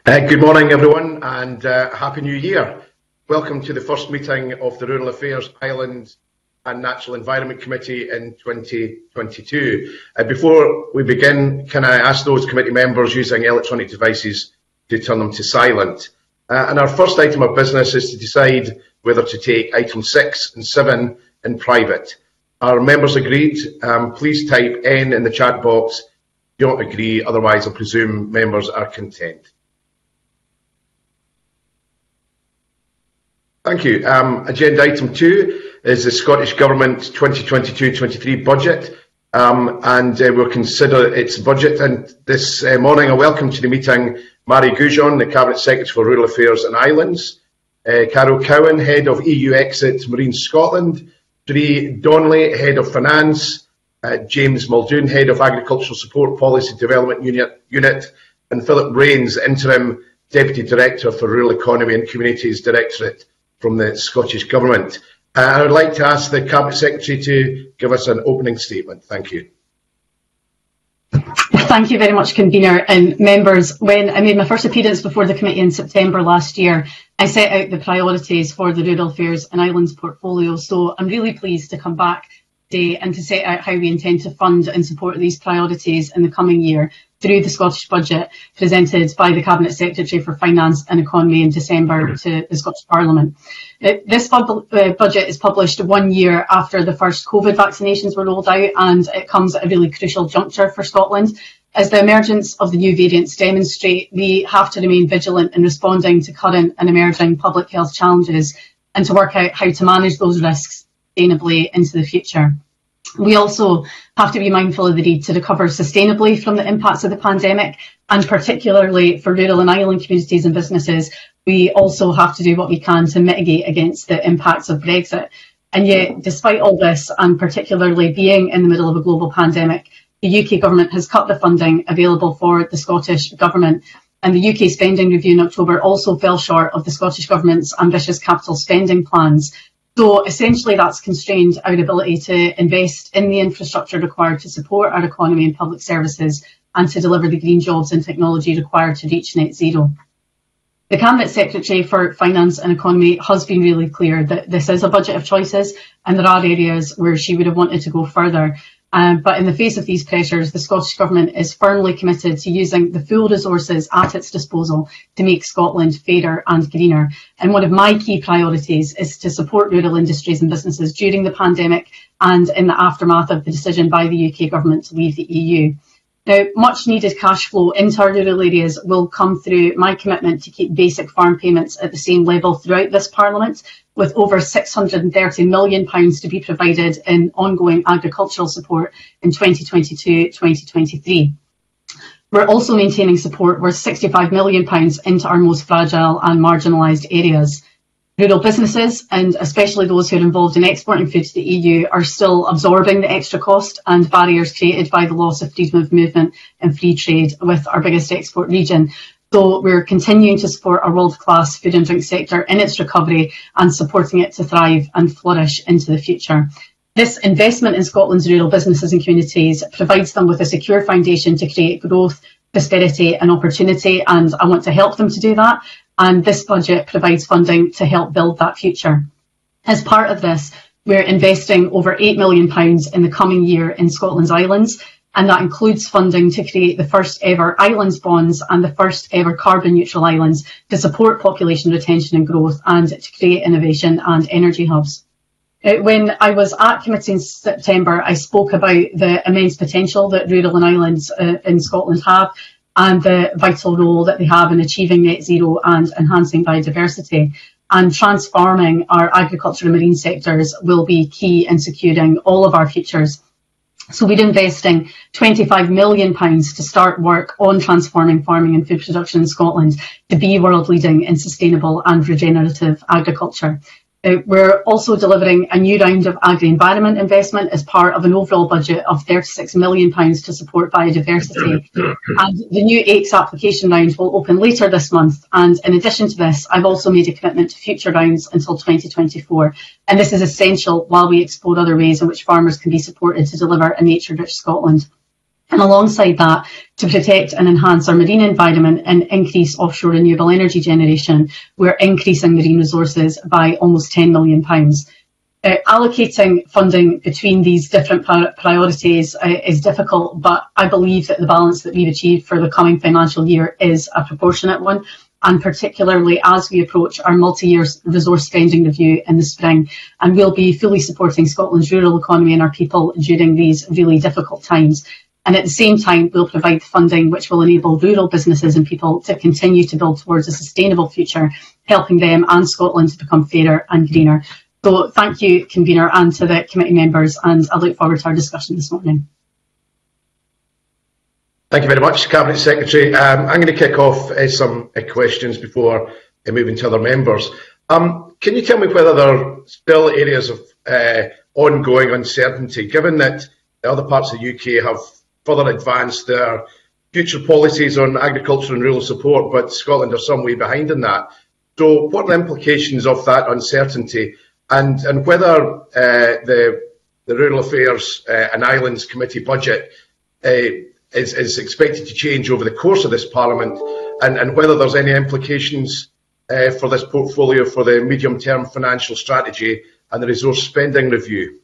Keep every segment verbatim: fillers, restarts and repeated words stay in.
Uh, good morning, everyone, and uh, Happy New Year. Welcome to the first meeting of the Rural Affairs, Islands and Natural Environment Committee in twenty twenty-two. Uh, before we begin, can I ask those committee members using electronic devices to turn them to silent? Uh, and our first item of business is to decide whether to take item six and seven in private. Our members agreed. Um, please type N in the chat box. Don't agree, otherwise I presume members are content. Thank you. Um, agenda item two is the Scottish Government twenty twenty-two twenty-three budget, um, and uh, we'll consider its budget. And this uh, morning I welcome to the meeting Mary Goujon, the Cabinet Secretary for Rural Affairs and Islands, uh, Carol Cowan, Head of E U Exit Marine Scotland, Dree Donnelly, Head of Finance, uh, James Muldoon, Head of Agricultural Support Policy Development Unit, Unit and Philip Rains, Interim Deputy Director for Rural Economy and Communities Directorate from the Scottish Government. Uh, I would like to ask the Cabinet Secretary to give us an opening statement. Thank you. Thank you very much, Convener and members. When I made my first appearance before the committee in September last year, I set out the priorities for the Rural Affairs and Islands portfolio. So I'm really pleased to come back today and to set out how we intend to fund and support these priorities in the coming year through the Scottish Budget presented by the Cabinet Secretary for Finance and Economy in December to the Scottish Parliament. This budget is published one year after the first COVID vaccinations were rolled out, and it comes at a really crucial juncture for Scotland. As the emergence of the new variants demonstrate, we have to remain vigilant in responding to current and emerging public health challenges and to work out how to manage those risks sustainably into the future. We also have to be mindful of the need to recover sustainably from the impacts of the pandemic, and particularly for rural and island communities and businesses, we also have to do what we can to mitigate against the impacts of Brexit. And yet, despite all this, and particularly being in the middle of a global pandemic, the U K Government has cut the funding available for the Scottish Government, and the U K spending review in October also fell short of the Scottish Government's ambitious capital spending plans. So essentially that's constrained our ability to invest in the infrastructure required to support our economy and public services and to deliver the green jobs and technology required to reach net zero. The Cabinet Secretary for Finance and Economy has been really clear that this is a budget of choices and there are areas where she would have wanted to go further. Um, but in the face of these pressures, the Scottish Government is firmly committed to using the full resources at its disposal to make Scotland fairer and greener. And one of my key priorities is to support rural industries and businesses during the pandemic and in the aftermath of the decision by the U K Government to leave the E U. Now, much needed cash flow into our rural areas will come through my commitment to keep basic farm payments at the same level throughout this Parliament, with over six hundred and thirty million pounds to be provided in ongoing agricultural support in twenty twenty-two twenty twenty-three. We're also maintaining support worth sixty-five million pounds into our most fragile and marginalised areas. Rural businesses, and especially those who are involved in exporting food to the E U, are still absorbing the extra cost and barriers created by the loss of freedom of movement and free trade with our biggest export region. So we're continuing to support our world-class food and drink sector in its recovery and supporting it to thrive and flourish into the future. This investment in Scotland's rural businesses and communities provides them with a secure foundation to create growth, prosperity and opportunity, and I want to help them to do that. And this budget provides funding to help build that future. As part of this, we're investing over eight million pounds in the coming year in Scotland's islands, and that includes funding to create the first ever islands bonds and the first ever carbon neutral islands to support population retention and growth and to create innovation and energy hubs. When I was at committee in September, I spoke about the immense potential that rural and islands uh, in Scotland have, and the vital role that they have in achieving net zero and enhancing biodiversity. And transforming our agriculture and marine sectors will be key in securing all of our futures. So we're investing twenty-five million pounds to start work on transforming farming and food production in Scotland to be world leading in sustainable and regenerative agriculture. Uh, we're also delivering a new round of agri-environment investment as part of an overall budget of thirty-six million pounds to support biodiversity. And the new A I C S application round will open later this month. And in addition to this, I've also made a commitment to future rounds until twenty twenty-four. And this is essential while we explore other ways in which farmers can be supported to deliver a nature-rich Scotland. And alongside that, to protect and enhance our marine environment and increase offshore renewable energy generation, we're increasing marine resources by almost ten million pounds. Uh, allocating funding between these different priorities uh, is difficult, but I believe that the balance that we've achieved for the coming financial year is a proportionate one, and particularly as we approach our multi-year resource spending review in the spring. And we'll be fully supporting Scotland's rural economy and our people during these really difficult times. And at the same time, we'll provide funding which will enable rural businesses and people to continue to build towards a sustainable future, helping them and Scotland to become fairer and greener. So thank you, Convener, and to the committee members, and I look forward to our discussion this morning. Thank you very much, Cabinet Secretary. Um, I'm going to kick off uh, some uh, questions before uh, moving to other members. Um, can you tell me whether there are still areas of uh, ongoing uncertainty, given that the other parts of the U K have further advanced their future policies on agriculture and rural support, but Scotland are some way behind in that? So what are the implications of that uncertainty, and, and whether uh, the, the Rural Affairs uh, and Islands Committee budget uh, is, is expected to change over the course of this Parliament, and, and whether there's any implications uh, for this portfolio for the medium-term financial strategy and the resource spending review?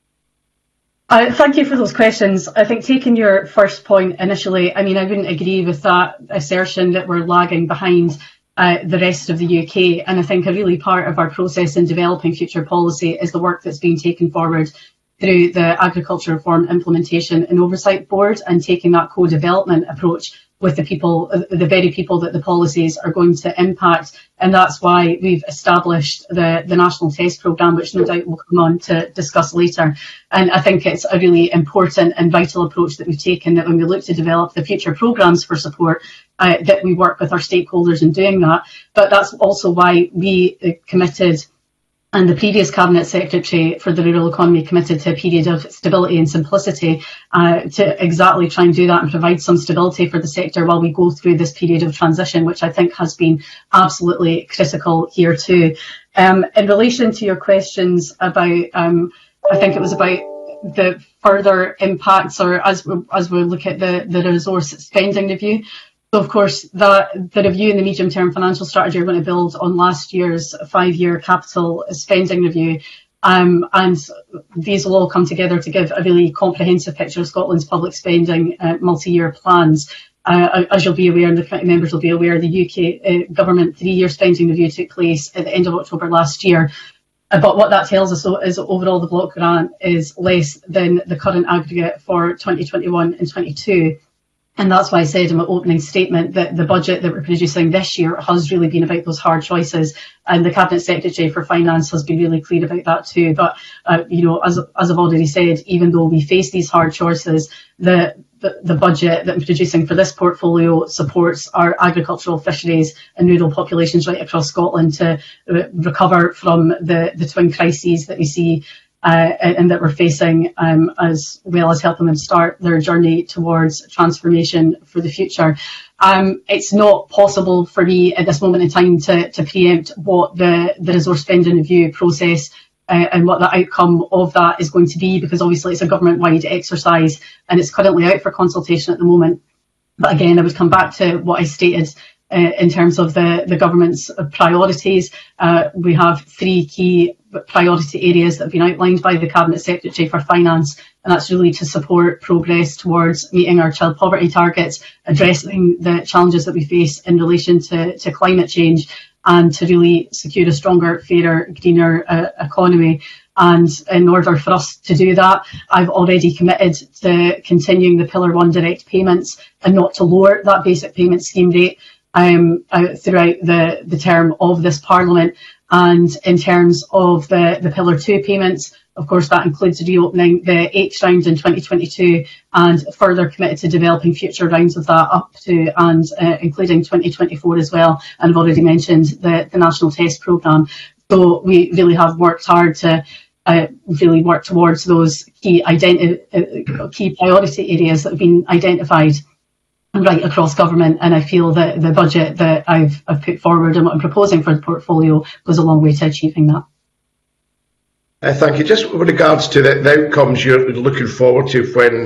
Uh, thank you for those questions. I think taking your first point initially, I mean, I wouldn't agree with that assertion that we're lagging behind uh, the rest of the U K. And I think a really part of our process in developing future policy is the work that's being taken forward through the Agriculture Reform Implementation and Oversight Board, and taking that co-development approach with the people, the very people that the policies are going to impact. And that's why we've established the, the National Test Programme, which no doubt we'll come on to discuss later. And I think it's a really important and vital approach that we've taken, that when we look to develop the future programmes for support, uh, that we work with our stakeholders in doing that. But that's also why we uh, committed, and the previous Cabinet Secretary for the Rural Economy committed to a period of stability and simplicity uh, to exactly try and do that and provide some stability for the sector while we go through this period of transition, which I think has been absolutely critical here too. Um, in relation to your questions about, um, I think it was about the further impacts, or as we, as we look at the, the resource spending review. So, of course, that, the review and the medium-term financial strategy are going to build on last year's five-year capital spending review. Um, and these will all come together to give a really comprehensive picture of Scotland's public spending uh, multi-year plans. Uh, as you'll be aware, and the committee members will be aware, the U K uh, government three-year spending review took place at the end of October last year. Uh, but what that tells us is overall the block grant is less than the current aggregate for twenty twenty-one and twenty-two. And that's why I said in my opening statement that the budget that we're producing this year has really been about those hard choices. And the Cabinet Secretary for Finance has been really clear about that too. But, uh, you know, as, as I've already said, even though we face these hard choices, the, the, the budget that I'm producing for this portfolio supports our agricultural, fisheries and rural populations right across Scotland to uh, recover from the, the twin crises that we see Uh, and that we're facing, um, as well as helping them start their journey towards transformation for the future. Um, it's not possible for me at this moment in time to, to preempt what the, the resource spending review process uh, and what the outcome of that is going to be, because obviously it's a government-wide exercise and it's currently out for consultation at the moment. But again, I would come back to what I stated uh, in terms of the, the government's priorities. Uh, we have three key priority areas that have been outlined by the Cabinet Secretary for Finance, and that's really to support progress towards meeting our child poverty targets, addressing the challenges that we face in relation to, to climate change, and to really secure a stronger, fairer, greener uh, economy. And in order for us to do that, I've already committed to continuing the Pillar one direct payments and not to lower that basic payment scheme rate um, uh, throughout the, the term of this Parliament. And in terms of the, the Pillar two payments, of course, that includes reopening the eighth round in twenty twenty-two and further committed to developing future rounds of that up to and uh, including twenty twenty-four as well. And I've already mentioned the, the National Test Programme. So we really have worked hard to uh, really work towards those key, identi- uh, key priority areas that have been identified right across government, and I feel that the budget that I've, I've put forward and what I'm proposing for the portfolio goes a long way to achieving that. Uh, thank you. Just with regards to the, the outcomes you're looking forward to when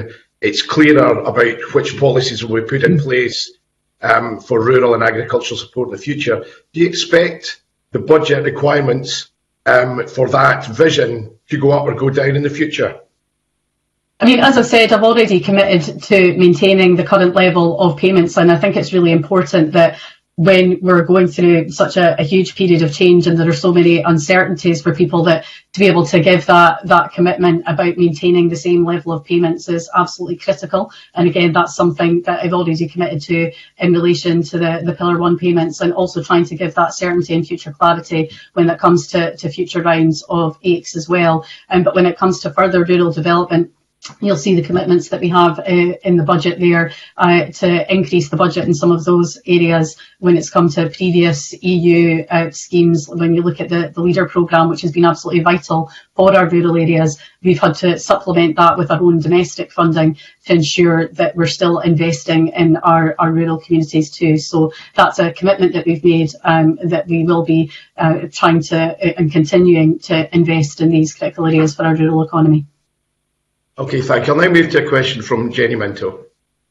it's clearer about which policies will be put in place um, for rural and agricultural support in the future. Do you expect the budget requirements um, for that vision to go up or go down in the future? I mean, as I've said, I've already committed to maintaining the current level of payments, and I think it's really important that when we're going through such a, a huge period of change and there are so many uncertainties for people, that to be able to give that that commitment about maintaining the same level of payments is absolutely critical. And again, that's something that I've already committed to in relation to the, the Pillar one payments, and also trying to give that certainty and future clarity when it comes to, to future rounds of A I C S as well. Um, but when it comes to further rural development, you'll see the commitments that we have uh, in the budget there uh, to increase the budget in some of those areas when it's come to previous E U uh, schemes. When you look at the, the LEADER programme, which has been absolutely vital for our rural areas, we've had to supplement that with our own domestic funding to ensure that we're still investing in our, our rural communities too. So that's a commitment that we've made, um, that we will be uh, trying to uh, and continuing to invest in these critical areas for our rural economy. Okay, thank you. I'll now move to a question from Jenny Minto.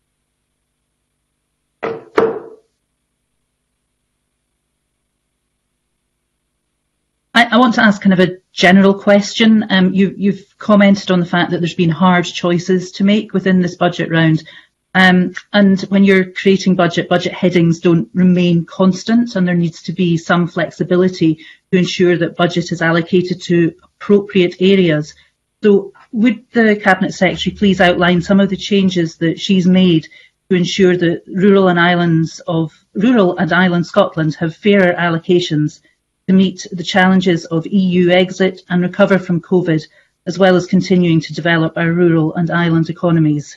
I, I want to ask kind of a general question. Um, you, you've commented on the fact that there's been hard choices to make within this budget round. Um, and when you're creating budget, budget headings don't remain constant, and there needs to be some flexibility to ensure that budget is allocated to appropriate areas. So would the Cabinet Secretary please outline some of the changes that she's made to ensure that rural and islands of rural and island Scotland have fairer allocations to meet the challenges of E U exit and recover from COVID, as well as continuing to develop our rural and island economies?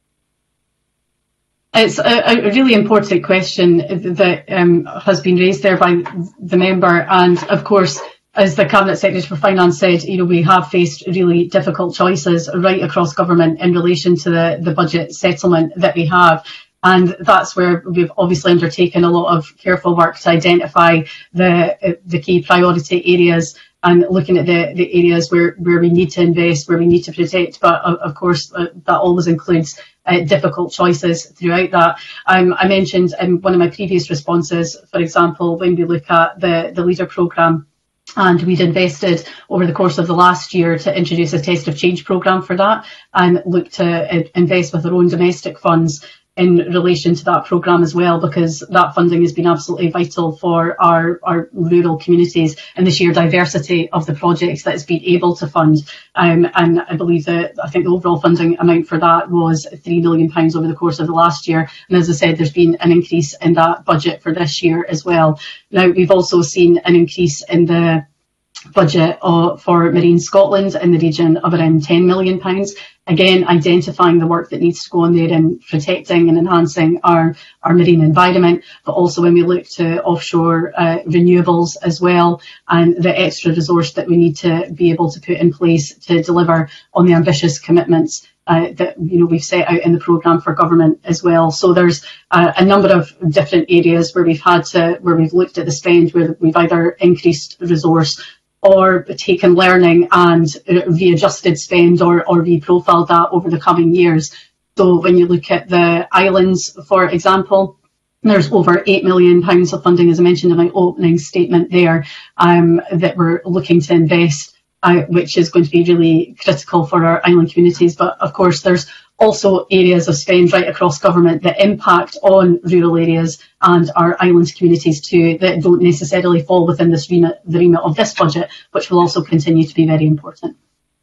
It's a, a really important question that um, has been raised there by the member, and of course, as the Cabinet Secretary for Finance said, you know, we have faced really difficult choices right across government in relation to the, the budget settlement that we have. And that's where we've obviously undertaken a lot of careful work to identify the, the key priority areas and looking at the, the areas where, where we need to invest, where we need to protect. But of, of course, uh, that always includes uh, difficult choices throughout that. Um, I mentioned in one of my previous responses, for example, when we look at the, the LEADER programme, and we'd invested over the course of the last year to introduce a test of change programme for that, and look to uh, invest with our own domestic funds in relation to that programme as well, because that funding has been absolutely vital for our, our rural communities and the sheer diversity of the projects that it's been able to fund. Um, and I believe that I think the overall funding amount for that was three million pounds over the course of the last year. And as I said, there's been an increase in that budget for this year as well. Now, we've also seen an increase in the budget uh, for Marine Scotland in the region of around ten million pounds. Again, identifying the work that needs to go on there in protecting and enhancing our, our marine environment, but also when we look to offshore uh, renewables as well, and the extra resource that we need to be able to put in place to deliver on the ambitious commitments Uh, that you know we've set out in the programme for government as well. So there's uh, a number of different areas where we've had to, where we've looked at the spend, where we've either increased resource or taken learning and readjusted spend or, or reprofiled that over the coming years. So when you look at the islands, for example, there's over eight million pounds of funding, as I mentioned in my opening statement there, um, that we're looking to invest, Uh, which is going to be really critical for our island communities. But of course, there's also areas of spend right across government that impact on rural areas and our island communities too, that don't necessarily fall within this remit, the remit of this budget, which will also continue to be very important.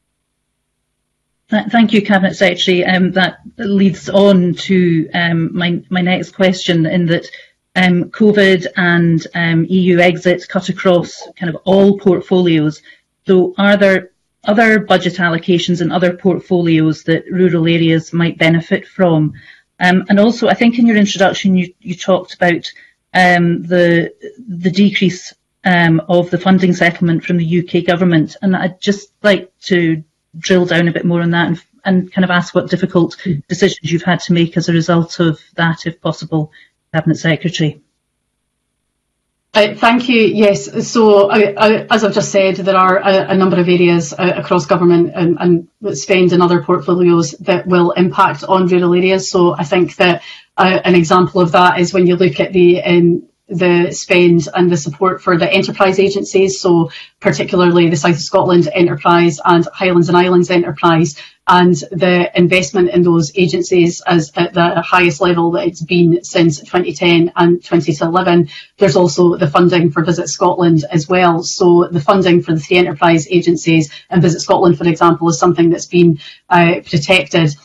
Thank you, Cabinet Secretary. Um, that leads on to um, my, my next question, in that um, COVID and um, E U exit cut across kind of all portfolios. So are there other budget allocations and other portfolios that rural areas might benefit from? Um, and also, I think in your introduction, you, you talked about um, the, the decrease um, of the funding settlement from the U K government. And I'd just like to drill down a bit more on that and, and kind of ask what difficult decisions you've had to make as a result of that, if possible, Cabinet Secretary. Uh, thank you. Yes. So, uh, uh, as I've just said, there are a, a number of areas uh, across government and, and spend in other portfolios that will impact on rural areas. So, I think that uh, an example of that is when you look at the um, the spend and the support for the enterprise agencies, so particularly the South of Scotland Enterprise and Highlands and Islands Enterprise, and the investment in those agencies is at the highest level that it's been since twenty ten and twenty eleven. There's also the funding for Visit Scotland as well. So the funding for the three enterprise agencies and Visit Scotland, for example, is something that's been uh, protected.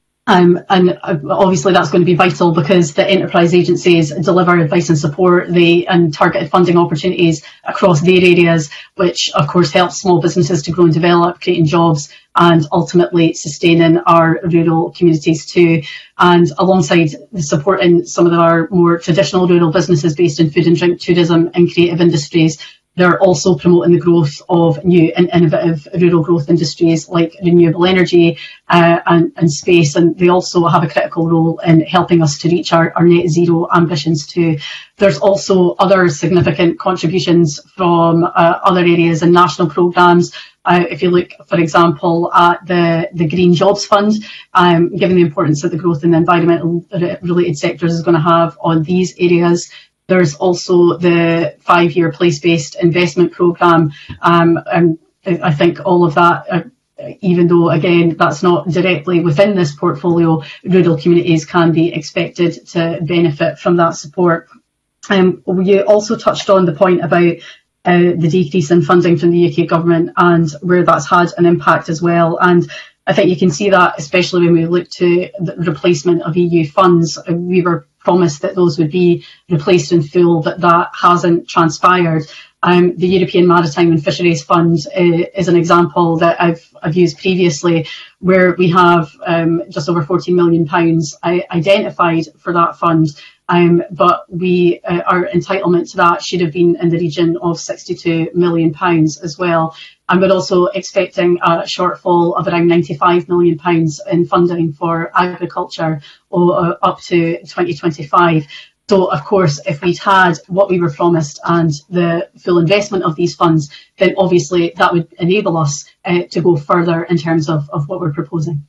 Um, and obviously that's going to be vital because the enterprise agencies deliver advice and support they, and targeted funding opportunities across their areas, which of course helps small businesses to grow and develop, creating jobs and ultimately sustaining our rural communities too. And alongside supporting some of our more traditional rural businesses based in food and drink, tourism and creative industries, they're also promoting the growth of new and innovative rural growth industries like renewable energy uh, and, and space. And they also have a critical role in helping us to reach our, our net zero ambitions too. There's also other significant contributions from uh, other areas and national programmes. Uh, if you look, for example, at the, the Green Jobs Fund, um, given the importance that the growth in the environmental related sectors is going to have on these areas. There's also the five-year place-based investment programme, um, and I think all of that, uh, even though, again, that's not directly within this portfolio, rural communities can be expected to benefit from that support. Um, you also touched on the point about uh, the decrease in funding from the U K government and where that's had an impact as well. And I think you can see that, especially when we look to the replacement of E U funds. We were promised that those would be replaced in full, but that hasn't transpired. Um, the European Maritime and Fisheries Fund uh, is an example that I've, I've used previously, where we have um, just over fourteen million pounds identified for that fund. Um, but we, uh, our entitlement to that should have been in the region of sixty-two million pounds as well. And we're also expecting a shortfall of around ninety-five million pounds in funding for agriculture or, uh, up to twenty twenty-five. So, of course, if we'd had what we were promised and the full investment of these funds, then obviously that would enable us uh, to go further in terms of, of what we're proposing.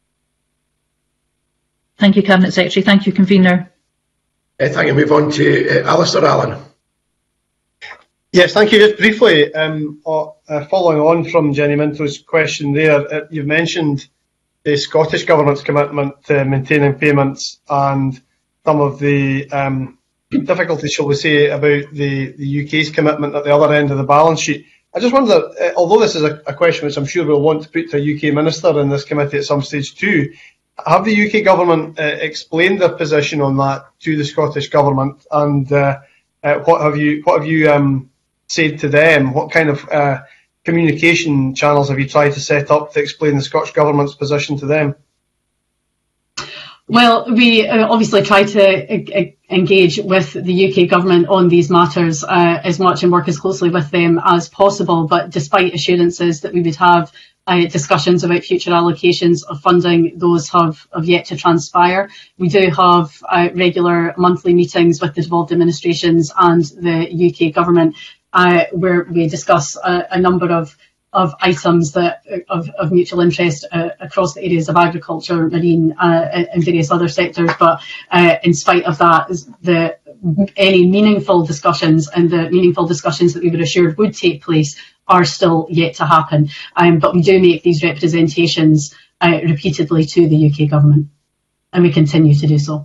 Thank you, Cabinet Secretary. Thank you, Convener. Uh, thank you. Move on to uh, Alistair Allen. Yes, thank you. Just briefly, um, uh, following on from Jenny Minto's question there, uh, you've mentioned the Scottish Government's commitment to maintaining payments and some of the um, difficulties, shall we say, about the, the U K's commitment at the other end of the balance sheet. I just wonder, uh, although this is a, a question which I'm sure we'll want to put to a U K Minister in this committee at some stage too, have the U K Government uh, explained their position on that to the Scottish Government, and uh, uh, what have you what have you um, said to them? What kind of uh, communication channels have you tried to set up to explain the Scottish Government's position to them? Well, we uh, obviously try to uh, engage with the U K Government on these matters uh, as much and work as closely with them as possible. But despite assurances that we would have uh, discussions about future allocations of funding, those have, have yet to transpire. We do have uh, regular monthly meetings with the devolved administrations and the U K Government uh, where we discuss a, a number of of items that of, of mutual interest uh, across the areas of agriculture, marine uh, and various other sectors. But uh, in spite of that, the any meaningful discussions and the meaningful discussions that we were assured would take place are still yet to happen. Um, but we do make these representations uh, repeatedly to the U K Government, and we continue to do so.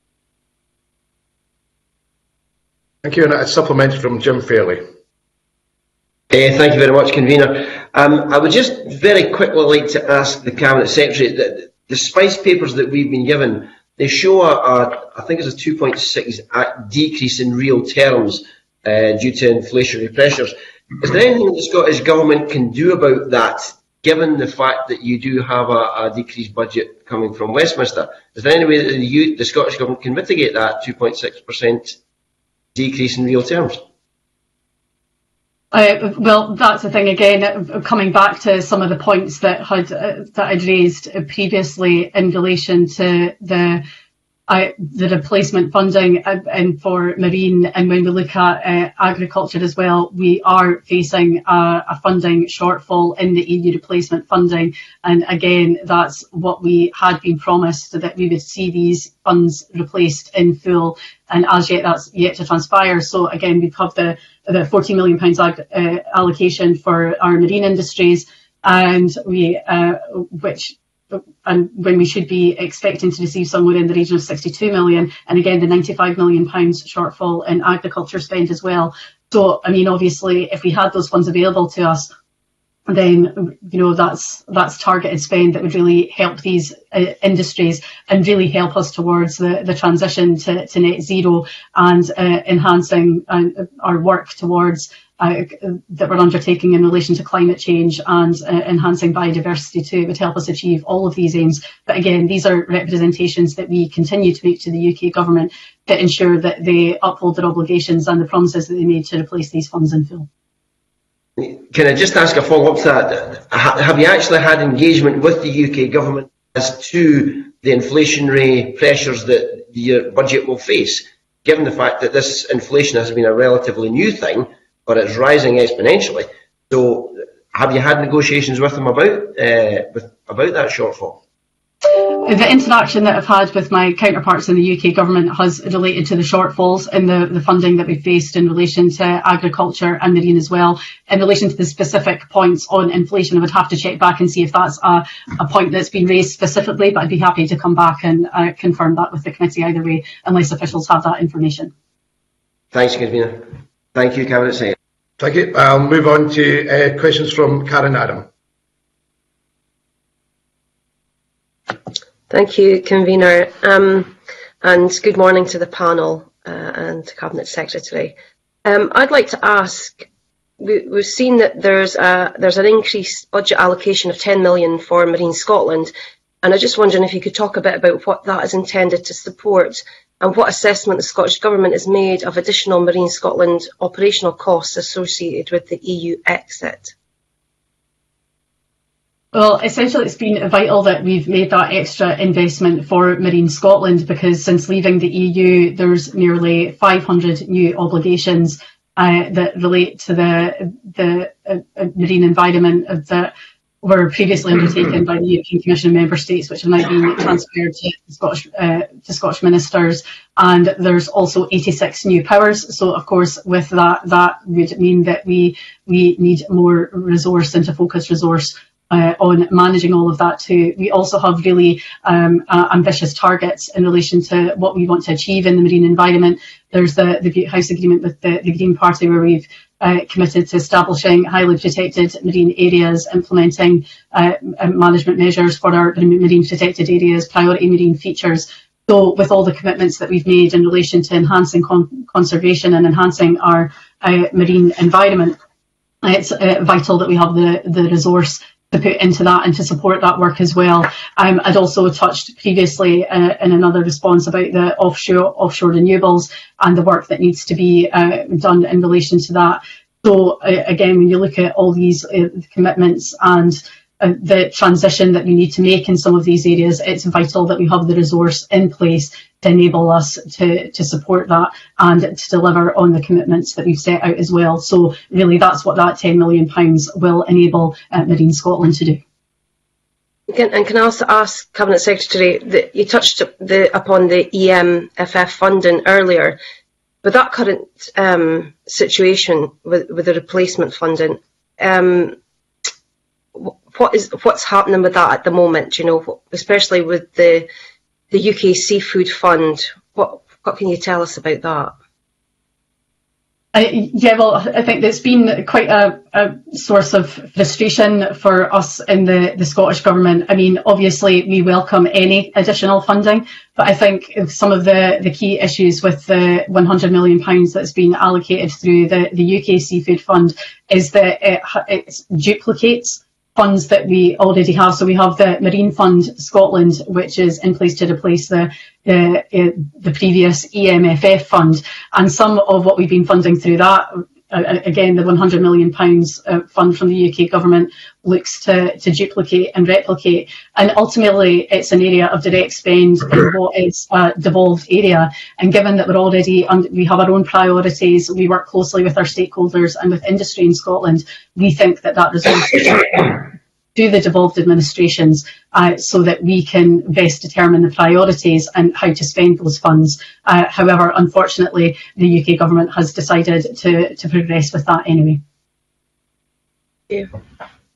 Thank you. And a supplementary from Jim Fairley. Uh, thank you very much, Convener. Um, I would just very quickly like to ask the Cabinet Secretary that the Spice papers that we've been given, they show a, a I think it's a two point six decrease in real terms uh, due to inflationary pressures. Is there anything the Scottish Government can do about that, given the fact that you do have a, a decreased budget coming from Westminster? Is there any way that the, the Scottish Government can mitigate that two point six percent decrease in real terms? Uh, well, that's the thing again, coming back to some of the points that had uh, that I'd raised previously in relation to the uh, the replacement funding uh, and for marine, and when we look at uh, agriculture as well, we are facing a, a funding shortfall in the E U replacement funding. And again, that's what we had been promised, so that we would see these funds replaced in full. And as yet, that's yet to transpire. So again, we've had the, the forty million pounds uh, allocation for our marine industries, and we, uh, which, and when we should be expecting to receive somewhere in the region of sixty-two million, and again the ninety-five million pounds shortfall in agriculture spend as well. So, I mean, obviously, if we had those funds available to us, then, you know, that's that's targeted spend that would really help these uh, industries and really help us towards the, the transition to, to net zero, and uh, enhancing uh, our work towards uh, that we're undertaking in relation to climate change, and uh, enhancing biodiversity too. It would help us achieve all of these aims. But again, these are representations that we continue to make to the U K government to ensure that they uphold their obligations and the promises that they made to replace these funds in full. Can I just ask a follow-up to that? Have you actually had engagement with the U K government as to the inflationary pressures that your budget will face, given the fact that this inflation has been a relatively new thing, but it's rising exponentially? So have you had negotiations with them about, uh, with, about that shortfall? The interaction that I've had with my counterparts in the U K government has related to the shortfalls in the, the funding that we faced in relation to agriculture and marine as well. In relation to the specific points on inflation, I would have to check back and see if that's a, a point that's been raised specifically, but I'd be happy to come back and uh, confirm that with the committee either way, unless officials have that information. Thanks, Convener. Thank you, Cabinet Secretary. Thank you. I'll move on to uh, questions from Karen Adam. Thank you, Convener, um, and good morning to the panel uh, and to Cabinet Secretary. Um, I'd like to ask, we, we've seen that there's, a, there's an increased budget allocation of ten million pounds for Marine Scotland, and I'm just wondering if you could talk a bit about what that is intended to support, and what assessment the Scottish Government has made of additional Marine Scotland operational costs associated with the E U exit. Well, essentially, it's been vital that we've made that extra investment for Marine Scotland, because since leaving the E U, there's nearly five hundred new obligations uh, that relate to the, the uh, marine environment that were previously undertaken by the European Commission member states, which have now been transferred to Scottish, uh, to Scottish ministers. And there's also eighty-six new powers. So, of course, with that, that would mean that we we need more resource and to focus resource Uh, on managing all of that too. We also have really um, uh, ambitious targets in relation to what we want to achieve in the marine environment. There's the, the Butte House Agreement with the, the Green Party, where we've uh, committed to establishing highly protected marine areas, implementing uh, management measures for our marine protected areas, priority marine features. So with all the commitments that we've made in relation to enhancing con conservation and enhancing our uh, marine environment, it's uh, vital that we have the, the resource to put into that and to support that work as well. Um, I'd also touched previously uh, in another response about the offshore offshore renewables and the work that needs to be uh, done in relation to that. So uh, again, when you look at all these uh, commitments and uh, the transition that we need to make in some of these areas, it's vital that we have the resource in place to enable us to, to support that and to deliver on the commitments that we've set out as well. So really that's what that ten million pounds will enable uh, Marine Scotland to do. Can, and can I also ask, Cabinet Secretary, that you touched the, upon the E M F F funding earlier, but that current um, situation with, with the replacement funding, um, what is what's happening with that at the moment? You know, especially with the the U K Seafood Fund. What what can you tell us about that? Uh, yeah, well, I think there's been quite a, a source of frustration for us in the, the Scottish Government. I mean, obviously, we welcome any additional funding, but I think some of the, the key issues with the one hundred million pounds that's been allocated through the, the U K Seafood Fund is that it, it duplicates funds that we already have. So we have the Marine Fund Scotland, which is in place to replace the the, uh, the previous E M F F fund, and some of what we've been funding through that again, the one hundred million pounds uh, fund from the U K government looks to, to duplicate and replicate. And ultimately, it's an area of direct spend in what is a devolved area. And given that we're already, under, we have our own priorities, we work closely with our stakeholders and with industry in Scotland, we think that that resource to the devolved administrations uh, so that we can best determine the priorities and how to spend those funds. Uh, however, unfortunately, the U K government has decided to, to progress with that anyway. Thank you.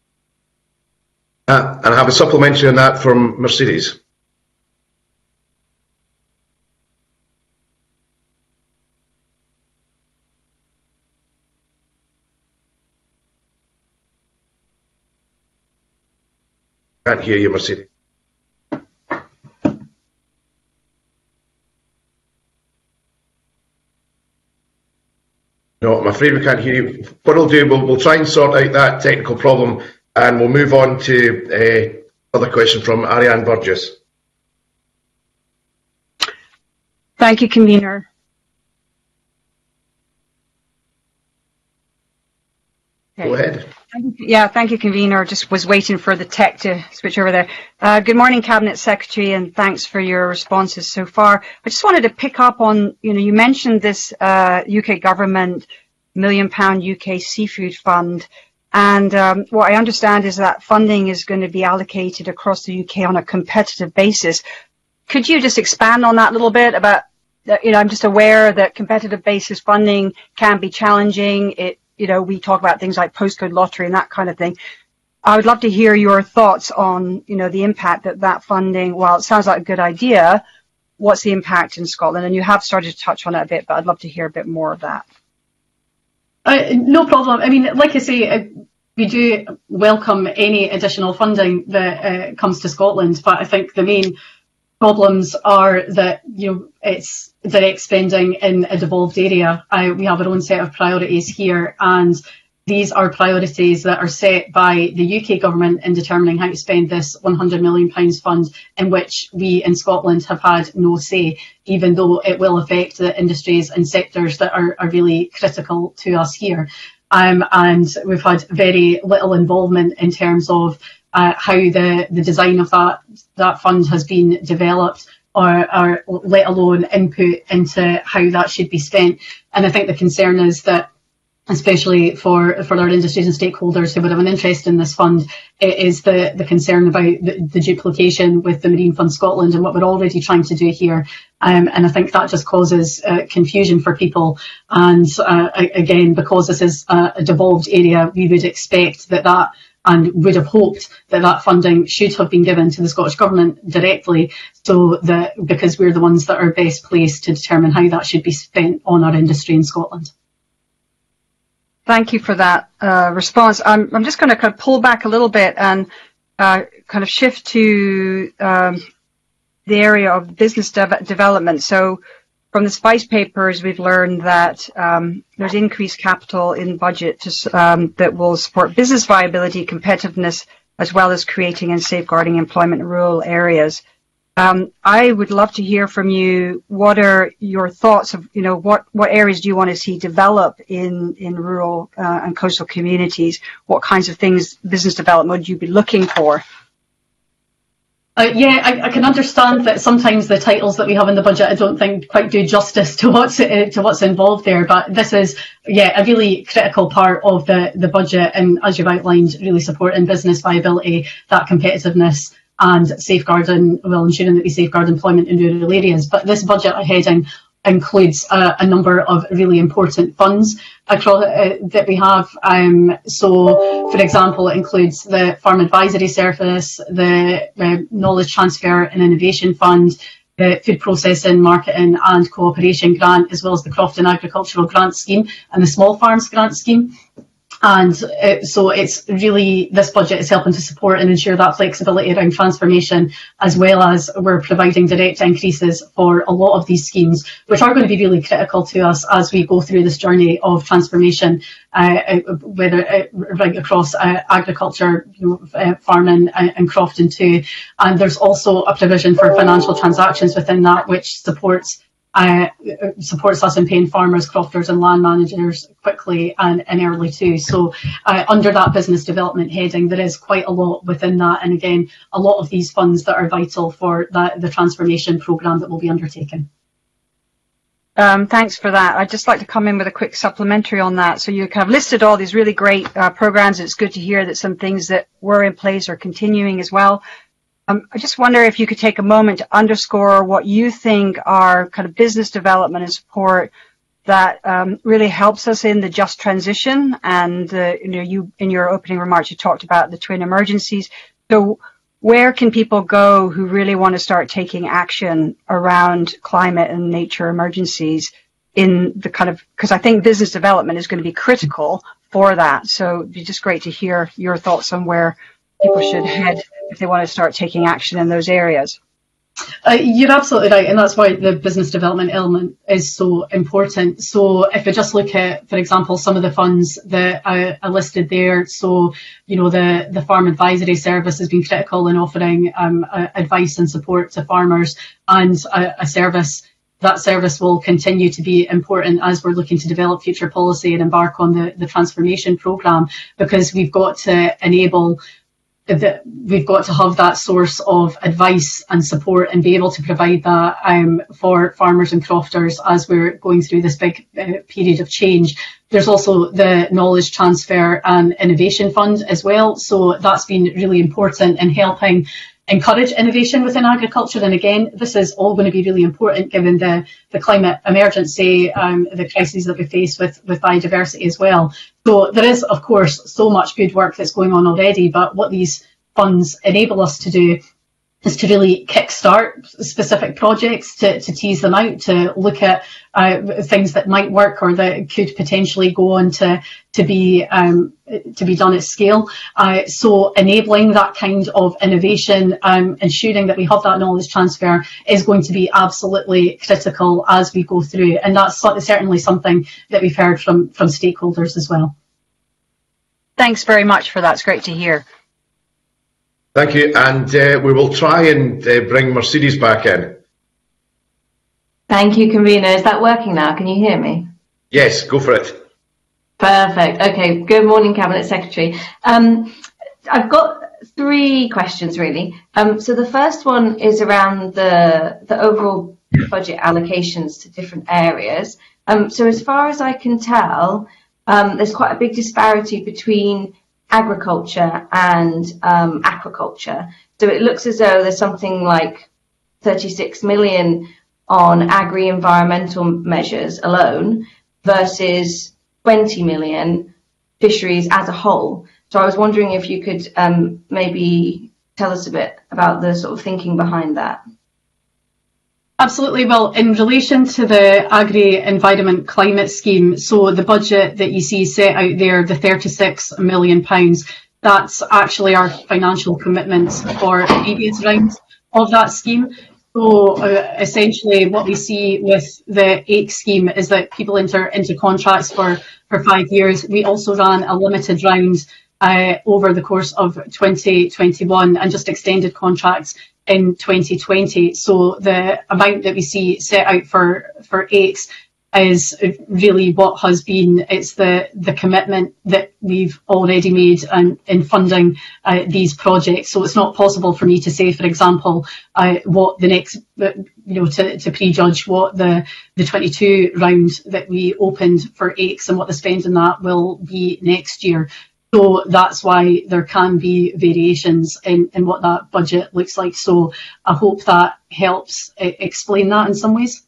Uh, and I have a supplementary on that from Mercedes. Can't hear you, Mercedes. No, I'm afraid we can't hear you. What we'll do, we'll, we'll try and sort out that technical problem, and we'll move on to uh, another question from Ariane Burgess. Thank you, Convener. Okay. Go ahead. Yeah, thank you, Convener. Just was waiting for the tech to switch over there. Uh, good morning, Cabinet Secretary, and thanks for your responses so far. I just wanted to pick up on, you know, you mentioned this uh, U K government million pound U K seafood fund, and um, what I understand is that funding is going to be allocated across the U K on a competitive basis. Could you just expand on that a little bit about, you know, I'm just aware that competitive basis funding can be challenging. It You know, we talk about things like postcode lottery and that kind of thing. I would love to hear your thoughts on, you know, the impact that that funding, while it sounds like a good idea, what's the impact in Scotland? And you have started to touch on it a bit, but I'd love to hear a bit more of that. Uh, no problem. I mean, like I say, uh, we do welcome any additional funding that uh, comes to Scotland, but I think the main problems are that, you know, it's direct spending in a devolved area. Uh, we have our own set of priorities here, and these are priorities that are set by the U K government in determining how to spend this one hundred million pounds fund, in which we in Scotland have had no say, even though it will affect the industries and sectors that are, are really critical to us here. Um, and we've had very little involvement in terms of uh, how the, the design of that, that fund has been developed, or, or let alone input into how that should be spent. And I think the concern is that, especially for, for our industries and stakeholders who would have an interest in this fund, it is the, the concern about the, the duplication with the Marine Fund Scotland and what we're already trying to do here. Um, and I think that just causes uh, confusion for people. And uh, again, because this is a, a devolved area, we would expect that that and would have hoped that that funding should have been given to the Scottish Government directly, so that, because we're the ones that are best placed to determine how that should be spent on our industry in Scotland. Thank you for that uh, response. I'm, I'm just going to kind of pull back a little bit and uh, kind of shift to um, the area of business de development. So from the Spice Papers, we've learned that um, there's increased capital in budget to, um, that will support business viability, competitiveness, as well as creating and safeguarding employment in rural areas. Um, I would love to hear from you. What are your thoughts of, you know, what, what areas do you want to see develop in, in rural uh, and coastal communities? What kinds of things, business development, would you be looking for? Uh, yeah, I, I can understand that sometimes the titles that we have in the budget, I don't think quite do justice to what's uh, to what's involved there. But this is, yeah, a really critical part of the the budget, and as you've outlined, really supporting business viability, that competitiveness, and safeguarding, well, ensuring that we safeguard employment in rural areas. But this budget heading includes a, a number of really important funds across, uh, that we have. Um, so, for example, it includes the Farm Advisory Service, the uh, Knowledge Transfer and Innovation Fund, the Food Processing, Marketing and Cooperation Grant, as well as the Crofton Agricultural Grant Scheme and the Small Farms Grant Scheme. And uh, so it's really, this budget is helping to support and ensure that flexibility around transformation, as well as we're providing direct increases for a lot of these schemes, which are going to be really critical to us as we go through this journey of transformation, uh, whether uh, right across uh, agriculture, you know, uh, farming uh, and Crofton too. And there's also a provision for financial transactions within that, which supports uh, supports us in paying farmers, crofters and land managers quickly and, and early too. So uh, under that business development heading, there is quite a lot within that. And again, a lot of these funds that are vital for that, the transformation programme that will be undertaken. Um, thanks for that. I'd just like to come in with a quick supplementary on that. So you kind of listed all these really great uh, programs. It's good to hear that some things that were in place are continuing as well. Um, I just wonder if you could take a moment to underscore what you think are kind of business development and support that um, really helps us in the just transition. And uh, you know, you in your opening remarks, you talked about the twin emergencies. So where can people go who really want to start taking action around climate and nature emergencies in the kind of, because I think business development is going to be critical for that. So it'd be just great to hear your thoughts on where people should head if they want to start taking action in those areas. Uh, you're absolutely right, and that's why the business development element is so important. So if we just look at, for example, some of the funds that I, I listed there, so, you know, the, the Farm Advisory Service has been critical in offering um, uh, advice and support to farmers, and a, a service, that service will continue to be important as we're looking to develop future policy and embark on the, the transformation programme, because we've got to enable that we've got to have that source of advice and support and be able to provide that um, for farmers and crofters as we're going through this big uh, period of change. There's also the Knowledge Transfer and Innovation Fund as well. So that's been really important in helping encourage innovation within agriculture. And again, this is all going to be really important given the, the climate emergency, um, the crises that we face with, with biodiversity as well. So there is, of course, so much good work that's going on already, but what these funds enable us to do is to really kickstart specific projects, to, to tease them out, to look at uh, things that might work or that could potentially go on to to be um, to be done at scale. Uh, so enabling that kind of innovation, um, ensuring that we have that knowledge transfer is going to be absolutely critical as we go through, and that's certainly something that we've heard from from stakeholders as well. Thanks very much for that. It's great to hear. Thank you, and uh, we will try and uh, bring Mercedes back in. Thank you, convener. Is that working now? Can you hear me? Yes, go for it. Perfect. Okay, good morning, Cabinet Secretary. Um, I've got three questions, really. Um, so the first one is around the, the overall budget allocations to different areas. Um, so as far as I can tell, um, there's quite a big disparity between agriculture and um, aquaculture. So it looks as though there's something like thirty-six million on agri-environmental measures alone versus twenty million fisheries as a whole. So I was wondering if you could um, maybe tell us a bit about the sort of thinking behind that. Absolutely. Well, in relation to the Agri-Environment Climate Scheme, so the budget that you see set out there, the thirty-six million pounds, that's actually our financial commitments for previous rounds of that scheme. So uh, essentially what we see with the A I C scheme is that people enter into contracts for, for five years. We also ran a limited round uh, over the course of twenty twenty-one and just extended contracts in twenty twenty. So the amount that we see set out for, for A I C is really what has been, it's the, the commitment that we've already made and, in funding uh, these projects. So it's not possible for me to say, for example, uh, what the next, uh, you know, to, to prejudge what the, the twenty-two round that we opened for A I C and what the spend in that will be next year. So that's why there can be variations in, in what that budget looks like. So I hope that helps uh, explain that in some ways.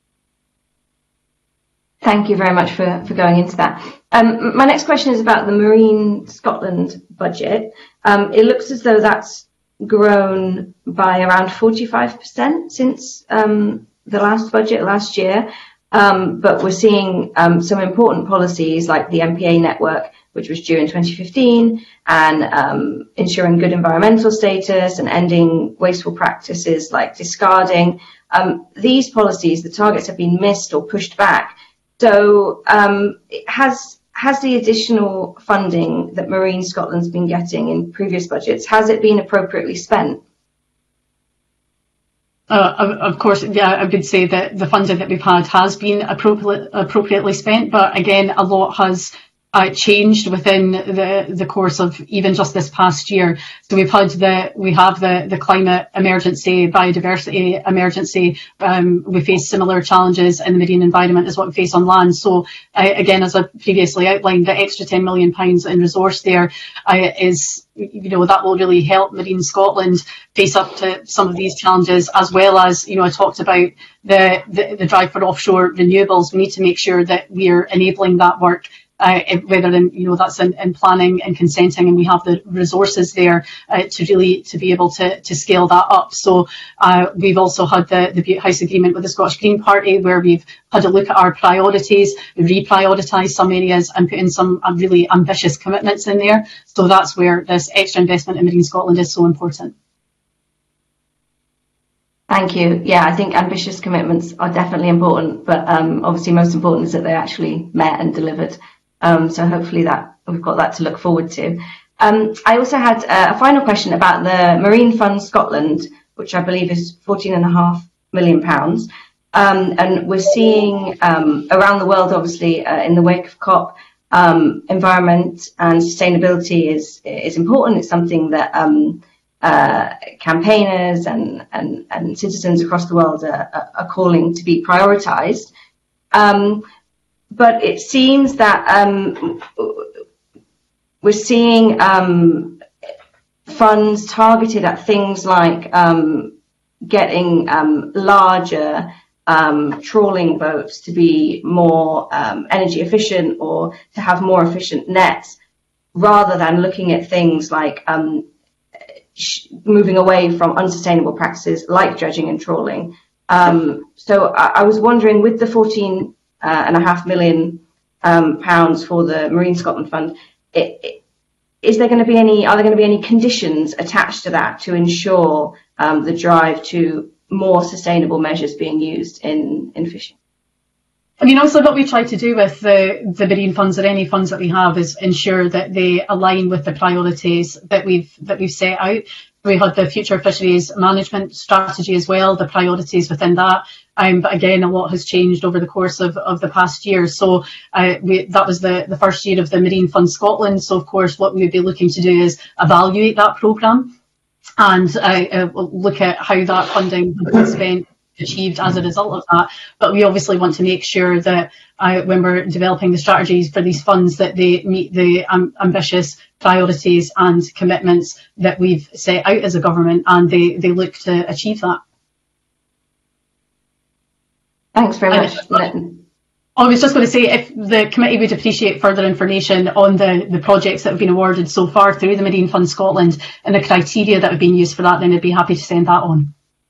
Thank you very much for, for going into that. Um, my next question is about the Marine Scotland budget. Um, it looks as though that's grown by around forty-five percent since um, the last budget last year. Um, but we're seeing um, some important policies like the M P A network, which was due in twenty fifteen, and um, ensuring good environmental status and ending wasteful practices like discarding. Um, these policies, the targets have been missed or pushed back. So um, has has the additional funding that Marine Scotland's been getting in previous budgets, has it been appropriately spent? Uh, of course, yeah, I would say that the funding that we've had has been appropriate, appropriately spent, but again, a lot has uh, changed within the, the course of even just this past year. So we've had the, we have the, the climate emergency, biodiversity emergency. Um, we face similar challenges in the marine environment as what we face on land. So uh, again, as I previously outlined, the extra ten million pounds in resource there uh, is, you know, that will really help Marine Scotland face up to some of these challenges, as well as, you know, I talked about the, the, the drive for offshore renewables. We need to make sure that we're enabling that work, uh, whether in, you know, that's in, in planning and consenting, and we have the resources there uh, to really to be able to, to scale that up. So uh, we've also had the, the Butte House agreement with the Scottish Green Party, where we've had a look at our priorities, reprioritised some areas and put in some uh, really ambitious commitments in there. So that's where this extra investment in Marine Scotland is so important. Thank you. Yeah, I think ambitious commitments are definitely important, but um, obviously most important is that they actually met and delivered. Um, so hopefully that we've got that to look forward to. Um, I also had uh, a final question about the Marine Fund Scotland, which I believe is fourteen and a half million pounds. Um, and we're seeing um, around the world, obviously, uh, in the wake of COP, um, environment and sustainability is is important. It's something that um, uh, campaigners and, and, and citizens across the world are, are calling to be prioritised. Um, but it seems that um, we're seeing um, funds targeted at things like um, getting um, larger Um, trawling boats to be more um, energy efficient or to have more efficient nets, rather than looking at things like um, sh- moving away from unsustainable practices like dredging and trawling. Um, so I-, I was wondering, with the fourteen uh, and a half million um, pounds for the Marine Scotland Fund, it, it, is there going to be any? Are there going to be any conditions attached to that to ensure um, the drive to more sustainable measures being used in, in fishing? I mean, also what we try to do with the, the marine funds or any funds that we have is ensure that they align with the priorities that we've that we've set out. We had the future fisheries management strategy as well, the priorities within that. Um, but again, a lot has changed over the course of, of the past year. So uh, we, that was the, the first year of the Marine Fund Scotland. So of course, what we would be looking to do is evaluate that programme and uh, uh, look at how that funding has been spent, achieved as a result of that. But we obviously want to make sure that uh, when we're developing the strategies for these funds, that they meet the um, ambitious priorities and commitments that we've set out as a government, and they, they look to achieve that. Thanks very much. I was just going to say, if the committee would appreciate further information on the, the projects that have been awarded so far through the Marine Fund Scotland and the criteria that have been used for that, then I'd be happy to send that on.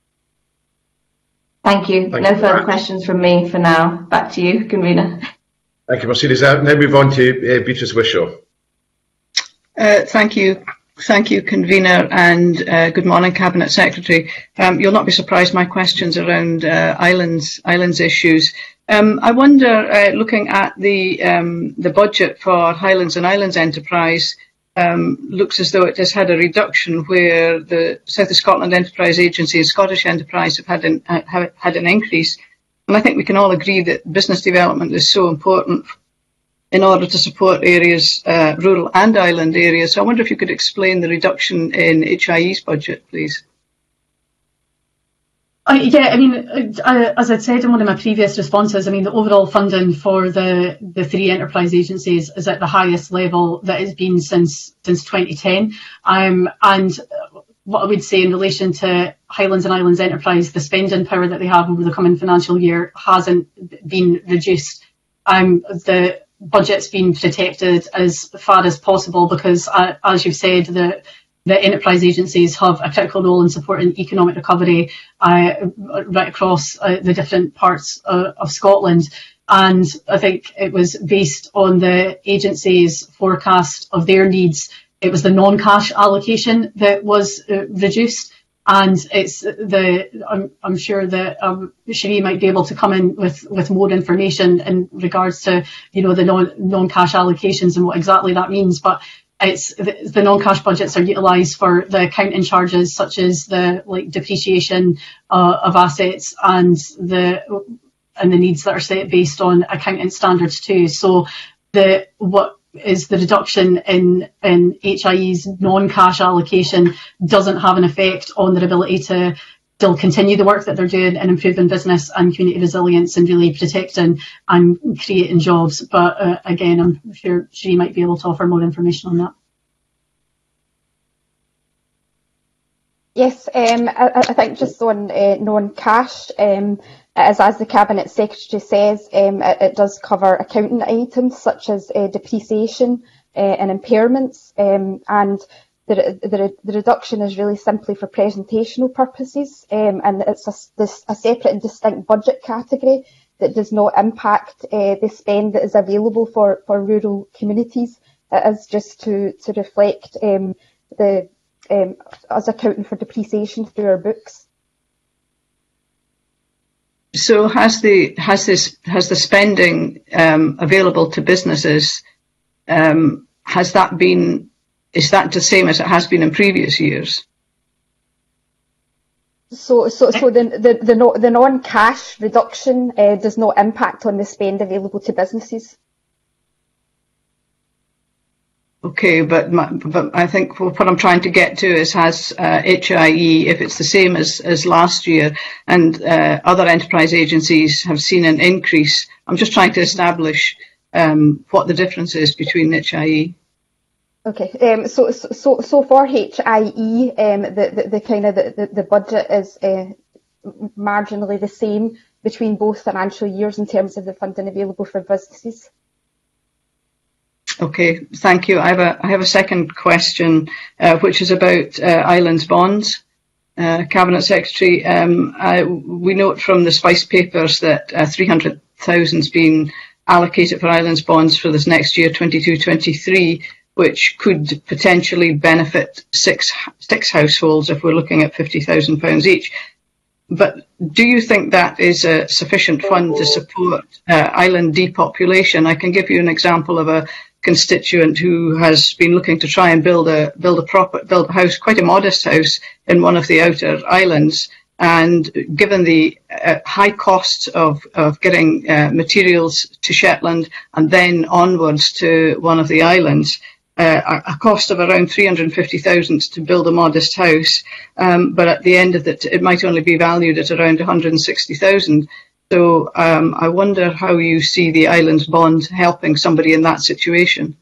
Thank you. Thank no you further questions from me for now. Back to you, Convener. Thank you, Mercedes. Now move on to uh, Beatrice Wishaw. Uh, thank you. Thank you, Convener, and uh, good morning, Cabinet Secretary. Um, you'll not be surprised my questions around uh, islands, islands issues. Um, I wonder, uh, looking at the um, the budget for Highlands and Islands Enterprise, um, looks as though it has had a reduction, where the South of Scotland Enterprise Agency and Scottish Enterprise have had an, uh, have had an increase. And I think we can all agree that business development is so important in order to support areas, uh, rural and island areas. So I wonder if you could explain the reduction in H I E's budget, please. Uh, yeah, I mean, uh, as I'd said in one of my previous responses, I mean, the overall funding for the, the three enterprise agencies is at the highest level that it's been since since twenty ten. Um, and what I would say in relation to Highlands and Islands Enterprise, the spending power that they have over the coming financial year hasn't been reduced. Um, the budget's been protected as far as possible because, uh, as you've said, the The enterprise agencies have a critical role in supporting economic recovery uh, right across uh, the different parts uh, of Scotland. And I think it was based on the agency's forecast of their needs. It was the non-cash allocation that was uh, reduced. And it's the, I'm, I'm sure that um, Cherie might be able to come in with, with more information in regards to, you know, the non, non-cash allocations and what exactly that means. But it's the, the non-cash budgets are utilised for the accounting charges such as the like depreciation uh, of assets and the and the needs that are set based on accounting standards too. So the what is the reduction in in H I E's non-cash allocation doesn't have an effect on their ability to still continue the work that they're doing in improving business and community resilience and really protecting and creating jobs. But uh, again, I'm sure she might be able to offer more information on that. Yes, um, I, I think just on uh, non-cash, um, as, as the Cabinet Secretary says, um, it, it does cover accounting items such as uh, depreciation uh, and impairments, um, and The, the, the reduction is really simply for presentational purposes, um, and it's a, this, a separate and distinct budget category that does not impact uh, the spend that is available for, for rural communities. It is just to, to reflect um, the um, us accounting for depreciation through our books. So has the has this has the spending um, available to businesses, um, has that been Is that the same as it has been in previous years? So, so, so the the the, no, the non-cash reduction uh, does not impact on the spend available to businesses. Okay, but my, but I think what I'm trying to get to is has uh, H I E, if it's the same as as last year, and uh, other enterprise agencies have seen an increase. I'm just trying to establish um, what the difference is between H I E. Okay, um, so so so for H I E, um, the, the the kind of the, the budget is uh, marginally the same between both financial years in terms of the funding available for businesses. Okay, thank you. I have a I have a second question, uh, which is about uh, Islands bonds. Uh, Cabinet Secretary, um, I, we note from the Spice papers that uh, three hundred thousand has been allocated for Islands bonds for this next year, twenty-two twenty-three. Which could potentially benefit six six households if we're looking at fifty thousand pounds each. But do you think that is a sufficient fund to support uh, island depopulation? I can give you an example of a constituent who has been looking to try and build a build a proper build a house, quite a modest house, in one of the outer islands. And given the uh, high costs of, of getting uh, materials to Shetland and then onwards to one of the islands, Uh, a cost of around three hundred fifty thousand to build a modest house, um, but at the end of it, it might only be valued at around one hundred sixty thousand. So um, I wonder how you see the Islands bond helping somebody in that situation.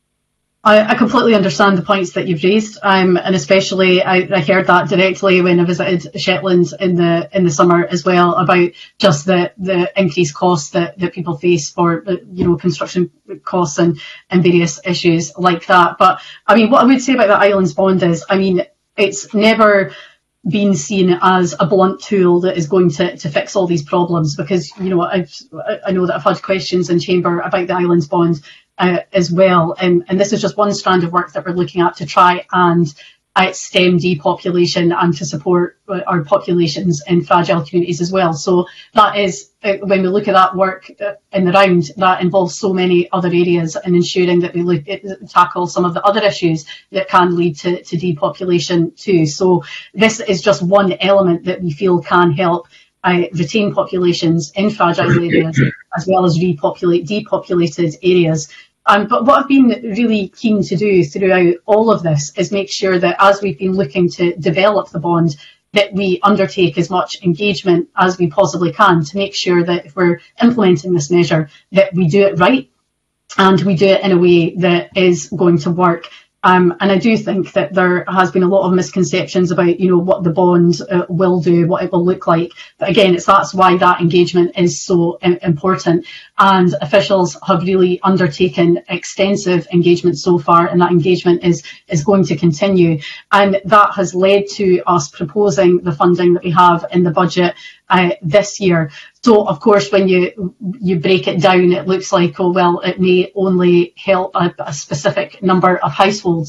I, I completely understand the points that you've raised, um, and especially I, I heard that directly when I visited Shetland in the in the summer as well, about just the, the increased costs that, that people face for you know construction costs and, and various issues like that. But I mean, what I would say about the Islands bond is, I mean, it's never been seen as a blunt tool that is going to, to fix all these problems, because you know I've I know that I've had questions in Chamber about the Islands bond uh, as well, and, and this is just one strand of work that we're looking at to try and uh, stem depopulation and to support uh, our populations in fragile communities as well. So that is, uh, when we look at that work uh, in the round, that involves so many other areas, and ensuring that we look at, tackle some of the other issues that can lead to, to depopulation too. So this is just one element that we feel can help uh, retain populations in fragile areas as well as repopulate depopulated areas. Um, but what I've been really keen to do throughout all of this is make sure that as we've been looking to develop the bond, that we undertake as much engagement as we possibly can to make sure that if we're implementing this measure, that we do it right and we do it in a way that is going to work. Um, and I do think that there has been a lot of misconceptions about, you know, what the bond uh, will do, what it will look like. But again, it's that's why that engagement is so uh, important. And officials have really undertaken extensive engagement so far, and that engagement is is going to continue. And that has led to us proposing the funding that we have in the budget uh, this year. So, of course, when you you break it down, it looks like, oh, well, it may only help a, a specific number of households.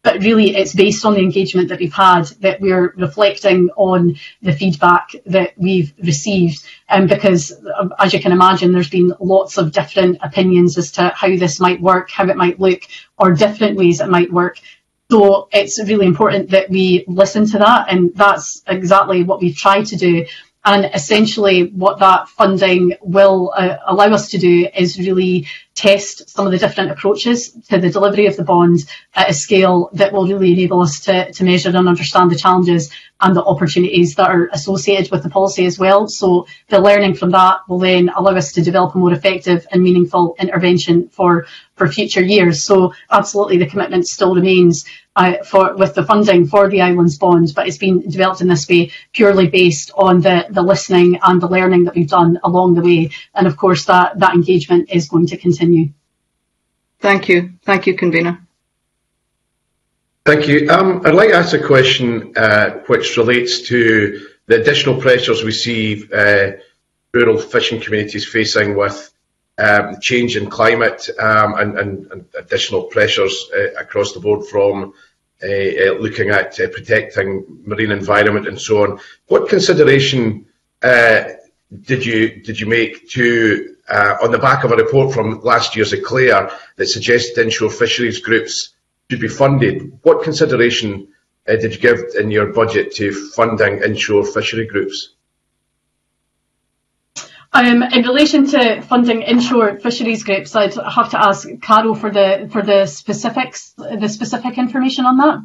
but really it's based on the engagement that we've had that we're reflecting on the feedback that we've received. And um, because, as you can imagine, there's been lots of different opinions as to how this might work, how it might look, or different ways it might work. So it's really important that we listen to that, and that's exactly what we've tried to do. And essentially what that funding will uh, allow us to do is really test some of the different approaches to the delivery of the bond at a scale that will really enable us to, to measure and understand the challenges and the opportunities that are associated with the policy as well. So the learning from that will then allow us to develop a more effective and meaningful intervention for, for future years. So absolutely the commitment still remains uh, for with the funding for the Islands Bond, but it's been developed in this way purely based on the, the listening and the learning that we've done along the way. And of course that, that engagement is going to continue. Thank you. Thank you, Convener. Thank you. Um, I'd like to ask a question uh, which relates to the additional pressures we see uh, rural fishing communities facing with um, change in climate um, and, and, and additional pressures uh, across the board from uh, uh, looking at uh, protecting marine environment and so on. What consideration uh, did you did you make to uh, on the back of a report from last year's ECLAIR that suggested inshore fisheries groups should be funded? What consideration uh, did you give in your budget to funding inshore fishery groups? Um, in relation to funding inshore fisheries groups, I'd have to ask Carol for the for the specifics, the specific information on that.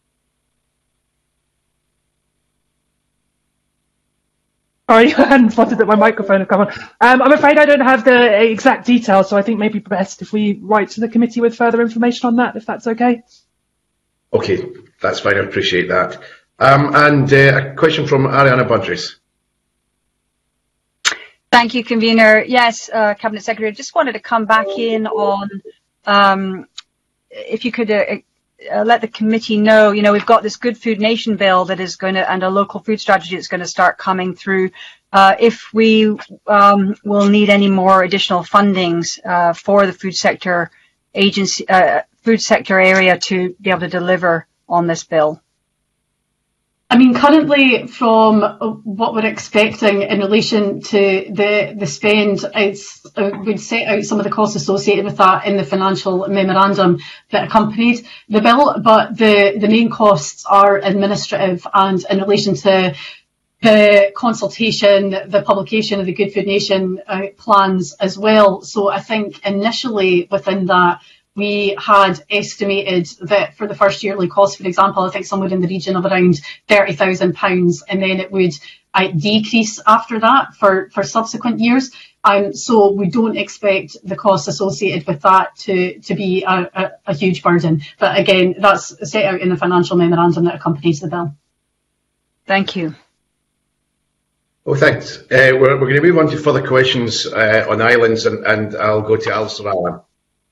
Sorry, I hadn't spotted that my microphone had come on. Um, I'm afraid I don't have the exact details, so I think maybe best if we write to the committee with further information on that, if that's okay. Okay, that's fine. I appreciate that. Um, and uh, a question from Ariana Budris. Thank you, Convener. Yes, uh, Cabinet Secretary, I just wanted to come back in on um, if you could uh, uh, let the committee know, you know, we've got this Good Food Nation bill that is going to, and a local food strategy that's going to start coming through. Uh, if we um, will need any more additional fundings uh, for the food sector agency, uh, food sector area to be able to deliver on this bill. I mean, currently, from what we're expecting in relation to the the spend, it's, uh, we'd set out some of the costs associated with that in the financial memorandum that accompanied the bill, but the, the main costs are administrative and in relation to the consultation, the publication of the Good Food Nation uh, plans as well. So I think initially within that, we had estimated that for the first yearly cost, for example, I think somewhere in the region of around thirty thousand pounds, and then it would uh, decrease after that for, for subsequent years. Um, so we don't expect the costs associated with that to, to be a, a, a huge burden. But again, that's set out in the financial memorandum that accompanies the bill. Thank you. Well, thanks. Uh, we're, we're going to move on to further questions uh, on islands, and, and I'll go to Alistair Allen.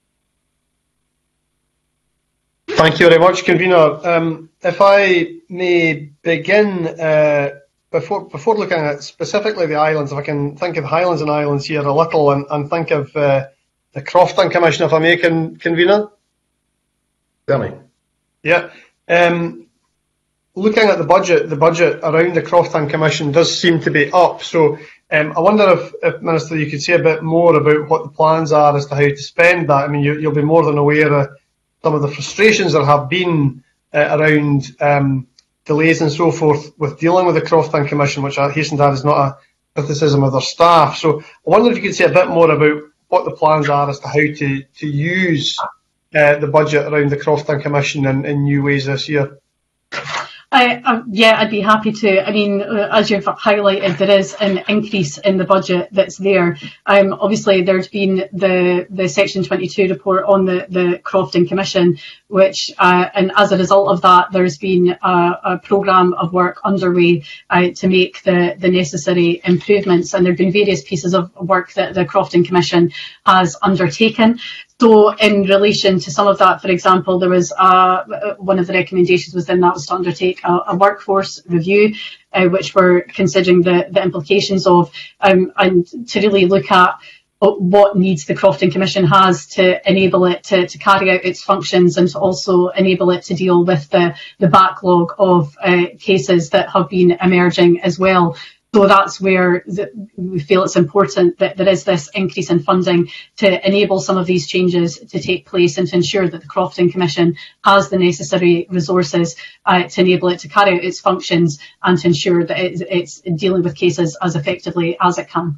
Thank you very much, Convener. Um, if I may begin, uh, before before looking at specifically the islands, if I can think of Highlands and Islands here a little, and, and think of uh, the Crofton Commission, if I may, con Convener? Certainly. Yeah. Um, looking at the budget, the budget around the Crofton Commission does seem to be up. So um, I wonder if, if, Minister, you could say a bit more about what the plans are as to how to spend that. I mean, you, you'll be more than aware of some of the frustrations there have been uh, around um, delays and so forth with dealing with the Crofton Commission, which I hasten to add is not a criticism of their staff. So I wonder if you could say a bit more about what the plans are as to how to, to use uh, the budget around the Crofton Commission in, in new ways this year. I, I, yeah, I'd be happy to. I mean, uh, as you've highlighted, there is an increase in the budget that's there. Um, obviously, there's been the, the Section twenty-two report on the, the Crofton Commission, which, uh, and as a result of that, there's been a, a programme of work underway uh, to make the, the necessary improvements. And there have been various pieces of work that the Crofton Commission has undertaken. So in relation to some of that, for example, there was uh, one of the recommendations within that was to undertake a, a workforce review, uh, which we're considering the, the implications of, um, and to really look at what needs the Crofting Commission has to enable it to, to carry out its functions and to also enable it to deal with the, the backlog of uh, cases that have been emerging as well. So that's where the, we feel it's important that there is this increase in funding to enable some of these changes to take place and to ensure that the Crofting Commission has the necessary resources uh, to enable it to carry out its functions and to ensure that it, it's dealing with cases as effectively as it can.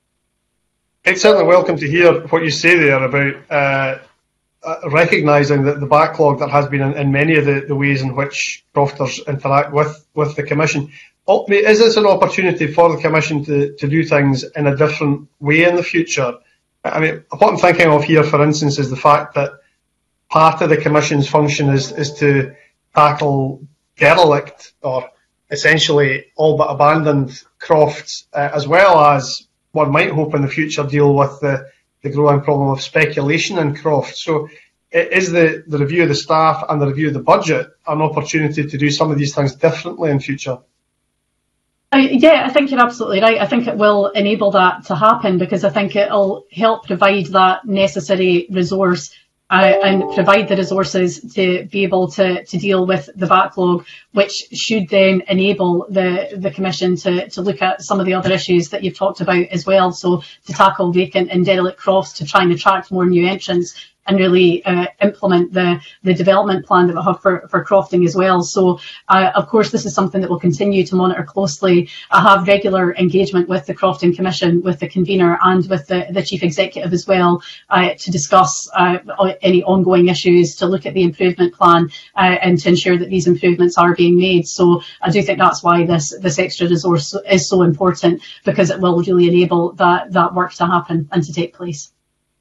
It's certainly welcome to hear what you say there about uh, uh, recognising that the backlog that has been in, in many of the, the ways in which crofters interact with, with the Commission. Is this an opportunity for the Commission to, to do things in a different way in the future? I mean, what I'm thinking of here, for instance, is the fact that part of the Commission's function is, is to tackle derelict or essentially all but abandoned crofts, uh, as well as, one might hope in the future, deal with the, the growing problem of speculation in crofts. So is the, the review of the staff and the review of the budget an opportunity to do some of these things differently in future? Uh, yeah, I think you're absolutely right. I think it will enable that to happen because I think it'll help provide that necessary resource uh, and provide the resources to be able to, to deal with the backlog, which should then enable the, the Commission to, to look at some of the other issues that you've talked about as well. So to tackle vacant and derelict crofts, to try and attract more new entrants, and really uh, implement the, the development plan that we have for, for crofting as well. So, uh, of course, this is something that we'll continue to monitor closely. I have regular engagement with the Crofting Commission, with the convener and with the, the Chief Executive as well uh, to discuss uh, any ongoing issues, to look at the improvement plan uh, and to ensure that these improvements are being made. So I do think that's why this, this extra resource is so important, because it will really enable that, that work to happen and to take place.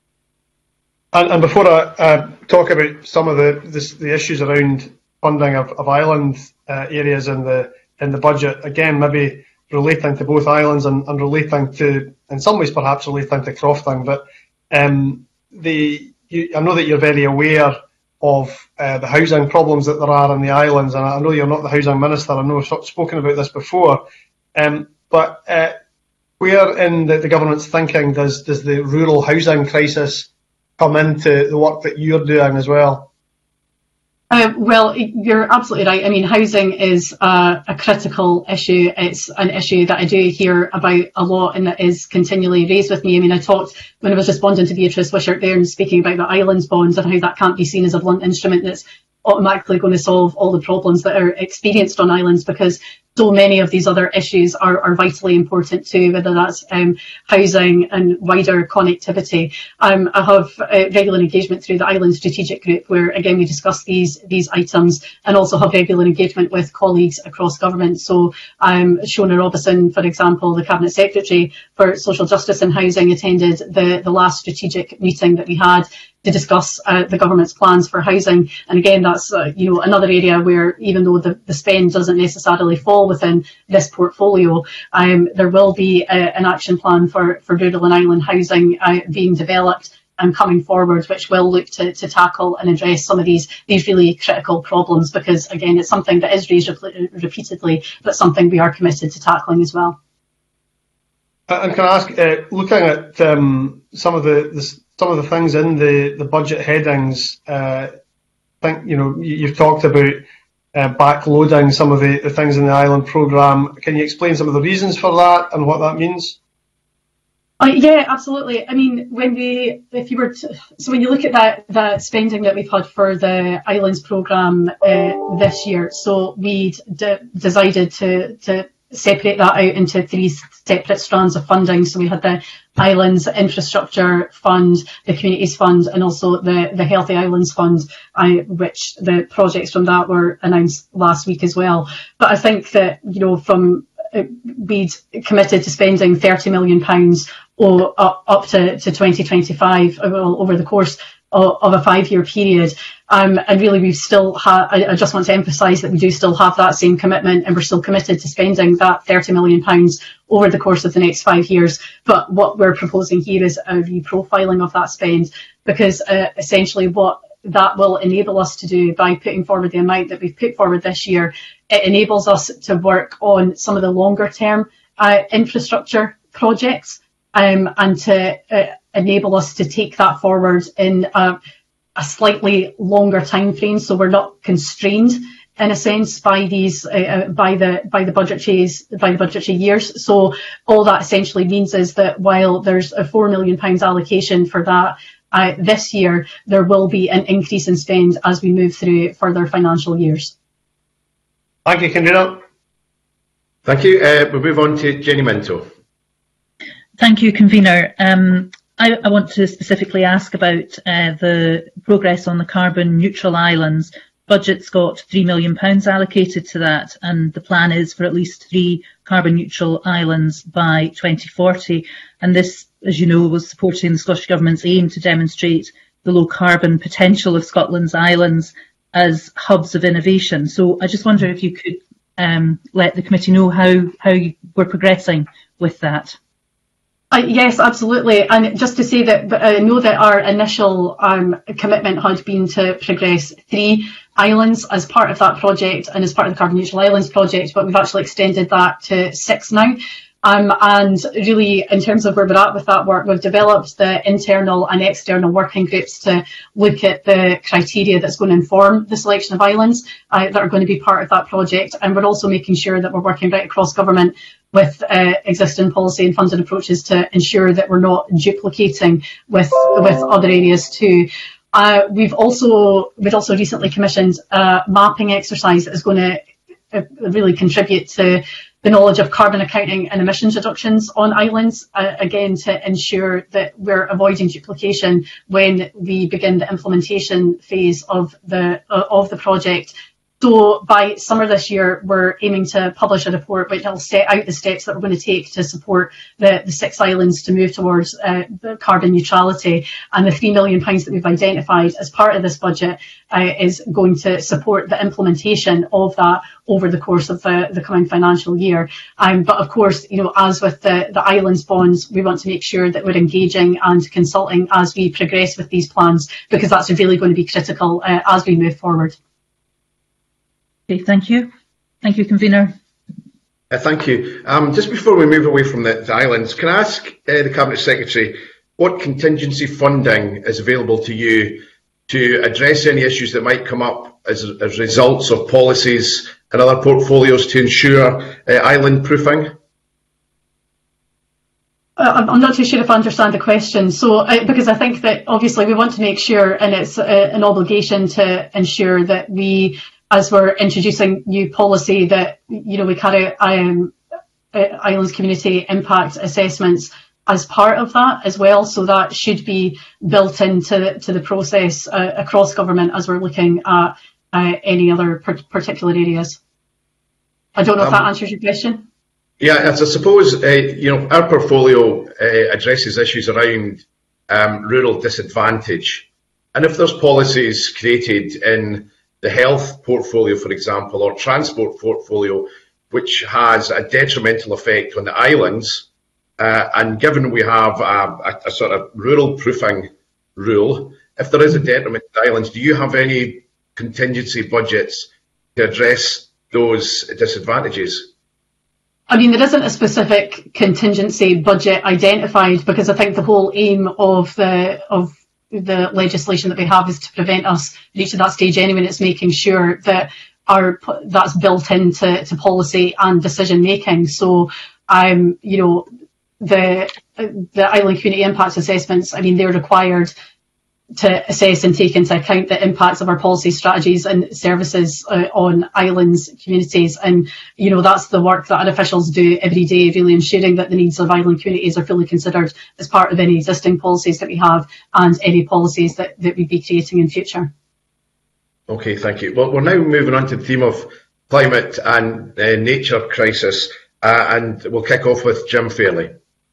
And, and before I uh, talk about some of the this, the issues around funding of, of island uh, areas in the in the budget, again maybe relating to both islands and, and relating to, in some ways perhaps relating to crofting, but um, the you, I know that you're very aware of uh, the housing problems that there are in the islands, and I know you're not the housing minister. I know we've spoken about this before, um, but uh, where in the, the government's thinking does does the rural housing crisis come into the work that you're doing as well? Uh, well, you're absolutely right. I mean, housing is uh, a critical issue. It's an issue that I do hear about a lot and that is continually raised with me. I mean, I talked when I was responding to Beatrice Wishart there and speaking about the islands bonds and how that can't be seen as a blunt instrument that's automatically going to solve all the problems that are experienced on islands, because so many of these other issues are, are vitally important too, whether that's um, housing and wider connectivity. Um, I have uh, regular engagement through the Island Strategic Group, where again we discuss these these items, and also have regular engagement with colleagues across government. So um, Shona Robison, for example, the Cabinet Secretary for Social Justice and Housing, attended the, the last strategic meeting that we had to discuss uh, the government's plans for housing. And again, that's uh, you know another area where, even though the, the spend doesn't necessarily fall within this portfolio, um, there will be a, an action plan for, for rural and island housing uh, being developed and coming forward, which will look to, to tackle and address some of these these really critical problems, because again, it's something that is raised re- repeatedly, but something we are committed to tackling as well. And can I ask, uh, looking at um, some of the, the some of the things in the, the budget headings, uh, I think you know you, you've talked about uh, backloading some of the, the things in the island programme. Can you explain some of the reasons for that and what that means? Uh, yeah, absolutely. I mean, when we, if you were to, so when you look at that, that spending that we've had for the Islands programme uh, this year, so we d- decided to, to separate that out into three separate strands of funding. So we had the Islands Infrastructure Fund, the Communities Fund, and also the, the Healthy Islands Fund, uh, which the projects from that were announced last week as well. But I think that, you know, from we'd committed to spending thirty million pounds or up, up to, to twenty twenty-five well, over the course of, of a five-year period. Um, and really, we've still ha- I, I just want to emphasise that we do still have that same commitment, and we're still committed to spending that thirty million pounds over the course of the next five years. But what we're proposing here is a reprofiling of that spend, because uh, essentially what that will enable us to do by putting forward the amount that we've put forward this year, it enables us to work on some of the longer term uh, infrastructure projects um, and to uh, enable us to take that forward in a, a slightly longer time frame, so we're not constrained in a sense by these uh, by the by the budgetary by the budgetary years. So all that essentially means is that while there's a four million pounds allocation for that uh, this year, there will be an increase in spend as we move through further financial years. Thank you, Convener. Thank you. Uh, we'll move on to Jenny Minto. Thank you, Convener. Um, I, I want to specifically ask about uh, the progress on the carbon neutral islands. Budget's got three million pounds allocated to that, and the plan is for at least three carbon neutral islands by twenty forty. And this, as you know, was supporting the Scottish Government's aim to demonstrate the low carbon potential of Scotland's islands as hubs of innovation. So I just wonder if you could um, let the committee know how, how we're progressing with that. Uh, yes, absolutely. And just to say that I uh, know that our initial um, commitment had been to progress three islands as part of that project and as part of the Carbon Neutral Islands project, but we've actually extended that to six now. Um, and really, in terms of where we're at with that work, we've developed the internal and external working groups to look at the criteria that's going to inform the selection of islands uh, that are going to be part of that project. And we're also making sure that we're working right across government with uh, existing policy and funding approaches to ensure that we're not duplicating with with other areas too. Uh, we've also we've also recently commissioned a mapping exercise that is going to uh, really contribute to the knowledge of carbon accounting and emissions reductions on islands, uh, again to ensure that we're avoiding duplication when we begin the implementation phase of the uh, of the project. So by summer this year, we're aiming to publish a report which will set out the steps that we're going to take to support the, the six islands to move towards uh, the carbon neutrality. And the three million pounds that we've identified as part of this budget uh, is going to support the implementation of that over the course of the, the coming financial year. Um, but of course, you know, as with the, the islands bonds, we want to make sure that we're engaging and consulting as we progress with these plans, because that's really going to be critical uh, as we move forward. Okay, thank you. Thank you, Convener. Uh, thank you. Um, just before we move away from the, the islands, can I ask uh, the Cabinet Secretary what contingency funding is available to you to address any issues that might come up as, as results of policies and other portfolios to ensure uh, island proofing? Uh, I'm not too sure if I understand the question. So, uh, because I think that obviously we want to make sure, and it's uh, an obligation to ensure that we, as we're introducing new policy, that, you know, we carry out um, uh, islands community impact assessments as part of that as well. So that should be built into to the process uh, across government as we're looking at uh, any other per particular areas. I don't know um, if that answers your question. Yeah, as I suppose, uh, you know, our portfolio uh, addresses issues around um, rural disadvantage. And if there's policies created in the health portfolio, for example, or transport portfolio, which has a detrimental effect on the islands, uh, and given we have a, a, a sort of rural proofing rule, if there is a detriment to the islands, do you have any contingency budgets to address those disadvantages? I mean, there isn't a specific contingency budget identified, because I think the whole aim of the of the legislation that we have is to prevent us reaching that stage anyway. And it's making sure that our that's built into to policy and decision making. So, um, you know, the the island community impact assessments, I mean, they're required to assess and take into account the impacts of our policy strategies and services uh, on islands, communities. And, you know, that's the work that our officials do every day, really ensuring that the needs of island communities are fully considered as part of any existing policies that we have and any policies that, that we'd be creating in future. Okay, thank you. Well, we're now moving on to the theme of climate and uh, nature crisis, uh, and we'll kick off with Jim Fairley.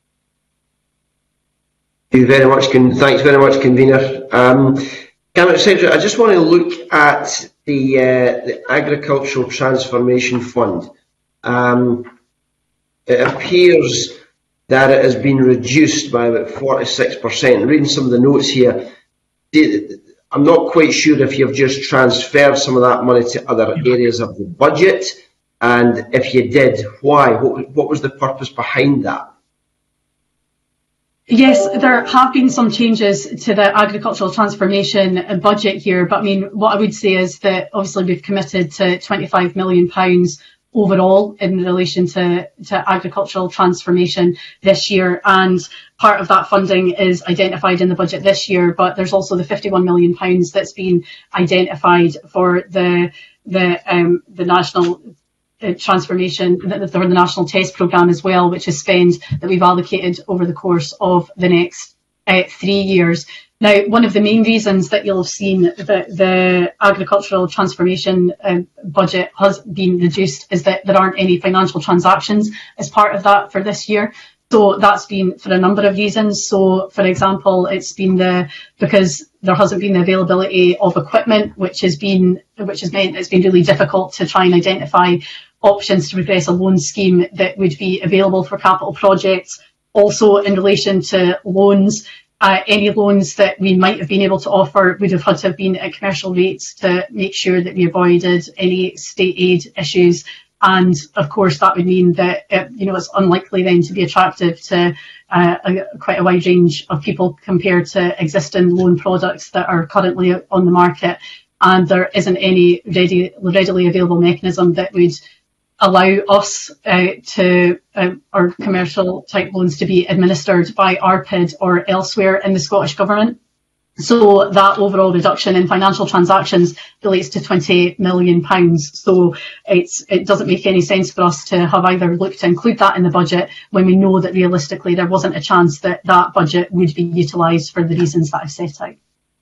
Thank you very much. Thanks very much, Convener. Um, Cabinet Secretary, I just want to look at the, uh, the Agricultural Transformation Fund. Um, it appears that it has been reduced by about forty-six percent. Reading some of the notes here, I'm not quite sure if you've just transferred some of that money to other areas of the budget, and if you did, why? What, what was the purpose behind that? Yes, there have been some changes to the agricultural transformation budget here, but I mean, what I would say is that obviously we've committed to twenty-five million pounds overall in relation to, to agricultural transformation this year, and part of that funding is identified in the budget this year, but there's also the fifty-one million pounds that's been identified for the the um, the national Uh, transformation for the national test programme as well, which is spend that we've allocated over the course of the next uh, three years. Now, one of the main reasons that you'll have seen that the agricultural transformation uh, budget has been reduced is that there aren't any financial transactions as part of that for this year. So that's been for a number of reasons. So, for example, it's been the because there hasn't been the availability of equipment, which has been which has meant it's been really difficult to try and identify options to progress a loan scheme that would be available for capital projects. Also, in relation to loans, uh, any loans that we might have been able to offer would have had to have been at commercial rates to make sure that we avoided any state aid issues. And of course, that would mean that it, you know, it's unlikely then to be attractive to uh, a, quite a wide range of people compared to existing loan products that are currently on the market. And there isn't any ready, readily available mechanism that would allow us uh, to uh, our commercial type loans to be administered by R P I D or elsewhere in the Scottish Government. So that overall reduction in financial transactions relates to twenty million pounds. So it's, it doesn't make any sense for us to have either looked to include that in the budget when we know that realistically there wasn't a chance that that budget would be utilised for the reasons that I've set out.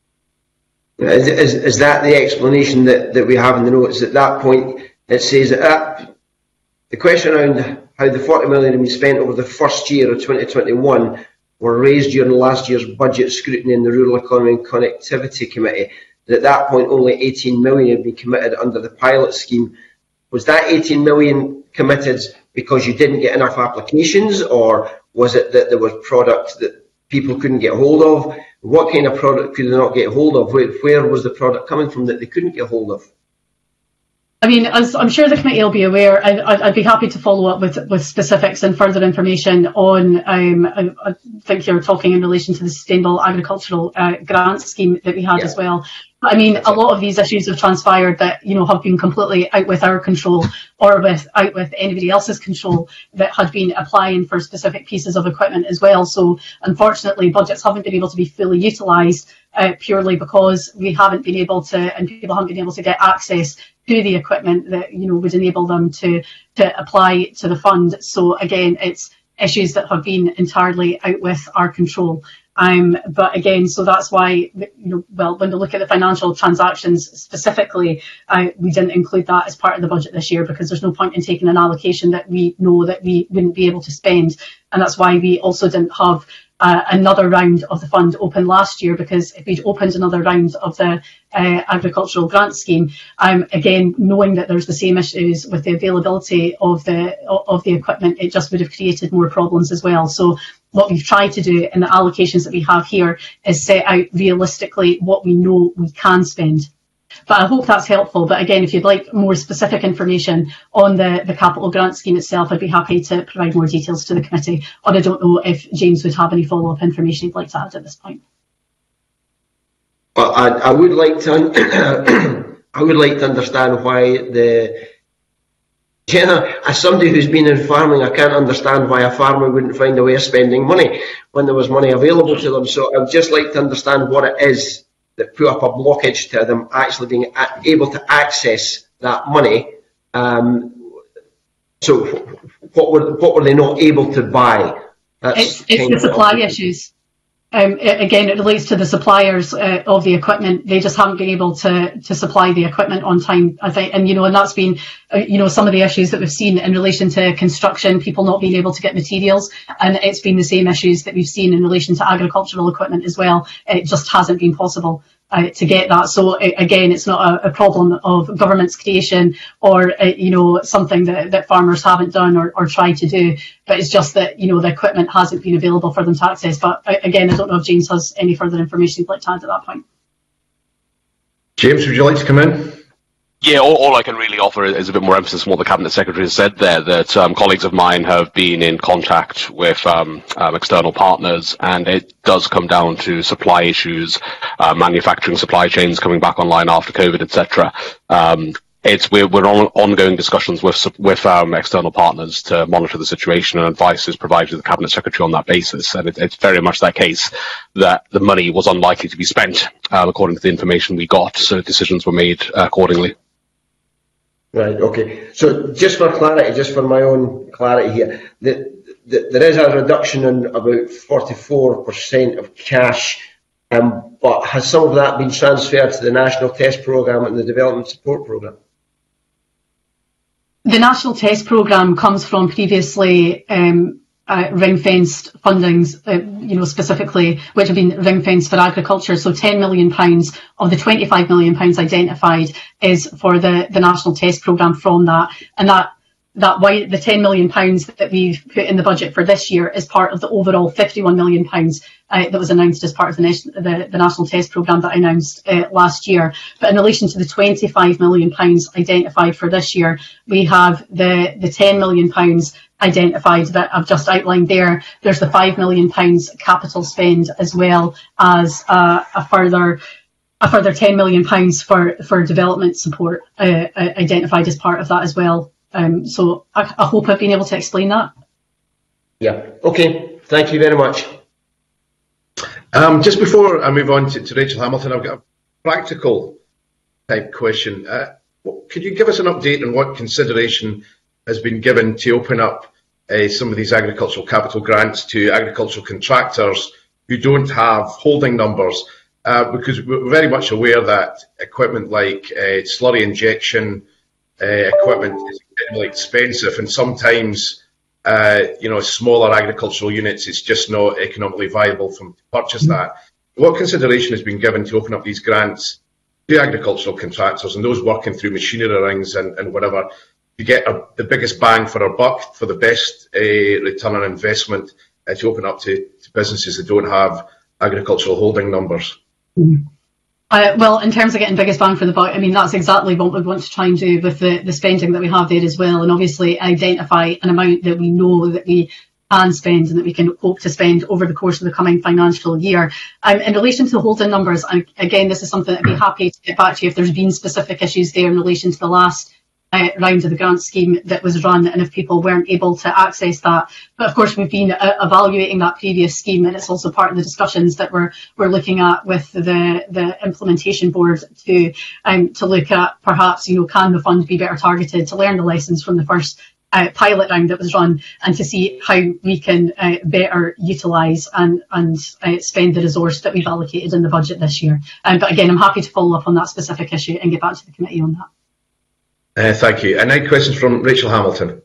Is, is, is that the explanation that, that we have in the notes? At that point, it says that, that the question around how the forty million had been spent over the first year of twenty twenty-one were raised during last year's budget scrutiny in the Rural Economy and Connectivity Committee. That at that point only eighteen million had been committed under the pilot scheme. Was that eighteen million committed because you didn't get enough applications, or was it that there was product that people couldn't get hold of? What kind of product could they not get hold of? Where, where was the product coming from that they couldn't get hold of? I mean, as I'm sure the committee will be aware, I, I'd be happy to follow up with, with specifics and further information on, um, I, I think you're talking in relation to the Sustainable Agricultural uh, Grant Scheme that we had yeah. as well. But I mean, That's a lot it. of these issues have transpired that, you know, have been completely out with our control or with out with anybody else's control that had been applying for specific pieces of equipment as well. So unfortunately, budgets haven't been able to be fully utilised uh, purely because we haven't been able to, and people haven't been able to get access to the equipment that, you know, would enable them to to apply to the fund. So again, it's issues that have been entirely out with our control. Um, but again, so that's why, you know, well, when we look at the financial transactions specifically, uh, we didn't include that as part of the budget this year because there's no point in taking an allocation that we know that we wouldn't be able to spend. And that's why we also didn't have uh, another round of the fund open last year, because if we'd opened another round of the uh, agricultural grant scheme, um, again, knowing that there's the same issues with the availability of the of the equipment, it just would have created more problems as well. So what we've tried to do in the allocations that we have here is set out realistically what we know we can spend. But I hope that's helpful. But again, if you'd like more specific information on the, the capital grant scheme itself, I'd be happy to provide more details to the committee. Or I don't know if James would have any follow-up information he'd like to add at this point. Well, I, I would like to I would like to understand why the Yeah, as somebody who's been in farming, I can't understand why a farmer wouldn't find a way of spending money when there was money available to them. So I would just like to understand what it is that put up a blockage to them actually being able to access that money. Um, so what were what were they not able to buy? That's it's it's the supply issues. Um, it, again, it relates to the suppliers uh, of the equipment. They just haven't been able to to supply the equipment on time, I think. And you know, and that's been, uh, you know, some of the issues that we've seen in relation to construction, people not being able to get materials, and it's been the same issues that we've seen in relation to agricultural equipment as well. It just hasn't been possible uh, to get that. So uh, again, it's not a, a problem of government's creation or uh, you know, something that, that farmers haven't done or, or tried to do, but it's just that, you know, the equipment hasn't been available for them to access. But uh, again, I don't know if James has any further information you'd like to add at that point. James, would you like to come in? Yeah, all, all I can really offer is a bit more emphasis on what the Cabinet Secretary has said there, that um, colleagues of mine have been in contact with um, um, external partners, and it does come down to supply issues, uh, manufacturing supply chains coming back online after COVID, et cetera. Um, it's, we're, we're on ongoing discussions with, with um, external partners to monitor the situation, and advice is provided to the Cabinet Secretary on that basis. And it, it's very much that case that the money was unlikely to be spent, uh, according to the information we got, so decisions were made uh, accordingly. Right, okay. So just for clarity, just for my own clarity here, the, the, there is a reduction in about forty-four percent of cash, um, but has some of that been transferred to the National Test Programme and the Development Support Programme? The National Test Programme comes from previously um, uh, ring-fenced fundings, uh, you know, specifically, which have been ring-fenced for agriculture. So ten million pounds of the twenty-five million pounds identified is for the, the National Test Programme from that. And that, that why the ten million pounds that we've put in the budget for this year is part of the overall fifty-one million pounds uh, that was announced as part of the, the, the National Test Programme that I announced uh, last year. But in relation to the twenty-five million pounds identified for this year, we have the, the ten million pounds identified that I've just outlined there. There's the five million pounds capital spend, as well as uh, a further a further ten million pounds for, for development support uh, identified as part of that as well. Um, so I, I hope I've been able to explain that. Yeah, okay, thank you very much. Um, just before I move on to, to Rachel Hamilton, I've got a practical type question. Uh, could you give us an update on what consideration has been given to open up uh, some of these agricultural capital grants to agricultural contractors who don't have holding numbers? Uh, because we're very much aware that equipment like uh, slurry injection uh, equipment is incredibly expensive, and sometimes uh, you know, smaller agricultural units, it's just not economically viable for them to purchase that. What consideration has been given to open up these grants to agricultural contractors and those working through machinery rings and, and whatever, to get a, the biggest bang for our buck, for the best uh, return on investment, uh, to open up to, to businesses that don't have agricultural holding numbers? Mm-hmm. Uh, well, in terms of getting biggest bang for the buck, I mean, that's exactly what we want to try and do with the, the spending that we have there as well, and obviously identify an amount that we know that we can spend and that we can hope to spend over the course of the coming financial year. Um, in relation to the holding numbers, I, again, this is something I'd be happy to get back to you if there's been specific issues there in relation to the last Uh, round of the grant scheme that was run, and if people weren't able to access that. But of course, we've been uh, evaluating that previous scheme, and it's also part of the discussions that we're we're looking at with the the implementation board to um, to look at perhaps, you know, can the fund be better targeted to learn the lessons from the first uh, pilot round that was run, and to see how we can uh, better utilise and and uh, spend the resource that we've allocated in the budget this year. Um, but again, I'm happy to follow up on that specific issue and get back to the committee on that. Uh, thank you. And now questions from Rachel Hamilton.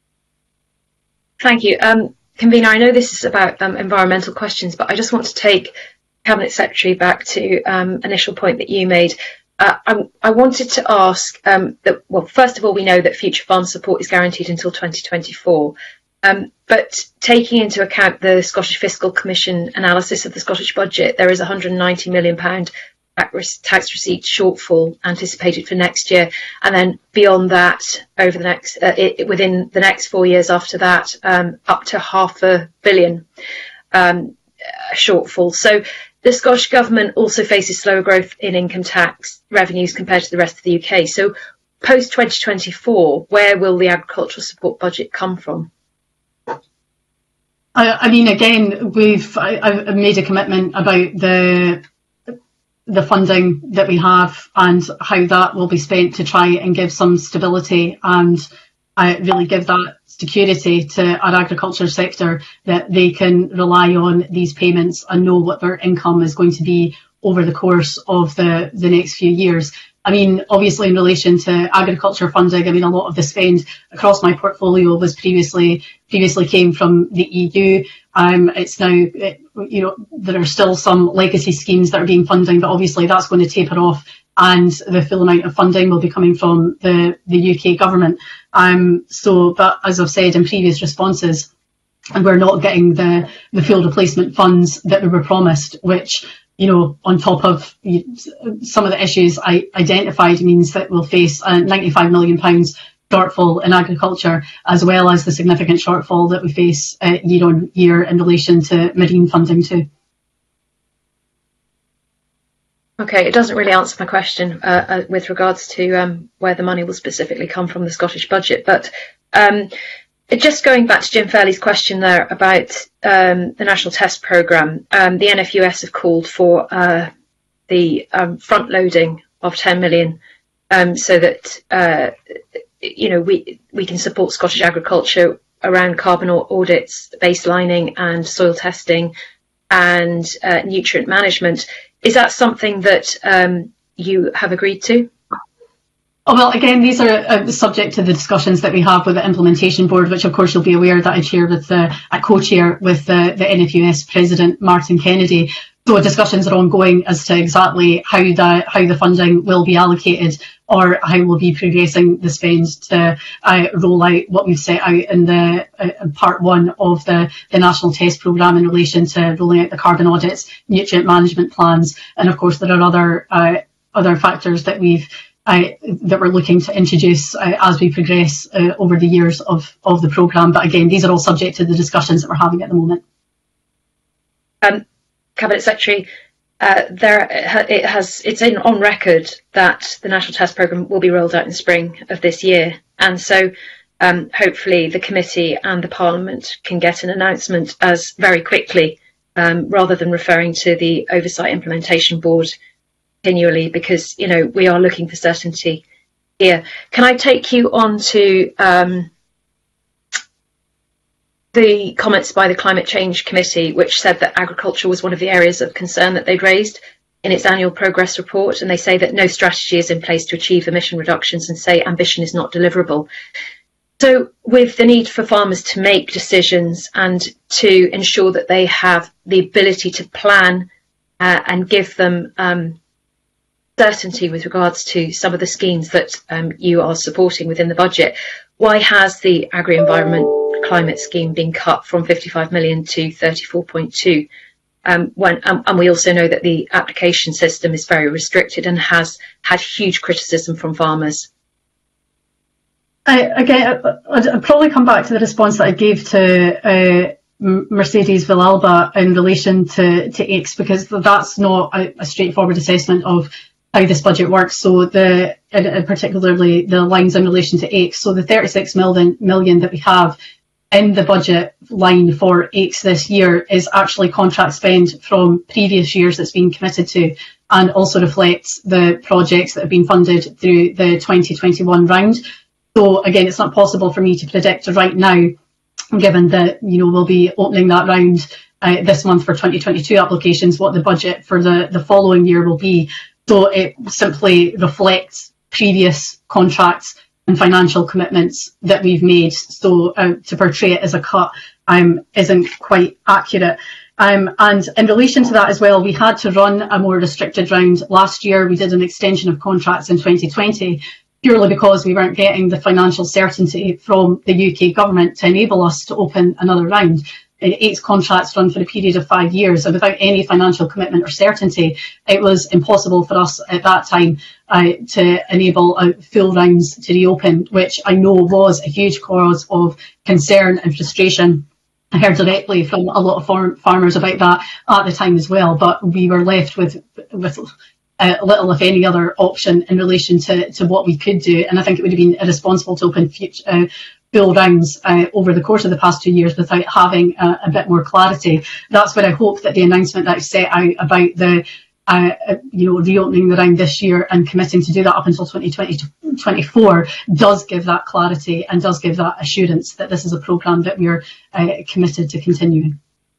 Thank you. Um, Convener, I know this is about um, environmental questions, but I just want to take Cabinet Secretary back to um, initial point that you made. Uh, I, I wanted to ask um, that, well, first of all, we know that future farm support is guaranteed until twenty twenty-four. Um, but taking into account the Scottish Fiscal Commission analysis of the Scottish budget, there is a one hundred and ninety million pounds tax receipt shortfall anticipated for next year, and then beyond that, over the next uh, it, within the next four years after that, um, up to half a billion um, shortfall. So the Scottish Government also faces slower growth in income tax revenues compared to the rest of the U K. So post twenty twenty-four, where will the agricultural support budget come from? I, I mean, again, we've I, I've made a commitment about the the funding that we have and how that will be spent to try and give some stability and uh, really give that security to our agriculture sector, that they can rely on these payments and know what their income is going to be over the course of the, the next few years. I mean, obviously in relation to agriculture funding, I mean, a lot of the spend across my portfolio was previously, previously came from the E U. Um, it's now, it, you know, there are still some legacy schemes that are being funded, but obviously that's going to taper off, and the full amount of funding will be coming from the, the U K government. Um, so, but as I've said in previous responses, and we're not getting the, the full replacement funds that we were promised, which you know, on top of some of the issues I identified, means that we'll face a ninety-five million pounds shortfall in agriculture, as well as the significant shortfall that we face uh, year on year in relation to marine funding too. Okay, it doesn't really answer my question uh, uh, with regards to um, where the money will specifically come from the Scottish budget, but um, just going back to Jim Fairley's question there about um, the National Test Programme, um, the N F U S have called for uh, the um, front loading of ten million um, so that uh, you know we we can support Scottish agriculture around carbon audits, baselining, and soil testing, and uh, nutrient management. Is that something that um, you have agreed to? Oh, well, again, these are uh, subject to the discussions that we have with the implementation board, which of course you'll be aware that I chair with the, I co-chair with the, the N F U S President Martin Kennedy. So discussions are ongoing as to exactly how the how the funding will be allocated, or how we'll be progressing the spend to uh, roll out what we've set out in the uh, part one of the, the National Test Programme in relation to rolling out the carbon audits, nutrient management plans, and of course there are other uh, other factors that we've Uh, that we're looking to introduce uh, as we progress uh, over the years of, of the programme. But again, these are all subject to the discussions that we're having at the moment. Um, Cabinet Secretary, uh, there it has it's in on record that the National Test Programme will be rolled out in spring of this year, and so um, hopefully the committee and the Parliament can get an announcement as very quickly, um, rather than referring to the Oversight Implementation Board continually, because you know we are looking for certainty here. Can I take you on to um, the comments by the Climate Change Committee, which said that agriculture was one of the areas of concern that they'd raised in its annual progress report, and they say that no strategy is in place to achieve emission reductions and say ambition is not deliverable. So with the need for farmers to make decisions and to ensure that they have the ability to plan uh, and give them um, certainty with regards to some of the schemes that um, you are supporting within the budget, why has the agri-environment climate scheme been cut from fifty-five million to thirty-four point two? Um, when, um, and we also know that the application system is very restricted and has had huge criticism from farmers. I, again, I'd, I'd probably come back to the response that I gave to uh, Mercedes Villalba in relation to, to A I C S, because that's not a, a straightforward assessment of how this budget works. So the, and particularly the lines in relation to A I C S. So the thirty-six million that we have in the budget line for A I C S this year is actually contract spend from previous years that's been committed to, and also reflects the projects that have been funded through the twenty twenty-one round. So again, it's not possible for me to predict right now, given that you know we'll be opening that round uh, this month for twenty twenty-two applications, what the budget for the, the following year will be. So it simply reflects previous contracts and financial commitments that we've made. So uh, to portray it as a cut um, isn't quite accurate. Um, and in relation to that as well, we had to run a more restricted round last year. We did an extension of contracts in twenty twenty, purely because we weren't getting the financial certainty from the U K government to enable us to open another round. Eight contracts run for a period of five years, and without any financial commitment or certainty, it was impossible for us at that time uh, to enable uh, full rounds to reopen, which I know was a huge cause of concern and frustration. I heard directly from a lot of farm farmers about that at the time as well, but we were left with with uh, little, if any, other option in relation to, to what we could do, and I think it would have been irresponsible to open future uh, full rounds uh, over the course of the past two years without having a, a bit more clarity. That's where I hope that the announcement that I set out about the uh, you know reopening the round this year and committing to do that up until twenty twenty-four does give that clarity and does give that assurance that this is a programme that we're uh, committed to continuing.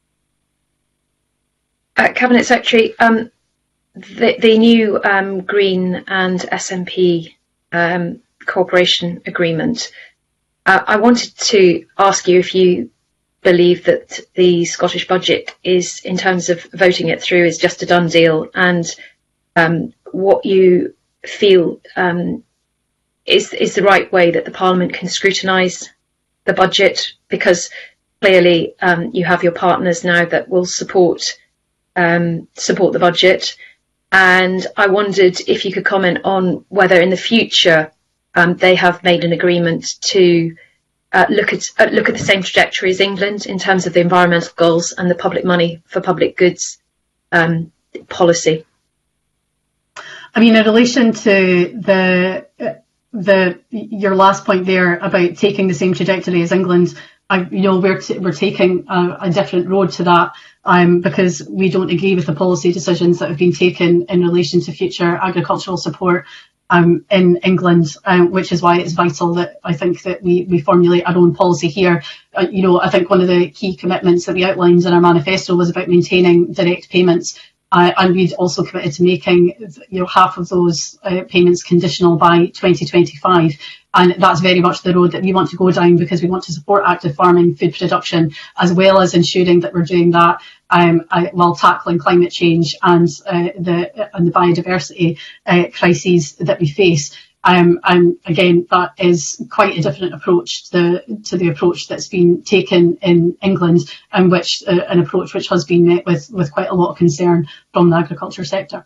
Uh, Cabinet Secretary, um, the, the new um, Green and S N P um, cooperation agreement, Uh, I wanted to ask you if you believe that the Scottish budget is, in terms of voting it through, is just a done deal, and um, what you feel um, is, is the right way that the Parliament can scrutinise the budget, because clearly um, you have your partners now that will support um, support the budget. And I wondered if you could comment on whether in the future um, they have made an agreement to uh, look at uh, look at the same trajectory as England in terms of the environmental goals and the public money for public goods um, policy. I mean, in relation to the the your last point there about taking the same trajectory as England, I, you know, we're t we're taking a, a different road to that um, because we don't agree with the policy decisions that have been taken in relation to future agricultural support um, in England, um, which is why it's vital that I think that we we formulate our own policy here. Uh, you know, I think one of the key commitments that we outlined in our manifesto was about maintaining direct payments. Uh, and we'd also committed to making, you know, half of those uh, payments conditional by twenty twenty-five. And that's very much the road that we want to go down, because we want to support active farming, food production, as well as ensuring that we're doing that um, uh, while tackling climate change and uh, the and the biodiversity uh, crises that we face. Um, and again, that is quite a different approach to the, to the approach that's been taken in England, and which uh, an approach which has been met with, with quite a lot of concern from the agriculture sector.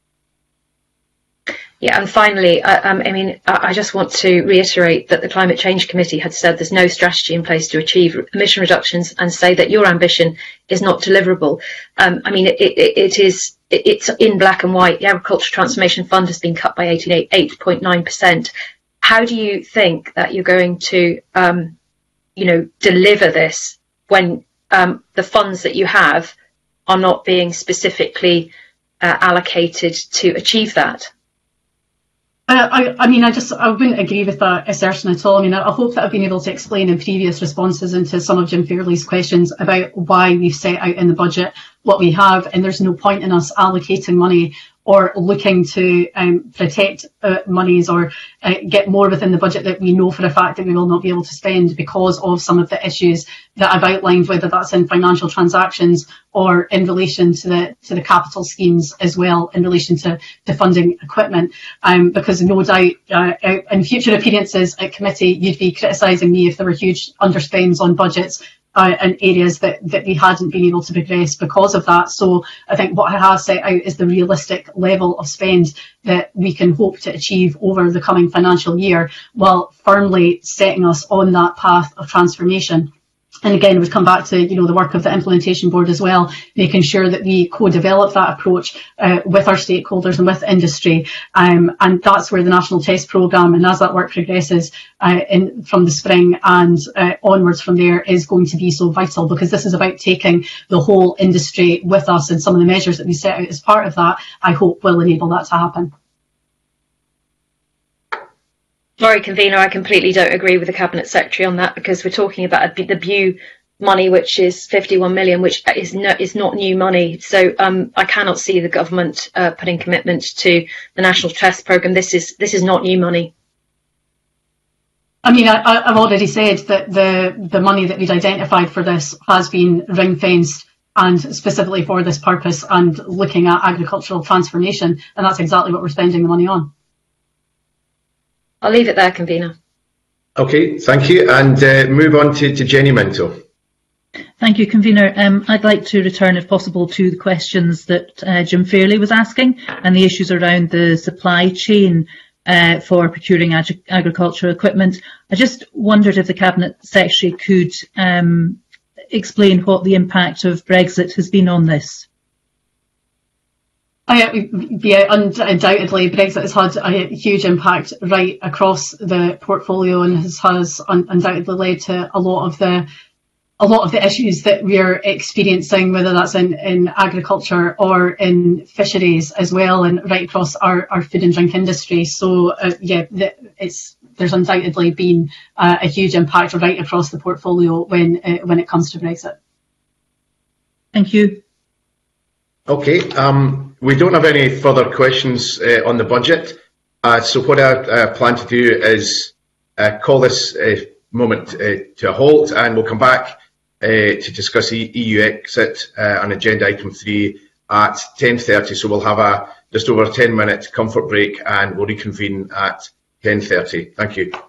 Yeah, and finally, I, um, I mean, I, I just want to reiterate that the Climate Change Committee had said there's no strategy in place to achieve emission reductions, and say that your ambition is not deliverable. Um, I mean, it, it, it is. It's in black and white. The Agriculture Transformation Fund has been cut by eight point nine percent. How do you think that you're going to, um, you know, deliver this when um, the funds that you have are not being specifically uh, allocated to achieve that? Uh, I, I mean, I just I wouldn't agree with that assertion at all. I mean, I, I hope that I've been able to explain in previous responses into some of Jim Fairley's questions about why we've set out in the budget what we have, and there's no point in us allocating money or looking to um, protect uh, monies or uh, get more within the budget that we know for a fact that we will not be able to spend because of some of the issues that I've outlined, whether that's in financial transactions or in relation to the to the capital schemes as well, in relation to, to funding equipment. Um, because no doubt uh, in future appearances at committee, you'd be criticising me if there were huge underspends on budgets Uh, and areas that, that we hadn't been able to progress because of that. So I think what I have set out is the realistic level of spend that we can hope to achieve over the coming financial year, while firmly setting us on that path of transformation. And again, we've come back to, you know, the work of the implementation board as well, making sure that we co-develop that approach uh, with our stakeholders and with industry. Um, and that's where the National Test Programme, and as that work progresses uh, in, from the spring and uh, onwards from there, is going to be so vital, because this is about taking the whole industry with us, and some of the measures that we set out as part of that, I hope, will enable that to happen. Sorry, Convener, I completely don't agree with the Cabinet Secretary on that, because we're talking about the B U money, which is fifty-one million, which is, no, is not new money. So um, I cannot see the government uh, putting commitment to the National Test Programme. This is this is not new money. I mean, I, I've already said that the, the money that we'd identified for this has been ring-fenced and specifically for this purpose, and looking at agricultural transformation, and that's exactly what we're spending the money on. I'll leave it there, Convener. Okay, thank you. And uh, move on to, to Jenny Minto. Thank you, Convener. Um, I'd like to return, if possible, to the questions that uh, Jim Fairley was asking, and the issues around the supply chain uh, for procuring ag agricultural equipment. I just wondered if the Cabinet Secretary could um, explain what the impact of Brexit has been on this. Uh, yeah, undoubtedly, Brexit has had a huge impact right across the portfolio, and has, has un undoubtedly led to a lot of the a lot of the issues that we're experiencing, whether that's in, in agriculture or in fisheries as well, and right across our, our food and drink industry. So uh, yeah, the, it's there's undoubtedly been uh, a huge impact right across the portfolio when uh, when it comes to Brexit. Thank you. Okay. Um, We don't have any further questions uh, on the budget, uh, so what I uh, plan to do is uh, call this uh, moment uh, to a halt, and we'll come back uh, to discuss E U exit uh, on agenda item three at ten thirty. So we'll have a just over a ten minute comfort break, and we'll reconvene at ten thirty. Thank you.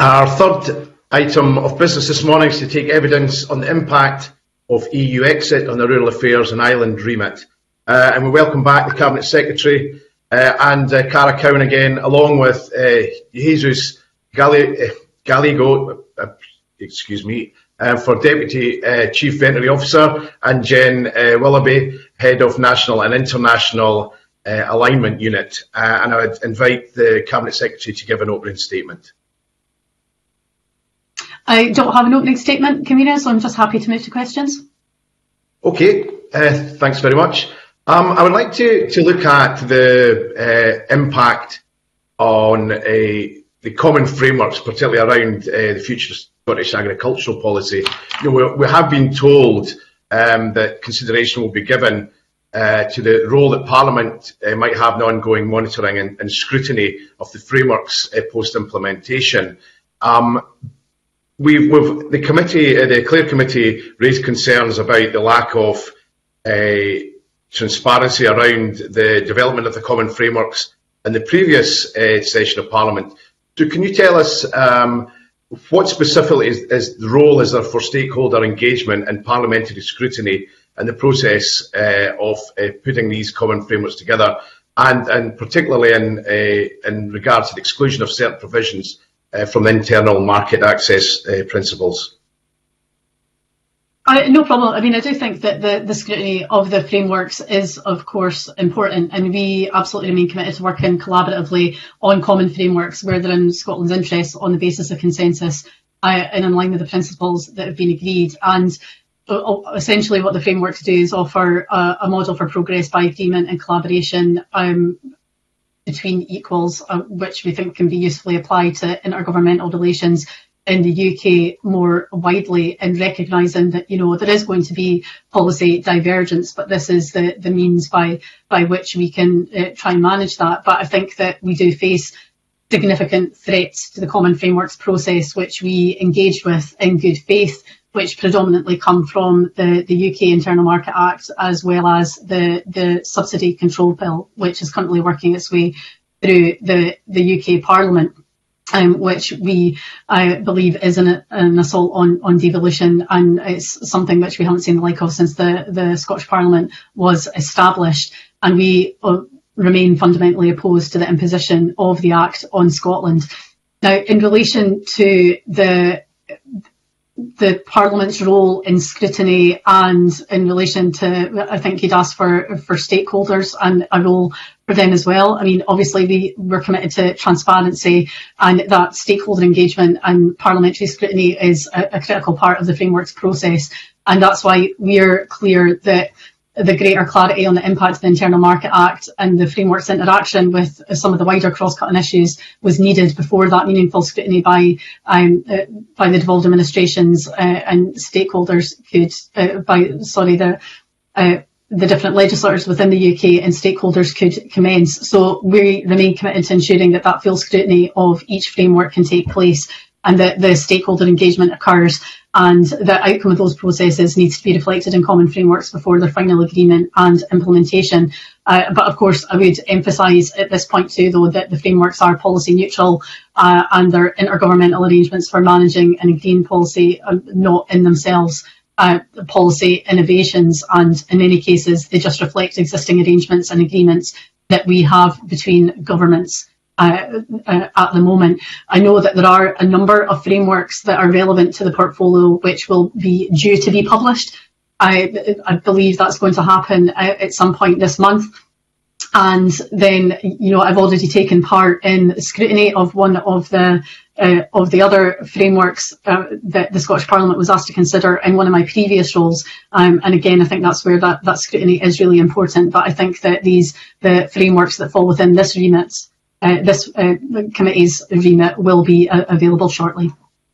Our third item of business this morning is to take evidence on the impact of E U exit on the Rural Affairs and Island remit. Uh, and we welcome back the Cabinet Secretary uh, and uh, Cara Cowan again, along with uh, Jesus Galli Gallego, uh, excuse me, uh, for Deputy uh, Chief Veterinary Officer, and Jen uh, Willoughby, Head of National and International uh, Alignment Unit. Uh, and I would invite the Cabinet Secretary to give an opening statement. I don't have an opening statement, Convener, so I'm just happy to move to questions. Okay, uh, thanks very much. Um, I would like to, to look at the uh, impact on uh, the common frameworks, particularly around uh, the future Scottish agricultural policy. You know, we, we have been told um, that consideration will be given uh, to the role that Parliament uh, might have in ongoing monitoring and, and scrutiny of the frameworks uh, post-implementation. Um, We've, we've, the committee, uh, the Clare Committee, raised concerns about the lack of uh, transparency around the development of the common frameworks in the previous uh, session of Parliament. So, can you tell us um, what specifically is, is the role is there for stakeholder engagement and parliamentary scrutiny in the process uh, of uh, putting these common frameworks together, and, and particularly in uh, in regards to the exclusion of certain provisions Uh, from the internal market access uh, principles? Uh, no problem. I mean, I do think that the, the scrutiny of the frameworks is, of course, important, and we absolutely remain committed to working collaboratively on common frameworks where they're in Scotland's interests on the basis of consensus uh, and in line with the principles that have been agreed. And uh, essentially what the frameworks do is offer uh, a model for progress by agreement and collaboration um, between equals, uh, which we think can be usefully applied to intergovernmental relations in the U K more widely, and recognising that, you know, there is going to be policy divergence, but this is the, the means by, by which we can uh, try and manage that. But I think that we do face significant threats to the common frameworks process, which we engaged with in good faith, which predominantly come from the, the U K Internal Market Act, as well as the, the Subsidy Control Bill, which is currently working its way through the, the U K Parliament, um, which we I believe is an, an assault on, on devolution, and it's something which we haven't seen the like of since the, the Scottish Parliament was established. And we uh, remain fundamentally opposed to the imposition of the Act on Scotland. Now, in relation to the the Parliament's role in scrutiny and in relation to, I think you'd asked for, for stakeholders and a role for them as well. I mean, obviously we, we're committed to transparency, and that stakeholder engagement and parliamentary scrutiny is a, a critical part of the frameworks process. And that's why we're clear that the greater clarity on the impact of the Internal Market Act and the framework's interaction with some of the wider cross-cutting issues was needed before that meaningful scrutiny by um, uh, by the devolved administrations uh, and stakeholders could, uh, by sorry, the uh, the different legislators within the U K and stakeholders could commence. So we remain committed to ensuring that that full scrutiny of each framework can take place, and that the stakeholder engagement occurs, and the outcome of those processes needs to be reflected in common frameworks before their final agreement and implementation. Uh, but of course, I would emphasise at this point too, though, that the frameworks are policy neutral uh, and they're intergovernmental arrangements for managing and agreeing policy, uh, not in themselves uh, policy innovations, and in many cases they just reflect existing arrangements and agreements that we have between governments. Uh, uh, at the moment. I know that there are a number of frameworks that are relevant to the portfolio which will be due to be published. I, I believe that's going to happen uh, at some point this month. And then, you know, I've already taken part in scrutiny of one of the uh, of the other frameworks uh, that the Scottish Parliament was asked to consider in one of my previous roles. Um, and again, I think that's where that, that scrutiny is really important. But I think that these the frameworks that fall within this remit Uh, this uh, committee's remit will be uh, available shortly.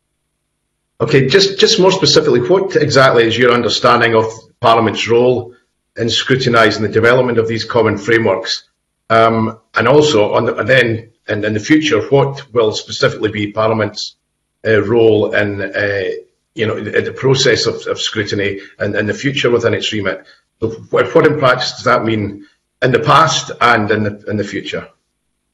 Okay, just, just more specifically, what exactly is your understanding of Parliament's role in scrutinising the development of these common frameworks? Um, and also, on the, and then in, in the future, what will specifically be Parliament's uh, role in uh, you know, the, the process of, of scrutiny and in the future within its remit? So what, what in practice does that mean in the past and in the, in the future?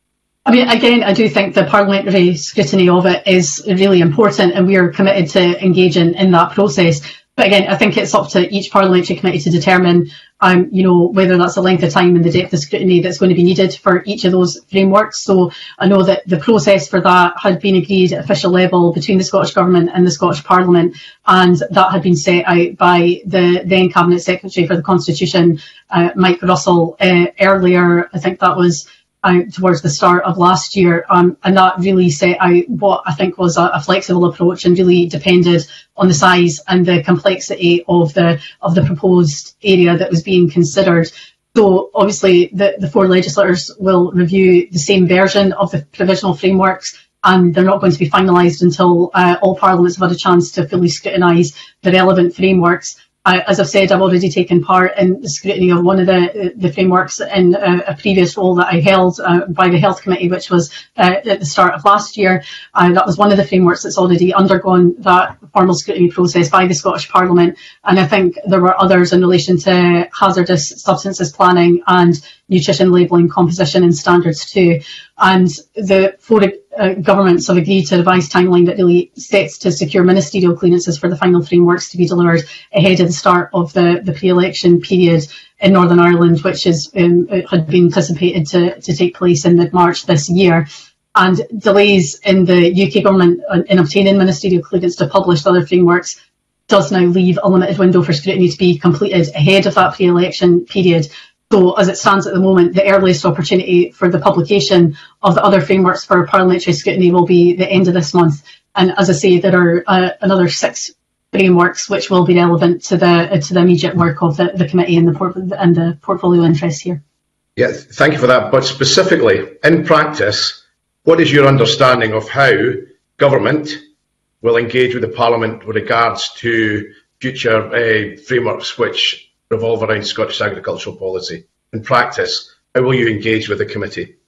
I mean, again, I do think the parliamentary scrutiny of it is really important, and we are committed to engaging in that process. But again, I think it's up to each parliamentary committee to determine, um, you know, whether that's the length of time and the depth of scrutiny that's going to be needed for each of those frameworks. So I know that the process for that had been agreed at official level between the Scottish Government and the Scottish Parliament, and that had been set out by the then Cabinet Secretary for the Constitution, uh, Mike Russell, uh, earlier. I think that was out towards the start of last year, um, and that really set out what I think was a, a flexible approach, and really depended on the size and the complexity of the of the proposed area that was being considered. So obviously the, the four legislators will review the same version of the provisional frameworks, and they're not going to be finalised until uh, all parliaments have had a chance to fully scrutinise the relevant frameworks. Uh, as I've said, I've already taken part in the scrutiny of one of the, the frameworks in a, a previous role that I held uh, by the Health Committee, which was uh, at the start of last year. Uh, that was one of the frameworks that's already undergone that formal scrutiny process by the Scottish Parliament. And I think there were others in relation to hazardous substances planning and nutrition labelling, composition and standards too. And the four uh, governments have agreed to a revised timeline that really sets to secure ministerial clearances for the final frameworks to be delivered ahead of the start of the, the pre-election period in Northern Ireland, which is um, had been anticipated to, to take place in mid-March this year. And delays in the U K government in obtaining ministerial clearance to publish the other frameworks does now leave a limited window for scrutiny to be completed ahead of that pre-election period. So as it stands at the moment, the earliest opportunity for the publication of the other frameworks for parliamentary scrutiny will be the end of this month. And as I say, there are uh, another six frameworks which will be relevant to the uh, to the immediate work of the, the committee and the, port and the portfolio interests here. Yeah, thank you for that. But specifically, in practice, what is your understanding of how government will engage with the Parliament with regards to future uh, frameworks which revolve around Scottish agricultural policy? In practice, how will you engage with the committee?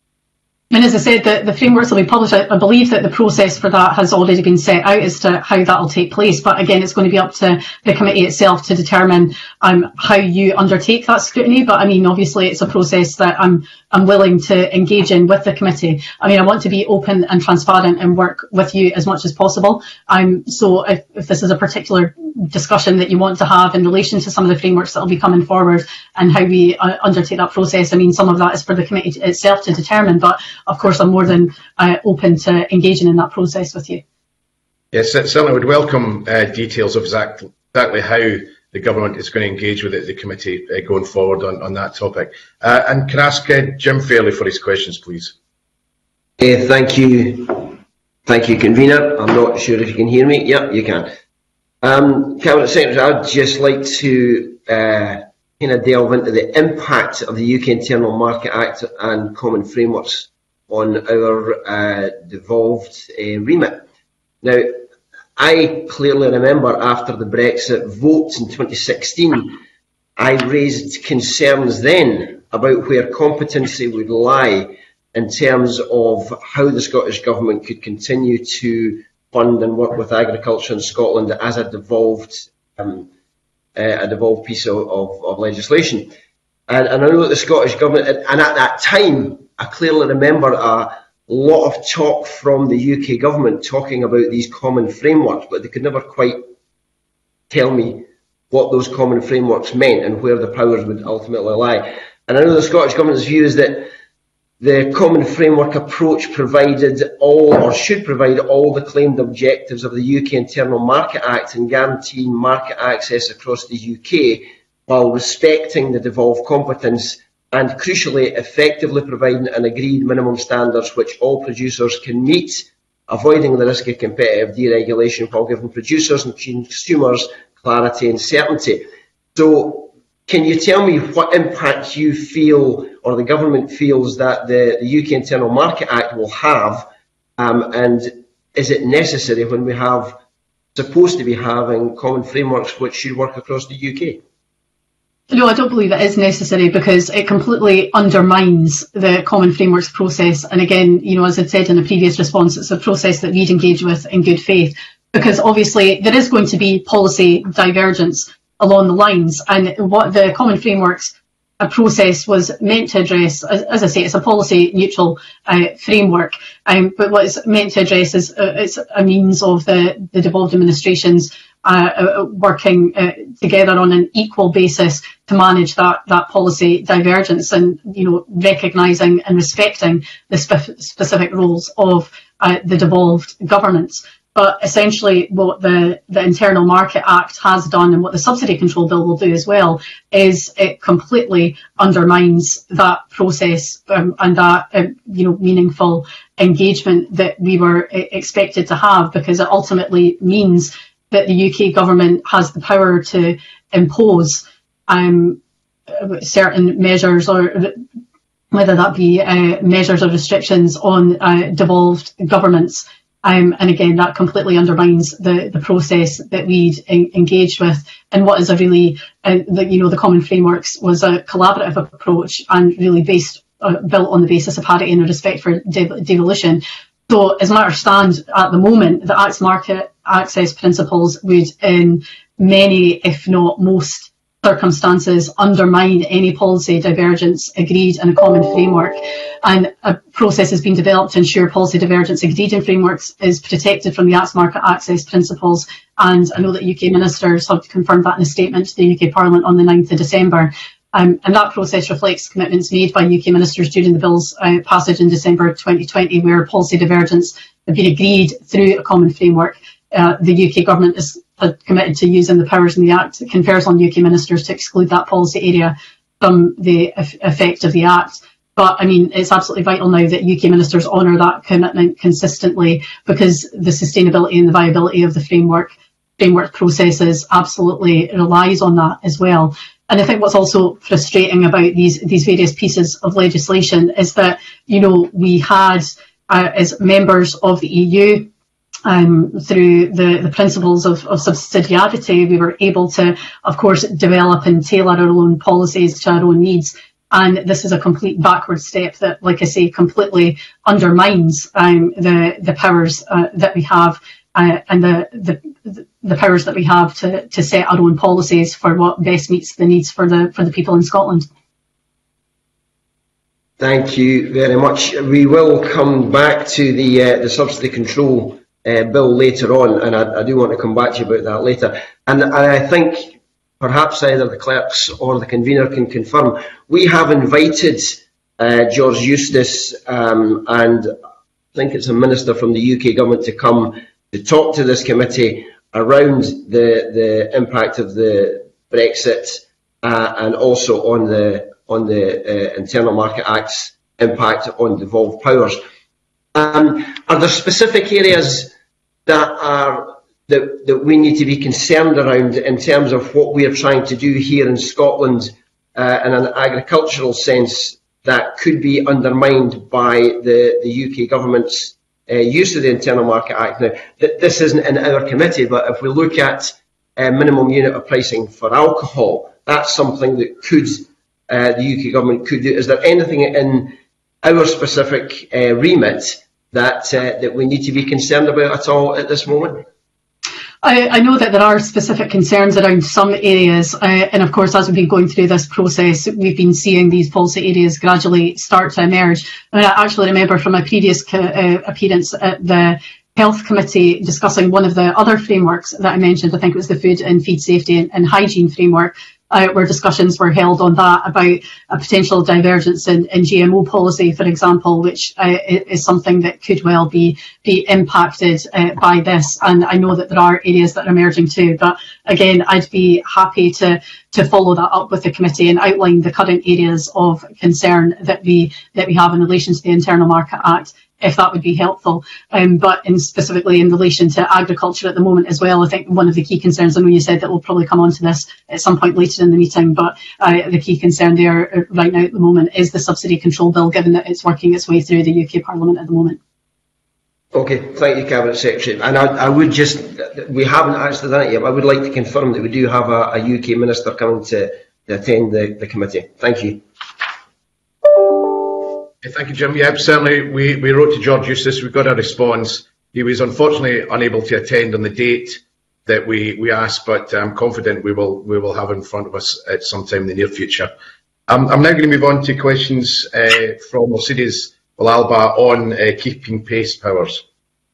And as I said, the, the frameworks will be published. I, I believe that the process for that has already been set out as to how that will take place. But again, it's going to be up to the committee itself to determine um, how you undertake that scrutiny. But I mean, obviously, it's a process that I'm I'm willing to engage in with the committee. I mean, I want to be open and transparent and work with you as much as possible. Um, so if, if this is a particular discussion that you want to have in relation to some of the frameworks that will be coming forward and how we uh, undertake that process, I mean, some of that is for the committee itself to determine. But of course, I'm more than uh, open to engaging in that process with you. Yes, certainly would welcome uh, details of exactly, exactly how the government is going to engage with it, the committee uh, going forward on, on that topic. Uh, and can I ask uh, Jim Fairley for his questions, please? Uh, thank you. Thank you, Convener. I'm not sure if you can hear me. Yeah, you can. Um, Cabinet Secretary, I'd just like to uh, kind of delve into the impact of the U K Internal Market Act and Common Frameworks on our uh, devolved uh, remit. Now, I clearly remember after the Brexit vote in twenty sixteen, I raised concerns then about where competency would lie in terms of how the Scottish Government could continue to fund and work with agriculture in Scotland as a devolved, um, uh, a devolved piece of, of, of legislation. And, and I know that the Scottish Government, and at that time, I clearly remember a lot of talk from the U K Government talking about these common frameworks, but they could never quite tell me what those common frameworks meant and where the powers would ultimately lie. And I know the Scottish Government's view is that the common framework approach provided all, or should provide all, the claimed objectives of the U K Internal Market Act and guaranteeing market access across the U K while respecting the devolved competence and, crucially, effectively providing an agreed minimum standards which all producers can meet, avoiding the risk of competitive deregulation while giving producers and consumers clarity and certainty. So, can you tell me what impact you feel, or the government feels, that the, the U K Internal Market Act will have, um, and is it necessary when we have, supposed to be having, common frameworks which should work across the U K? No, I don't believe it is necessary because it completely undermines the common frameworks process. And again, you know, as I said in a previous response, it's a process that we'd engage with in good faith, because obviously there is going to be policy divergence along the lines, and what the common frameworks a process was meant to address, as, as I say, it's a policy neutral uh, framework, um, but what it's meant to address is uh, it's a means of the, the devolved administrations uh, uh, working uh, together on an equal basis to manage that, that policy divergence, and, you know, recognising and respecting the spe- specific roles of uh, the devolved governance. But essentially what the, the Internal Market Act has done, and what the Subsidy Control Bill will do as well, is it completely undermines that process um, and that uh, you know, meaningful engagement that we were uh, expected to have, because it ultimately means that the U K government has the power to impose um, certain measures, or whether that be uh, measures or restrictions on uh, devolved governments. Um, and again, that completely undermines the, the process that we'd en- engaged with. And what is a really, uh, the, you know, the Common Frameworks was a collaborative approach, and really based, uh, built on the basis of parity and respect for de- devolution. So as matters stand at the moment, the Act's market access principles would, in many, if not most, circumstances undermine any policy divergence agreed in a common framework, and a process has been developed to ensure policy divergence agreed in frameworks is protected from the Act's market access principles, and I know that U K ministers have confirmed that in a statement to the U K Parliament on the ninth of December. Um, and that process reflects commitments made by U K ministers during the bill's uh, passage in December twenty twenty, where policy divergence had been agreed through a common framework. Uh, the U K government is committed to using the powers in the Act. It confers on U K ministers to exclude that policy area from the effect of the Act. But I mean, it's absolutely vital now that U K ministers honour that commitment consistently, because the sustainability and the viability of the framework framework processes absolutely relies on that as well. And I think what's also frustrating about these these various pieces of legislation is that, you know, we had uh, as members of the E U, Um, through the, the principles of, of subsidiarity, we were able to, of course, develop and tailor our own policies to our own needs. And this is a complete backward step that, like I say, completely undermines um, the, the powers uh, that we have uh, and the, the, the powers that we have to, to set our own policies for what best meets the needs for the, for the people in Scotland. Thank you very much. We will come back to the, uh, the subsidy control Uh, bill later on, and I, I do want to come back to you about that later. And, and I think perhaps either the clerks or the convener can confirm, we have invited uh, George Eustice um, and I think it's a minister from the U K government to come to talk to this committee around the, the impact of the Brexit uh, and also on the, on the uh, Internal Market Act's impact on devolved powers. Um, are there specific areas that are that, that we need to be concerned around in terms of what we are trying to do here in Scotland uh, in an agricultural sense that could be undermined by the, the U K government's uh, use of the Internal Market Act? Now, th this isn't in our committee, but if we look at uh, minimum unit of pricing for alcohol, that's something that could uh, the U K government could do. Is there anything in our specific uh, remit that uh, that we need to be concerned about at all at this moment? I, I know that there are specific concerns around some areas, uh, and of course, as we've been going through this process, we've been seeing these policy areas gradually start to emerge. I mean, I actually remember from my previous uh, appearance at the Health Committee discussing one of the other frameworks that I mentioned. I think it was the Food and Feed Safety and, and Hygiene framework, uh, where discussions were held on that about a potential divergence in, in G M O policy, for example, which uh, is something that could well be be impacted uh, by this. And I know that there are areas that are emerging too. But again, I'd be happy to to follow that up with the committee and outline the current areas of concern that we that we have in relation to the Internal Market Act, if that would be helpful. Um, but in specifically in relation to agriculture at the moment as well, I think one of the key concerns, I know you said that we'll probably come on to this at some point later in the meeting, but uh, the key concern there right now at the moment is the subsidy control bill, given that it's working its way through the U K Parliament at the moment. Okay, thank you, Cabinet Secretary. And I, I would just, we haven't actually done it yet, but I would like to confirm that we do have a, a U K Minister coming to, to attend the, the committee. Thank you. Thank you, Jim. Yeah, certainly we, we wrote to George Eustice. We got a response. He was unfortunately unable to attend on the date that we, we asked, but I'm confident we will we will have in front of us at some time in the near future. Um, I'm now going to move on to questions uh, from Mercedes Villalba on uh, keeping pace powers.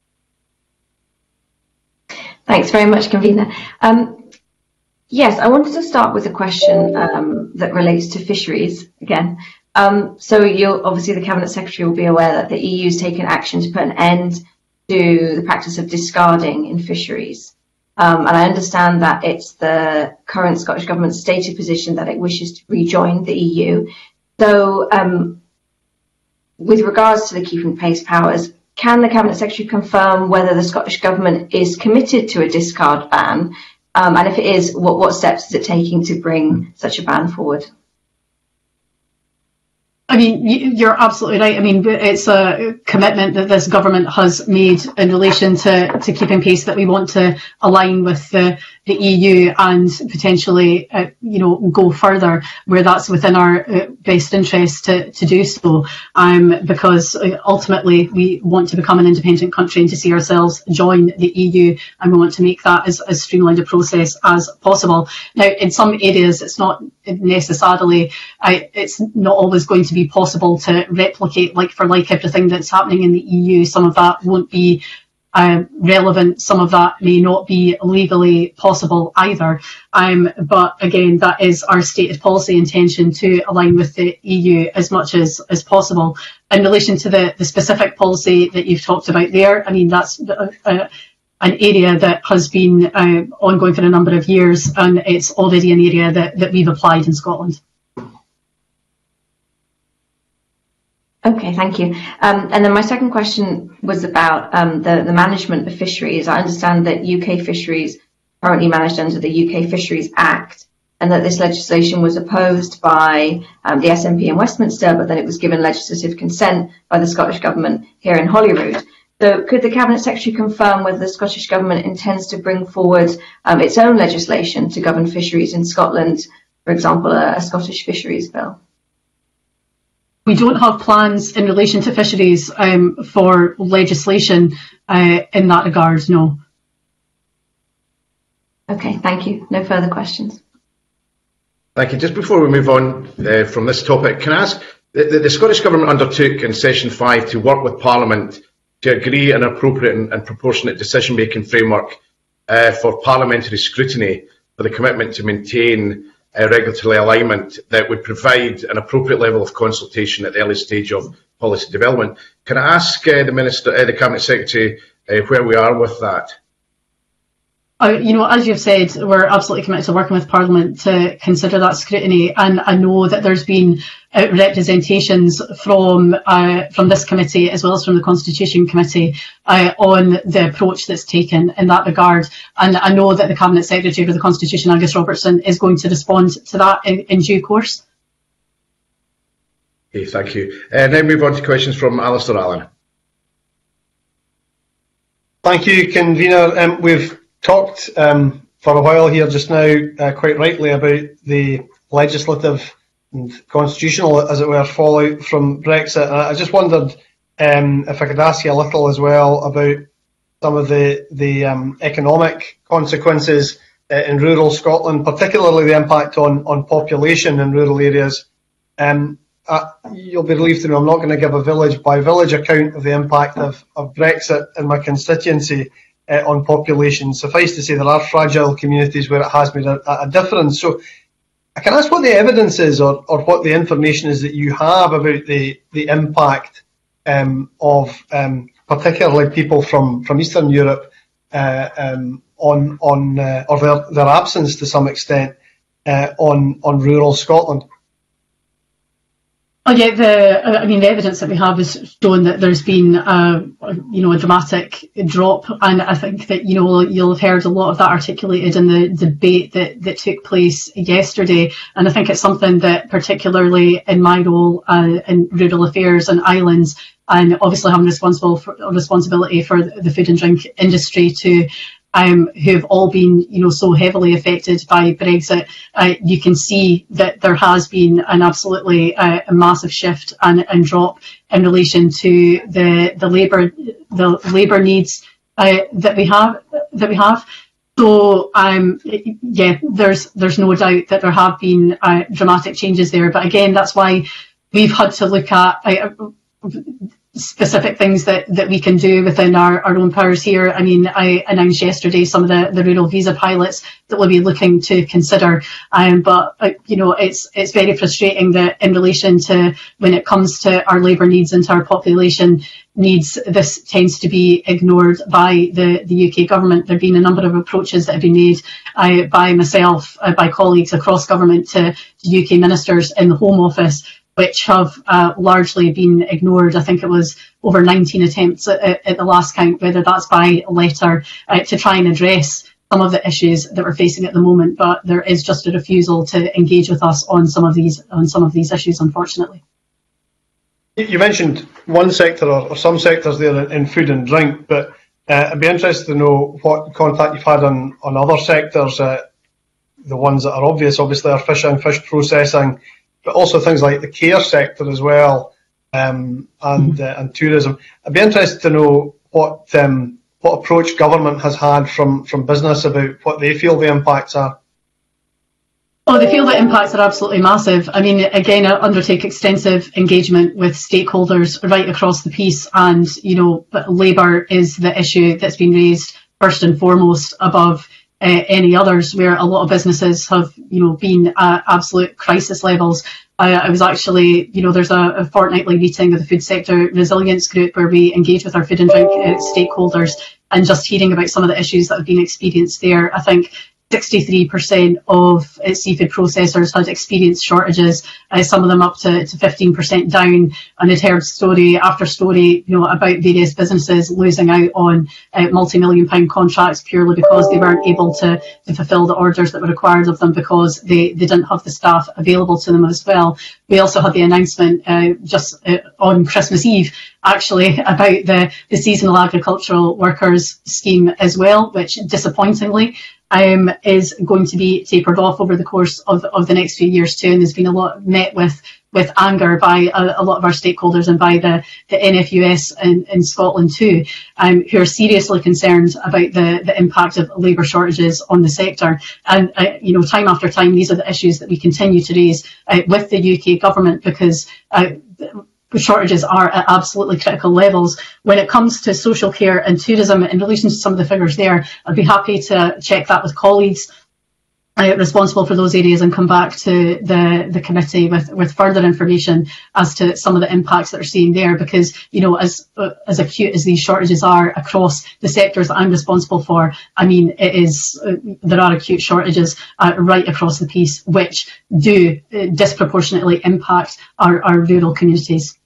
Thanks very much, Convener. Um, yes, I wanted to start with a question um, that relates to fisheries again. Um, so you'll, obviously the Cabinet Secretary will be aware that the E U has taken action to put an end to the practice of discarding in fisheries. Um, and I understand that it's the current Scottish Government's stated position that it wishes to rejoin the E U. So um, with regards to the keeping pace powers, can the Cabinet Secretary confirm whether the Scottish Government is committed to a discard ban? Um, and if it is, what, what steps is it taking to bring such a ban forward? I mean, you're absolutely right. I mean, it's a commitment that this government has made in relation to, to keeping pace, that we want to align with the, the E U and potentially, uh, you know, go further where that's within our uh, best interest to, to do so. Um, because ultimately we want to become an independent country and to see ourselves join the E U, and we want to make that as, as streamlined a process as possible. Now, in some areas, it's not necessarily, I, it's not always going to be possible to replicate like for like everything that's happening in the E U. Some of that won't be uh, relevant, some of that may not be legally possible either. Um, but again, that is our stated policy intention, to align with the E U as much as, as possible. In relation to the, the specific policy that you've talked about there, I mean, that's uh, uh, an area that has been uh, ongoing for a number of years, and it's already an area that, that we've applied in Scotland. Okay, thank you. Um, and then my second question was about um, the, the management of fisheries. I understand that U K fisheries are currently managed under the U K Fisheries Act, and that this legislation was opposed by um, the S N P in Westminster, but then it was given legislative consent by the Scottish Government here in Holyrood. So could the Cabinet Secretary confirm whether the Scottish Government intends to bring forward um, its own legislation to govern fisheries in Scotland, for example, a, a Scottish fisheries bill? We don't have plans in relation to fisheries um, for legislation uh, in that regard, no. Okay, thank you. No further questions. Thank you. Just before we move on uh, from this topic, can I ask, the, the, the Scottish Government undertook in Session five to work with Parliament to agree an appropriate and, and proportionate decision-making framework uh, for parliamentary scrutiny for the commitment to maintain uh, regulatory alignment that would provide an appropriate level of consultation at the early stage of policy development. Can I ask uh, the Minister, uh, the Cabinet Secretary, uh, where we are with that? Uh, you know, as you've said, we're absolutely committed to working with Parliament to consider that scrutiny, and I know that there's been uh, representations from uh, from this committee as well as from the Constitution Committee uh, on the approach that's taken in that regard, and I know that the Cabinet Secretary for the Constitution, Angus Robertson, is going to respond to that in, in due course. Okay, thank you. Uh, now move on to questions from Alistair Allen. Thank you, Convener. Um, we've talked um, for a while here just now, uh, quite rightly, about the legislative and constitutional, as it were, fallout from Brexit. And I just wondered um, if I could ask you a little as well about some of the, the um, economic consequences uh, in rural Scotland, particularly the impact on, on population in rural areas. Um, uh, you'll be relieved to know I'm not going to give a village-by-village account of the impact of, of Brexit in my constituency Uh, on population. Suffice to say, there are fragile communities where it has made a, a difference. So I can ask what the evidence is, or, or what the information is that you have about the, the impact um, of um, particularly people from, from Eastern Europe uh, um, on, on uh, or their, their absence to some extent uh, on, on rural Scotland. Oh yeah, the I mean the evidence that we have is showing that there's been uh, you know a dramatic drop, and I think that you know you'll have heard a lot of that articulated in the debate that that took place yesterday, and I think it's something that particularly in my role uh, in rural affairs and islands, and obviously having responsible for, responsibility for the food and drink industry to. Um, who have all been, you know, so heavily affected by Brexit, uh, you can see that there has been an absolutely uh, a massive shift and, and drop in relation to the the labour the labour needs uh, that we have that we have. So, um, yeah, there's there's no doubt that there have been uh, dramatic changes there. But again, that's why we've had to look at uh, specific things that, that we can do within our, our own powers here. I mean, I announced yesterday some of the, the rural visa pilots that we'll be looking to consider. Um, but, uh, you know, it's it's very frustrating that in relation to when it comes to our labour needs and to our population needs, this tends to be ignored by the, the U K government. There have been a number of approaches that have been made uh, by myself, uh, by colleagues across government to, to U K ministers in the Home Office, which have uh, largely been ignored. I think it was over nineteen attempts at, at the last count, whether that's by letter, uh, to try and address some of the issues that we're facing at the moment. But there is just a refusal to engage with us on some of these on some of these issues, unfortunately. You mentioned one sector or, or some sectors there in food and drink, but uh, I'd be interested to know what contact you've had on, on other sectors. Uh, the ones that are obvious, obviously, are fish and fish processing, but also things like the care sector as well, um, and uh, and tourism. I'd be interested to know what um, what approach government has had from, from business about what they feel the impacts are. Oh, they feel the impacts are absolutely massive. I mean, again, I undertake extensive engagement with stakeholders right across the piece, and, you know, labour is the issue that's been raised first and foremost above uh, any others, where a lot of businesses have, you know, been at absolute crisis levels. I, I was actually, you know, there's a, a fortnightly meeting of the Food Sector Resilience Group where we engage with our food and drink uh, stakeholders, and just hearing about some of the issues that have been experienced there. I think sixty-three percent of uh, seafood processors had experienced shortages, uh, some of them up to, to fifteen percent down, and had heard story after story, you know, about various businesses losing out on uh, multi-million pound contracts purely because they weren't able to, to fulfil the orders that were required of them because they, they didn't have the staff available to them as well. We also had the announcement uh, just uh, on Christmas Eve, actually, about the, the seasonal agricultural workers scheme as well, which disappointingly um, is going to be tapered off over the course of, of the next few years too. And there's been a lot met with with anger by a, a lot of our stakeholders and by the, the N F U S in, in Scotland too, um, who are seriously concerned about the, the impact of labour shortages on the sector. And, uh, you know, time after time, these are the issues that we continue to raise uh, with the U K government, because uh, the shortages are at absolutely critical levels. When it comes to social care and tourism, in relation to some of the figures there, I'd be happy to check that with colleagues uh, responsible for those areas and come back to the, the committee with, with further information as to some of the impacts that we're seeing there, because, you know, as uh, as acute as these shortages are across the sectors that I'm responsible for, I mean, it is uh, there are acute shortages uh, right across the piece, which do uh, disproportionately impact our, our rural communities.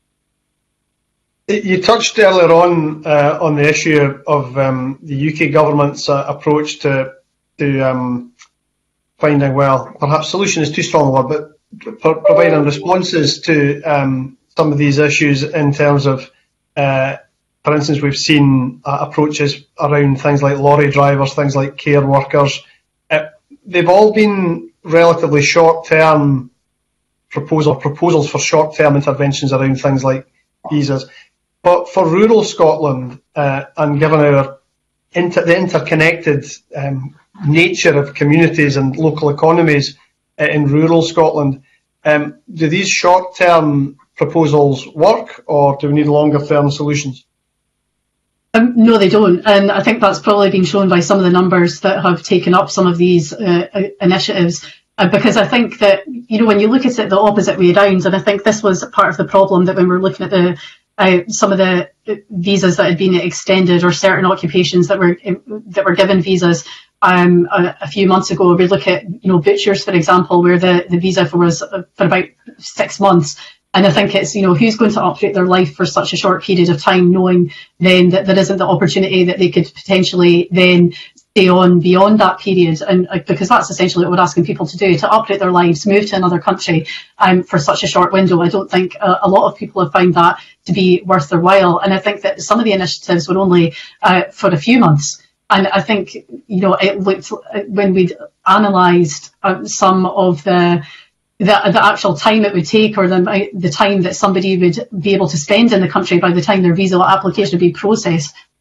You touched earlier on uh, on the issue of um, the U K government's uh, approach to to um, finding, well, perhaps solution is too strong a word, but pro providing responses to um, some of these issues in terms of, uh, for instance, we've seen uh, approaches around things like lorry drivers, things like care workers. Uh, they've all been relatively short-term proposal proposals for short-term interventions around things like visas. But for rural Scotland, uh, and given our inter the interconnected um, nature of communities and local economies uh, in rural Scotland, um, do these short-term proposals work, or do we need longer-term solutions? Um, no, they don't, and I think that's probably been shown by some of the numbers that have taken up some of these uh, initiatives. Uh, because I think that, you know, when you look at it the opposite way around, and I think this was part of the problem, that when we're looking at the Uh, some of the visas that had been extended, or certain occupations that were that were given visas um, a, a few months ago. We look at, you know, butchers, for example, where the, the visa for was for about six months. And I think it's, you know, who's going to operate their life for such a short period of time, knowing then that there isn't the opportunity that they could potentially then stay on beyond that period. And uh, because that's essentially what we're asking people to do, to operate their lives, move to another country um, for such a short window. I don't think uh, a lot of people have found that to be worth their while. And I think that some of the initiatives were only uh, for a few months. And I think, you know, it looked, when we'd analysed uh, some of the The, the actual time it would take, or the, the time that somebody would be able to spend in the country by the time their visa application would be processed,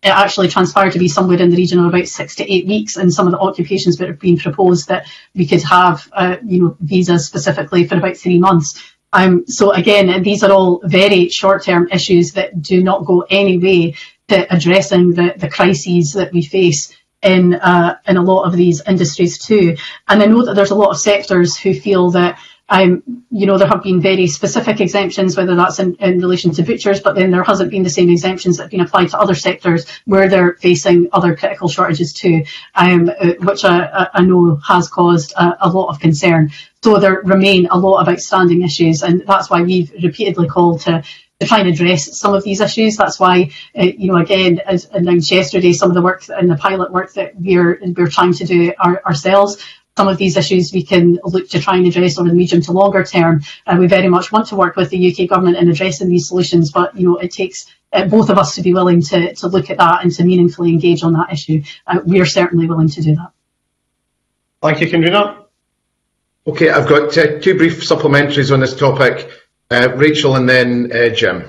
it actually transpired to be somewhere in the region of about six to eight weeks in some of the occupations that have been proposed, that we could have uh, you know, visas specifically for about three months. Um, so again, these are all very short-term issues that do not go any way to addressing the, the crises that we face in uh, in a lot of these industries too. And I know that there's a lot of sectors who feel that um, you know, there have been very specific exemptions, whether that's in, in relation to butchers, but then there hasn't been the same exemptions that have been applied to other sectors where they're facing other critical shortages too, um, which I, I know has caused a, a lot of concern. So there remain a lot of outstanding issues, and that's why we've repeatedly called to to try and address some of these issues. That's why, uh, you know, again, as announced yesterday, some of the work and the pilot work that we're we're trying to do our, ourselves. Some of these issues we can look to try and address over the medium to longer term. Uh, we very much want to work with the U K government in addressing these solutions, but you know, it takes uh, both of us to be willing to to look at that and to meaningfully engage on that issue. Uh, we are certainly willing to do that. Thank you, Convener. Okay, I've got uh, two brief supplementaries on this topic. Uh, Rachel and then uh, Jim.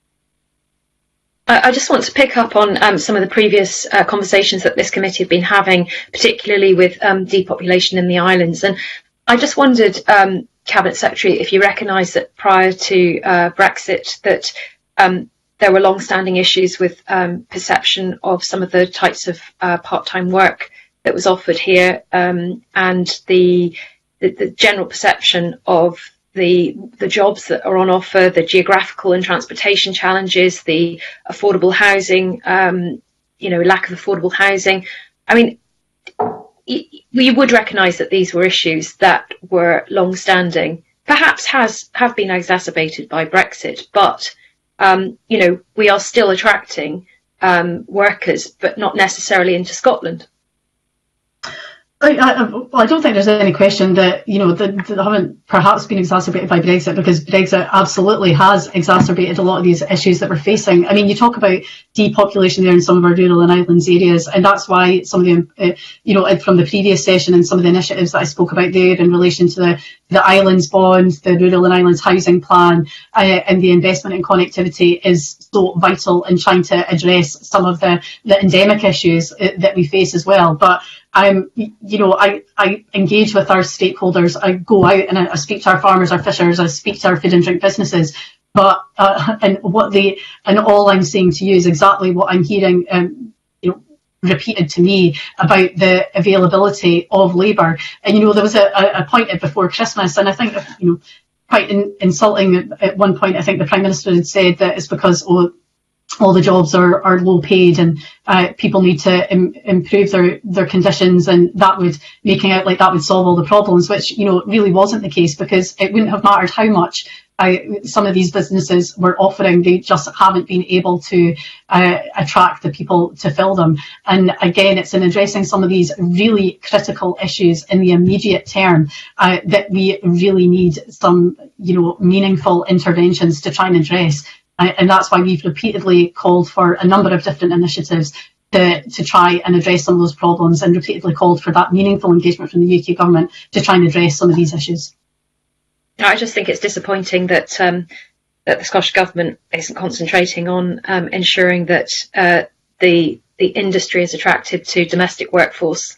I just want to pick up on um, some of the previous uh, conversations that this committee have been having, particularly with um, depopulation in the islands. And I just wondered, um, Cabinet Secretary, if you recognise that prior to uh, Brexit, that um, there were long-standing issues with um, perception of some of the types of uh, part-time work that was offered here, um, and the, the, the general perception of the the jobs that are on offer, the geographical and transportation challenges, the affordable housing, um, you know, lack of affordable housing. I mean, we would recognise that these were issues that were long-standing, perhaps has have been exacerbated by Brexit, but um, you know, we are still attracting um, workers, but not necessarily into Scotland. I, I, well, I don't think there's any question that, you know, that, that haven't perhaps been exacerbated by Brexit, because Brexit absolutely has exacerbated a lot of these issues that we're facing. I mean, you talk about depopulation there in some of our rural and islands areas, and that's why some of the, uh, you know, from the previous session and some of the initiatives that I spoke about there in relation to the, the Islands Bond, the Rural and Islands Housing Plan, uh, and the investment in connectivity is so vital in trying to address some of the, the endemic issues uh, that we face as well. But I'm, you know, I, I engage with our stakeholders. I go out and I, I speak to our farmers, our fishers, I speak to our food and drink businesses. But uh, and what they and all I'm saying to you is exactly what I'm hearing, um, you know, repeated to me about the availability of labour. And you know, there was a, a point before Christmas, and I think, you know, quite in, insulting at one point. I think the Prime Minister had said that it's because oh, all the jobs are, are low paid, and uh, people need to im improve their, their conditions, and that would, making out like that would solve all the problems, which, you know, really wasn't the case, because it wouldn't have mattered how much uh, some of these businesses were offering. They just haven't been able to uh, attract the people to fill them. And again, it's in addressing some of these really critical issues in the immediate term uh, that we really need some, you know, meaningful interventions to try and address. And that's why we've repeatedly called for a number of different initiatives to, to try and address some of those problems, and repeatedly called for that meaningful engagement from the U K government to try and address some of these issues. I just think it's disappointing that um, that the Scottish Government isn't concentrating on um, ensuring that uh, the the industry is attractive to domestic workforce.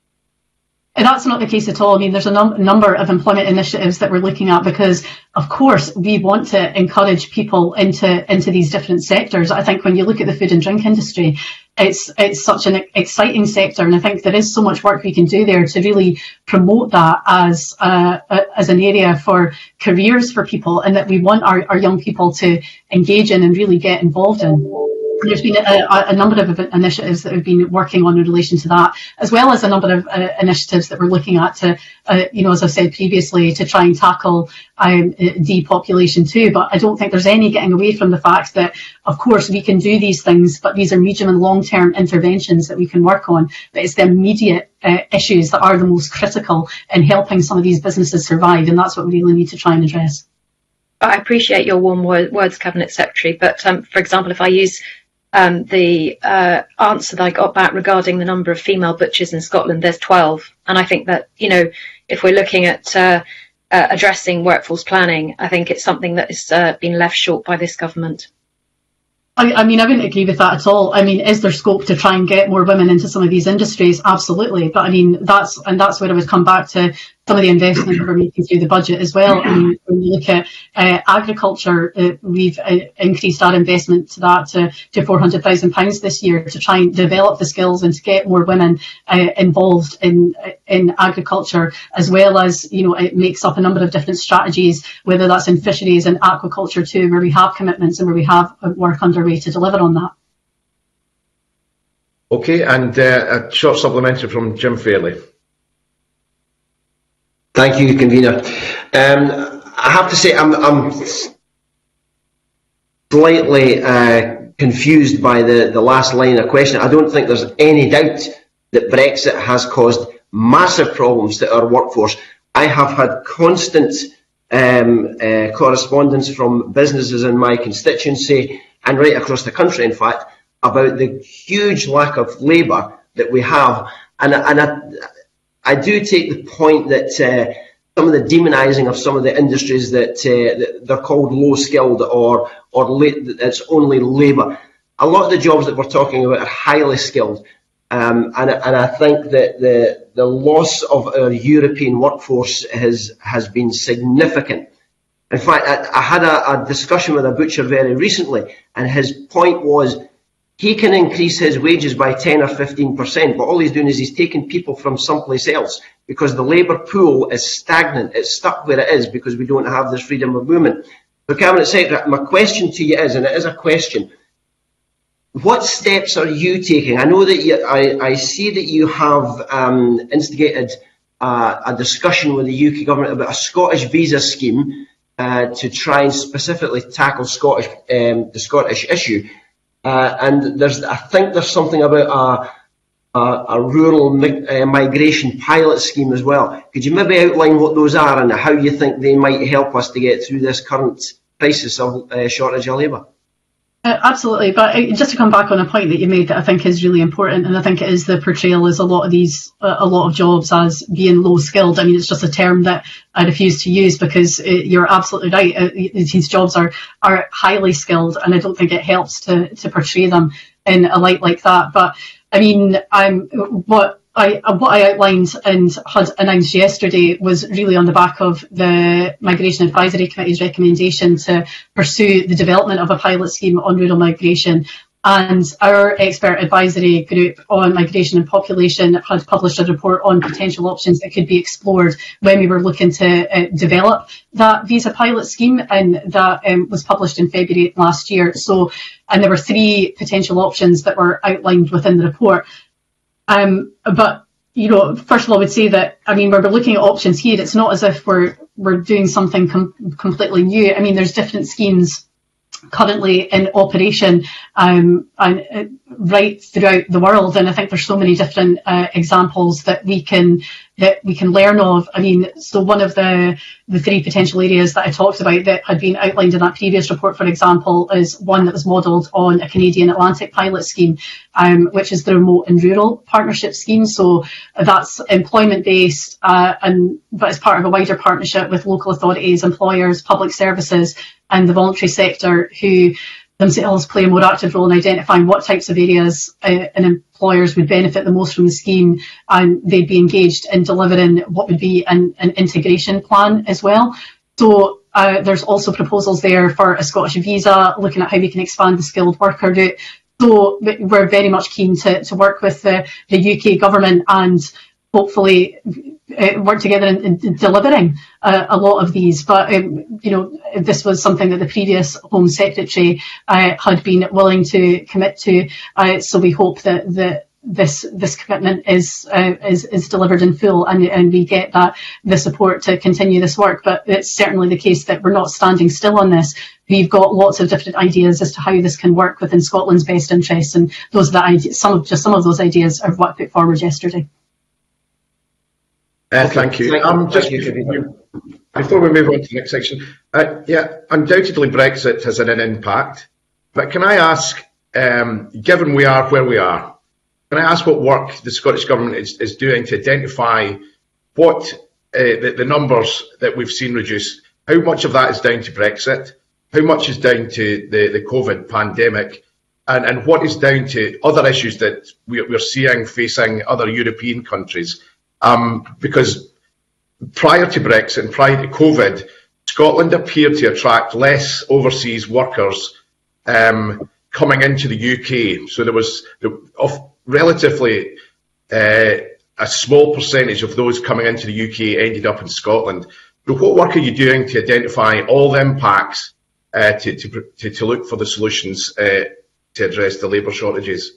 And that's not the case at all. I mean, there's a num number of employment initiatives that we're looking at, because, of course, we want to encourage people into into these different sectors. I think when you look at the food and drink industry, it's it's such an exciting sector, and I think there is so much work we can do there to really promote that as uh, as an area for careers for people, and that we want our, our young people to engage in and really get involved in. There's been a, a number of initiatives that have been working on in relation to that, as well as a number of uh, initiatives that we're looking at to, uh, you know, as I've said previously, to try and tackle um, depopulation too. But I don't think there's any getting away from the fact that, of course, we can do these things, but these are medium and long-term interventions that we can work on. But it's the immediate uh, issues that are the most critical in helping some of these businesses survive, and that's what we really need to try and address. I appreciate your warm words, Cabinet Secretary, but um, for example, if I use Um, the uh, answer that I got back regarding the number of female butchers in Scotland, there's twelve. And I think that, you know, if we're looking at uh, uh, addressing workforce planning, I think it's something that has uh, been left short by this government. I, I mean, I wouldn't agree with that at all. I mean, is there scope to try and get more women into some of these industries? Absolutely. But I mean, that's, and that's where I would come back to some of the investment that we're making through the budget as well. I mean, when you look at uh, agriculture, uh, we've uh, increased our investment to that to, to four hundred thousand pounds this year to try and develop the skills and to get more women uh, involved in in agriculture, as well as, you know, it makes up a number of different strategies, whether that's in fisheries and aquaculture too, where we have commitments and where we have work underway to deliver on that. Okay, and uh, a short supplementary from Jim Fairley. Thank you, Convener. Um, I have to say I'm, I'm slightly uh, confused by the, the last line of question. I don't think there's any doubt that Brexit has caused massive problems to our workforce. I have had constant um, uh, correspondence from businesses in my constituency and right across the country, in fact, about the huge lack of labour that we have. And, and I, I do take the point that uh, some of the demonising of some of the industries that, uh, that they're called low-skilled or or it's only labour. A lot of the jobs that we're talking about are highly skilled, um, and, and I think that the the loss of our European workforce has has been significant. In fact, I, I had a, a discussion with a butcher very recently, and his point was, he can increase his wages by ten or fifteen percent, but all he's doing is he's taking people from someplace else because the labour pool is stagnant. It's stuck where it is because we don't have this freedom of movement. So, Cabinet Secretary, my question to you is, and it is a question, what steps are you taking? I know that you, I, I see that you have um, instigated uh, a discussion with the U K government about a Scottish visa scheme uh, to try and specifically tackle Scottish um, the Scottish issue. Uh, and there's, I think there's something about a, a, a rural mi uh, migration pilot scheme as well. Could you maybe outline what those are and how you think they might help us to get through this current crisis of uh, shortage of labour? Uh, absolutely, but uh, just to come back on a point that you made that I think is really important, and I think it is the portrayal as a lot of these, uh, a lot of jobs as being low skilled. I mean, it's just a term that I refuse to use because it, you're absolutely right. Uh, these jobs are are highly skilled, and I don't think it helps to to portray them in a light like that. But I mean, I'm what. I, what I outlined and had announced yesterday was really on the back of the Migration Advisory Committee's recommendation to pursue the development of a pilot scheme on rural migration. And our expert advisory group on migration and population had published a report on potential options that could be explored when we were looking to uh, develop that visa pilot scheme, and that um, was published in February last year. So, and there were three potential options that were outlined within the report. Um, but, you know, first of all, I would say that, I mean, when we're looking at options here, it's not as if we're, we're doing something com completely new. I mean, there's different schemes currently in operation um, and uh, right throughout the world, and I think there's so many different uh, examples that we can that we can learn of. I mean, so one of the the three potential areas that I talked about that had been outlined in that previous report, for example, is one that was modelled on a Canadian Atlantic pilot scheme, um, which is the Remote and Rural Partnership Scheme. So that's employment based, uh, and but it's part of a wider partnership with local authorities, employers, public services, and the voluntary sector, who themselves play a more active role in identifying what types of areas uh, and employers would benefit the most from the scheme, and they'd be engaged in delivering what would be an, an integration plan as well. So uh, there's also proposals there for a Scottish visa, looking at how we can expand the skilled worker route. So we're very much keen to, to work with the, the U K government and hopefully uh, work together in, in delivering uh, a lot of these. But, um, you know, this was something that the previous Home Secretary uh, had been willing to commit to. Uh, so we hope that the, this this commitment is, uh, is is delivered in full, and, and we get that the support to continue this work. But it's certainly the case that we're not standing still on this. We've got lots of different ideas as to how this can work within Scotland's best interests, and those are the ideas. Some of just some of those ideas are what I put forward yesterday. Uh, thank you. Um, just before, before we move on to the next section, uh, yeah, undoubtedly Brexit has had an impact. But can I ask, um, given we are where we are, can I ask what work the Scottish Government is, is doing to identify what uh, the, the numbers that we've seen reduced, how much of that is down to Brexit, how much is down to the, the COVID pandemic, and, and what is down to other issues that we, we're seeing facing other European countries. Um, because prior to Brexit and prior to COVID, Scotland appeared to attract less overseas workers um, coming into the U K. So there was of relatively uh, a small percentage of those coming into the U K ended up in Scotland. So what work are you doing to identify all the impacts uh, to, to, to, to look for the solutions uh, to address the labour shortages?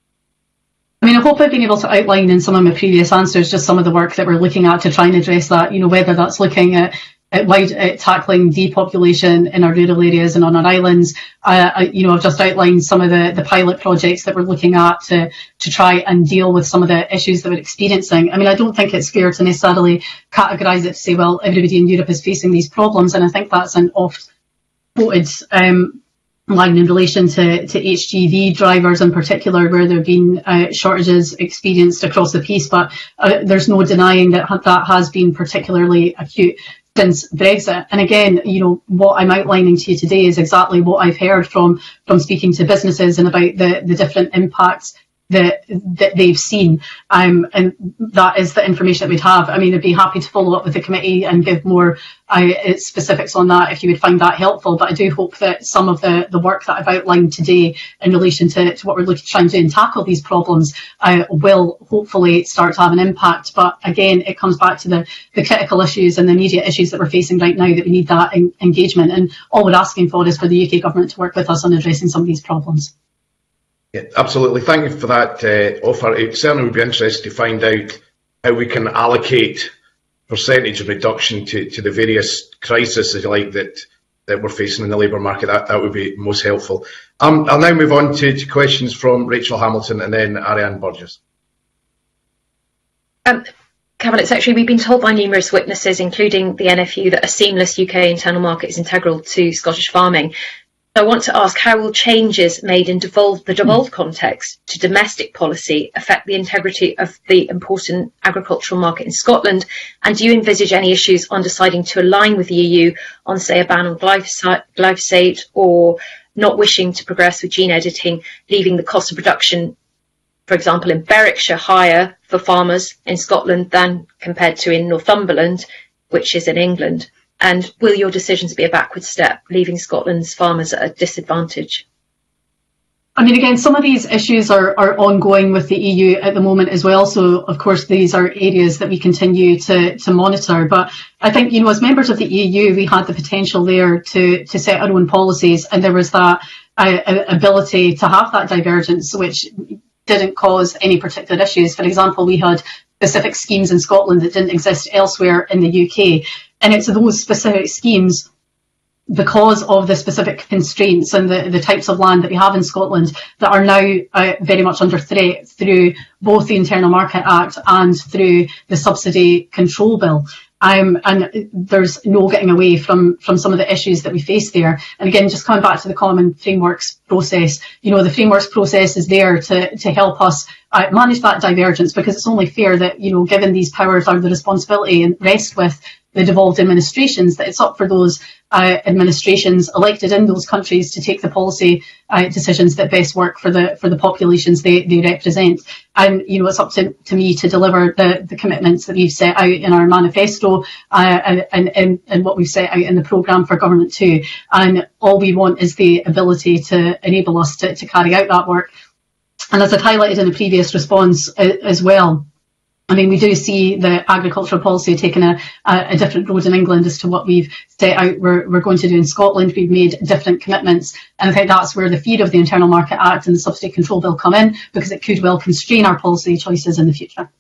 I mean, I hope I've been able to outline in some of my previous answers just some of the work that we're looking at to try and address that, you know, whether that's looking at At, wide, at tackling depopulation in our rural areas and on our islands. Uh, I, you know, I've just outlined some of the, the pilot projects that we're looking at to, to try and deal with some of the issues that we're experiencing. I mean, I don't think it's fair to necessarily categorise it to say, well, everybody in Europe is facing these problems, and I think that's an oft-quoted um, line in relation to, to H G V drivers in particular, where there have been uh, shortages experienced across the piece, but uh, there's no denying that that has been particularly acute since Brexit. And again, you know, what I'm outlining to you today is exactly what I've heard from from speaking to businesses and about the, the different impacts that that they've seen. Um, and that is the information that we'd have. I mean, I'd be happy to follow up with the committee and give more uh, specifics on that if you would find that helpful. But I do hope that some of the, the work that I've outlined today in relation to, to what we're looking to try and do and tackle these problems uh, will hopefully start to have an impact. But again, it comes back to the, the critical issues and the immediate issues that we're facing right now that we need that en- engagement. And all we're asking for is for the U K government to work with us on addressing some of these problems. Yeah, absolutely. Thank you for that uh, offer. It certainly would be interesting to find out how we can allocate percentage of reduction to, to the various crises, if you like, that, that we're facing in the labour market. That, that would be most helpful. Um, I'll now move on to, to questions from Rachel Hamilton and then Ariane Burgess. Um, Cabinet Secretary, we've been told by numerous witnesses, including the N F U, that a seamless U K internal market is integral to Scottish farming. I want to ask, how will changes made in devolved, the devolved context to domestic policy affect the integrity of the important agricultural market in Scotland? And do you envisage any issues on deciding to align with the E U on, say, a ban on glyphosate, glyphosate or not wishing to progress with gene editing, leaving the cost of production, for example, in Berwickshire higher for farmers in Scotland than compared to in Northumberland, which is in England? And will your decisions be a backward step, leaving Scotland's farmers at a disadvantage? I mean, again, some of these issues are, are ongoing with the E U at the moment as well. So, of course, these are areas that we continue to, to monitor. But I think, you know, as members of the E U, we had the potential there to, to set our own policies. And there was that uh, ability to have that divergence, which didn't cause any particular issues. For example, we had specific schemes in Scotland that didn't exist elsewhere in the U K. And it's those specific schemes, because of the specific constraints and the, the types of land that we have in Scotland, that are now uh, very much under threat through both the Internal Market Act and through the Subsidy Control Bill. Um, and there's no getting away from, from some of the issues that we face there. And again, just coming back to the Common Frameworks process, you know, the frameworks process is there to, to help us uh, manage that divergence, because it's only fair that, you know, given these powers are the responsibility and rest with the devolved administrations, that it's up for those uh, administrations elected in those countries to take the policy uh, decisions that best work for the for the populations they, they represent. And, you know, it's up to, to me to deliver the, the commitments that we've set out in our manifesto uh, and, and, and what we've set out in the programme for government too. And all we want is the ability to enable us to, to carry out that work. And as I've highlighted in the previous response uh, as well, I mean, we do see the agricultural policy taking a, a, a different road in England as to what we've set out we're, we're going to do in Scotland. We've made different commitments. And I think that's where the fear of the Internal Market Act and the Subsidy Control Bill come in, because it could well constrain our policy choices in the future.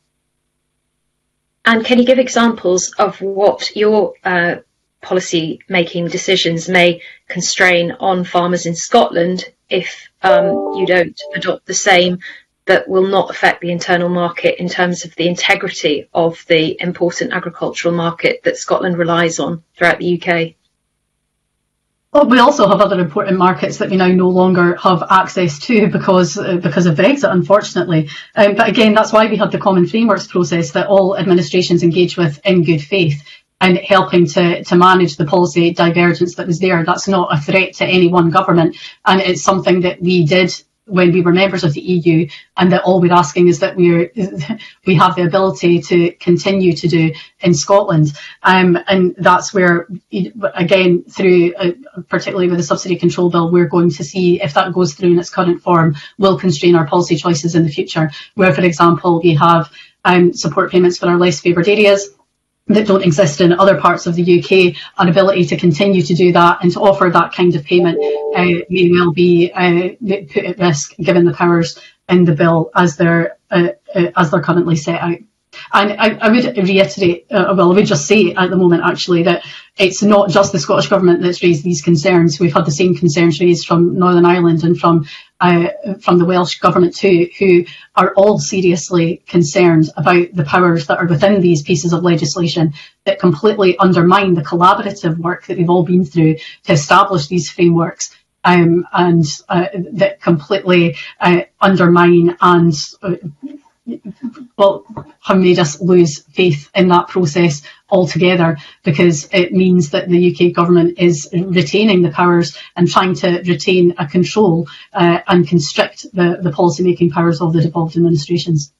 And can you give examples of what your uh, policy making decisions may constrain on farmers in Scotland if um, you don't adopt the same, that will not affect the internal market in terms of the integrity of the important agricultural market that Scotland relies on throughout the U K? Well, we also have other important markets that we now no longer have access to because uh, because of Brexit, unfortunately. Um, but again, that's why we had the Common Frameworks process that all administrations engage with in good faith, and helping to, to manage the policy divergence that was there. That's not a threat to any one government, and it's something that we did when we were members of the E U, and that all we're asking is that we're we have the ability to continue to do in Scotland. Um, and that's where, again, through uh, particularly with the subsidy control bill, we're going to see if that goes through in its current form, will constrain our policy choices in the future. Where, for example, we have um, support payments for our less favoured areas that don't exist in other parts of the U K, an ability to continue to do that and to offer that kind of payment uh, may well be uh, put at risk given the powers in the bill as they're uh, uh, as they're currently set out. And I, I would reiterate, uh, well, I would just say at the moment actually that it's not just the Scottish Government that's raised these concerns. We've had the same concerns raised from Northern Ireland and from uh, from the Welsh Government too, who are all seriously concerned about the powers that are within these pieces of legislation that completely undermine the collaborative work that we've all been through to establish these frameworks. Um, and uh, that completely uh, undermine and uh, well, have made us lose faith in that process altogether, because it means that the U K government is retaining the powers and trying to retain a control uh, and constrict the, the policy-making powers of the devolved administrations.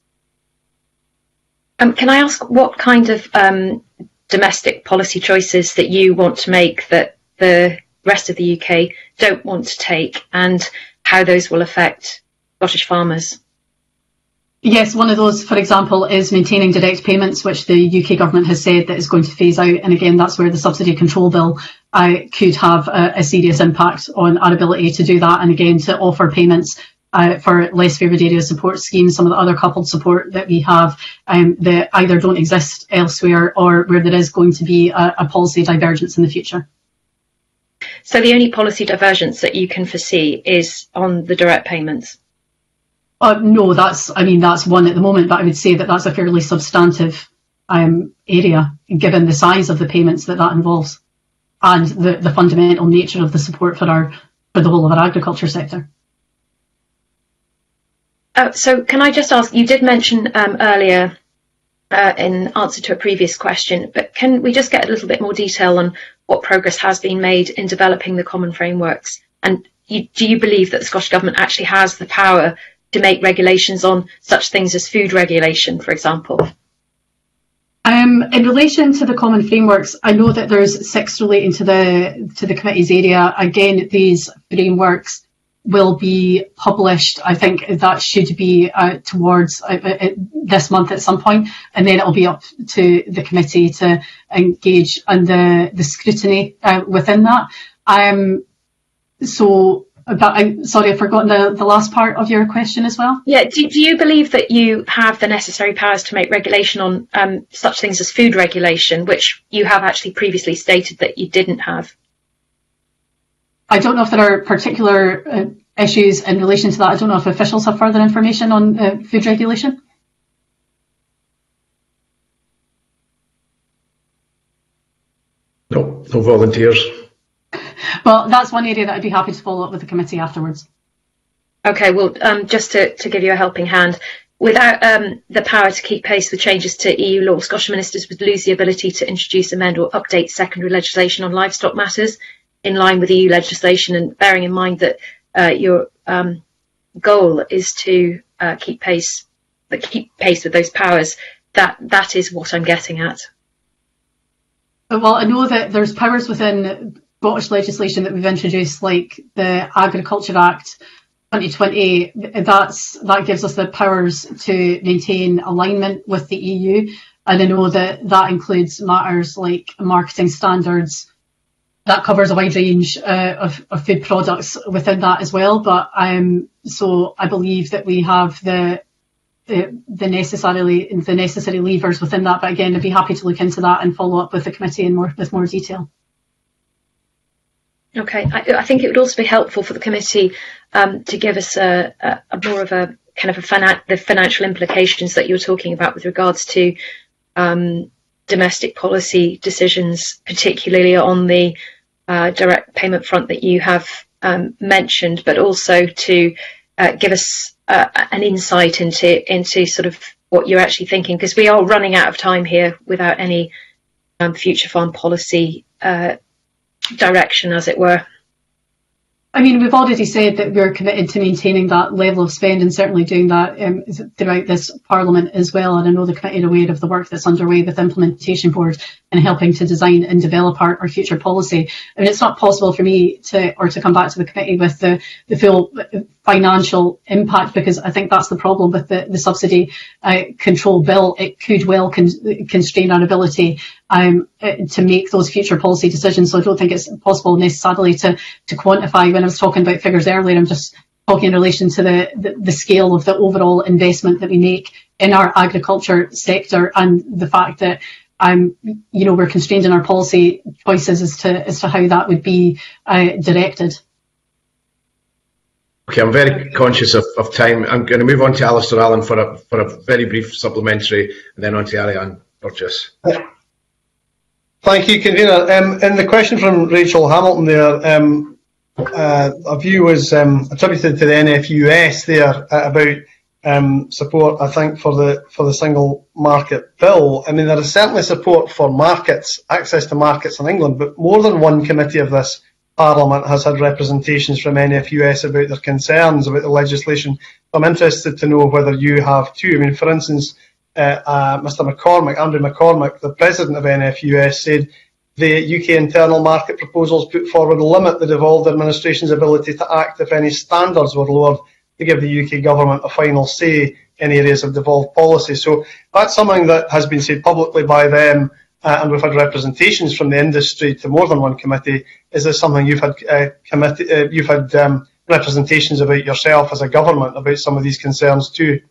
Um, can I ask what kind of um, domestic policy choices that you want to make that the rest of the U K don't want to take, and how those will affect Scottish farmers? Yes, one of those, for example, is maintaining direct payments, which the U K government has said that is going to phase out. And again, that's where the subsidy control bill uh, could have a, a serious impact on our ability to do that. And again, to offer payments uh, for less favoured area support schemes, some of the other coupled support that we have um, that either don't exist elsewhere or where there is going to be a, a policy divergence in the future. So the only policy divergence that you can foresee is on the direct payments? Uh, no, that's, I mean, that's one at the moment, but I would say that that's a fairly substantive um, area, given the size of the payments that that involves and the, the fundamental nature of the support for our for the whole of our agriculture sector. Uh, so can I just ask, you did mention um, earlier uh, in answer to a previous question, but can we just get a little bit more detail on what progress has been made in developing the common frameworks? And you, do you believe that the Scottish Government actually has the power to make regulations on such things as food regulation, for example? Um, in relation to the common frameworks, I know that there's six relating to the to the committee's area. Again, these frameworks will be published. I think that should be uh, towards uh, uh, this month at some point, and then it'll be up to the committee to engage in the the scrutiny uh, within that. Um, so. But I'm sorry, I've forgotten the, the last part of your question as well. Yeah, do, do you believe that you have the necessary powers to make regulation on um, such things as food regulation, which you have actually previously stated that you didn't have? I don't know if there are particular uh, issues in relation to that. I don't know if officials have further information on uh, food regulation. No, no volunteers. Well, that's one area that I'd be happy to follow up with the committee afterwards. Okay, well, um, just to, to give you a helping hand, without um, the power to keep pace with changes to E U law, Scottish ministers would lose the ability to introduce, amend or update secondary legislation on livestock matters in line with E U legislation, and bearing in mind that uh, your um, goal is to uh, keep pace, but keep pace with those powers, that that is what I'm getting at. Well, I know that there's powers within Scottish legislation that we've introduced, like the Agriculture Act twenty twenty. That's that gives us the powers to maintain alignment with the E U, and I know that that includes matters like marketing standards. That covers a wide range uh, of, of food products within that as well. But um, so I believe that we have the the, the necessarily the necessary levers within that. But again, I'd be happy to look into that and follow up with the committee in more with more detail. Okay, I, I think it would also be helpful for the committee um, to give us a, a, a more of a kind of a finan the financial implications that you were talking about with regards to um, domestic policy decisions, particularly on the uh, direct payment front that you have um, mentioned, but also to uh, give us uh, an insight into into sort of what you're actually thinking, because we are running out of time here without any um, future farm policy uh, direction, as it were. I mean, we've already said that we're committed to maintaining that level of spend and certainly doing that um, throughout this Parliament as well. And I know the committee are aware of the work that's underway with the Implementation Board and helping to design and develop our, our future policy. I mean, it's not possible for me to, or to come back to the committee with the, the full financial impact, because I think that's the problem with the, the subsidy uh, control bill. It could well con constrain our ability um, to make those future policy decisions. So I don't think it's possible necessarily to, to quantify. When I was talking about figures earlier, I'm just talking in relation to the, the, the scale of the overall investment that we make in our agriculture sector, and the fact that um, you know, we're constrained in our policy choices as to as to how that would be uh, directed. Okay, I'm very conscious of, of time. I'm going to move on to Alistair Allen for a for a very brief supplementary, and then on to Ariane Burgess. Thank you, Convener. Um, and the question from Rachel Hamilton there, um, uh, a view was um, attributed to the N F U S there uh, about um, support, I think, for the for the single market bill. I mean, there is certainly support for markets, access to markets in England, but more than one committee of this Parliament has had representations from N F U S about their concerns about the legislation. I'm interested to know whether you have too. I mean, for instance, uh, uh, Mr McCormick, Andrew McCormick, the president of N F U S, said the U K internal market proposals put forward limit the devolved administration's ability to act if any standards were lowered to give the U K government a final say in areas of devolved policy. So that's something that has been said publicly by them. Uh, and we've had representations from the industry to more than one committee. Is this something you've had uh, committee, uh, you've had um, representations about yourself as a government about some of these concerns too?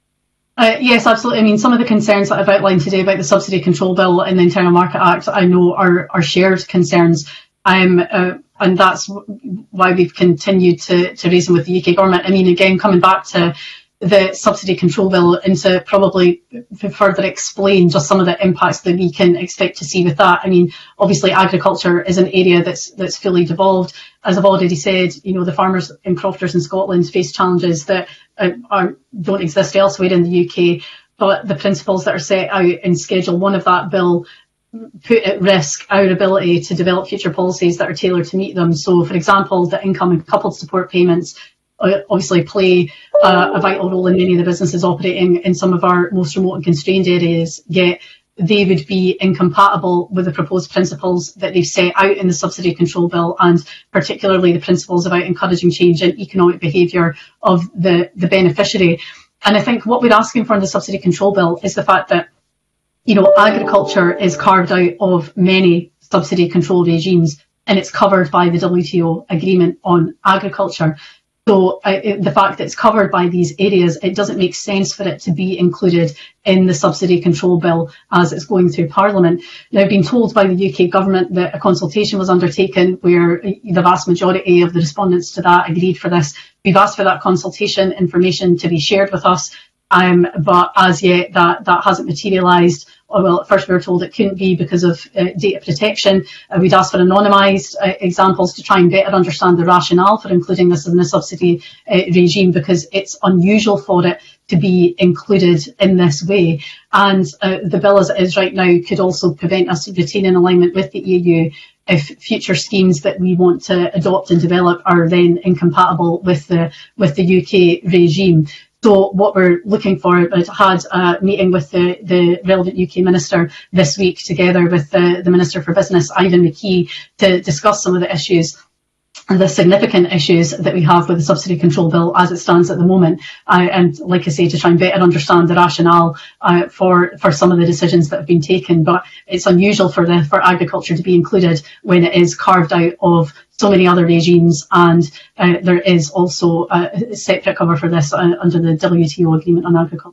Uh, yes, absolutely. I mean, some of the concerns that I've outlined today about the Subsidy Control Bill and the Internal Market Act, I know are, are shared concerns. Um, uh, and that's why we've continued to, to raise them with the U K government. I mean, again, coming back to the Subsidy Control Bill and to probably further explain just some of the impacts that we can expect to see with that. I mean, obviously agriculture is an area that's that's fully devolved. As I've already said, you know, the farmers and crofters in Scotland face challenges that uh, are, don't exist elsewhere in the U K, but the principles that are set out in Schedule one of that bill put at risk our ability to develop future policies that are tailored to meet them. So, for example, the income and coupled support payments obviously play uh, a vital role in many of the businesses operating in some of our most remote and constrained areas, yet they would be incompatible with the proposed principles that they've set out in the Subsidy Control Bill, and particularly the principles about encouraging change in economic behaviour of the, the beneficiary. And I think what we're asking for in the Subsidy Control Bill is the fact that, you know, agriculture is carved out of many subsidy control regimes, and it's covered by the W T O agreement on agriculture. So uh, the fact that it's covered by these areas, it doesn't make sense for it to be included in the Subsidy Control Bill as it's going through Parliament. Now, I've been told by the U K government that a consultation was undertaken where the vast majority of the respondents to that agreed for this. We've asked for that consultation information to be shared with us, um, but as yet that, that hasn't materialised. Well, at first we were told it couldn't be because of uh, data protection. Uh, we'd asked for anonymised uh, examples to try and better understand the rationale for including this in the subsidy uh, regime, because it's unusual for it to be included in this way. And uh, the bill as it is right now could also prevent us retaining alignment with the E U if future schemes that we want to adopt and develop are then incompatible with the, with the U K regime. So what we're looking for, I had a meeting with the, the relevant U K Minister this week, together with the, the Minister for Business, Ivan McKee, to discuss some of the issues, the significant issues that we have with the Subsidy Control Bill as it stands at the moment. Uh, and like I say, to try and better understand the rationale uh, for, for some of the decisions that have been taken. But it's unusual for, the, for agriculture to be included when it is carved out of so many other regimes, and uh, there is also a separate cover for this uh, under the W T O agreement on agriculture.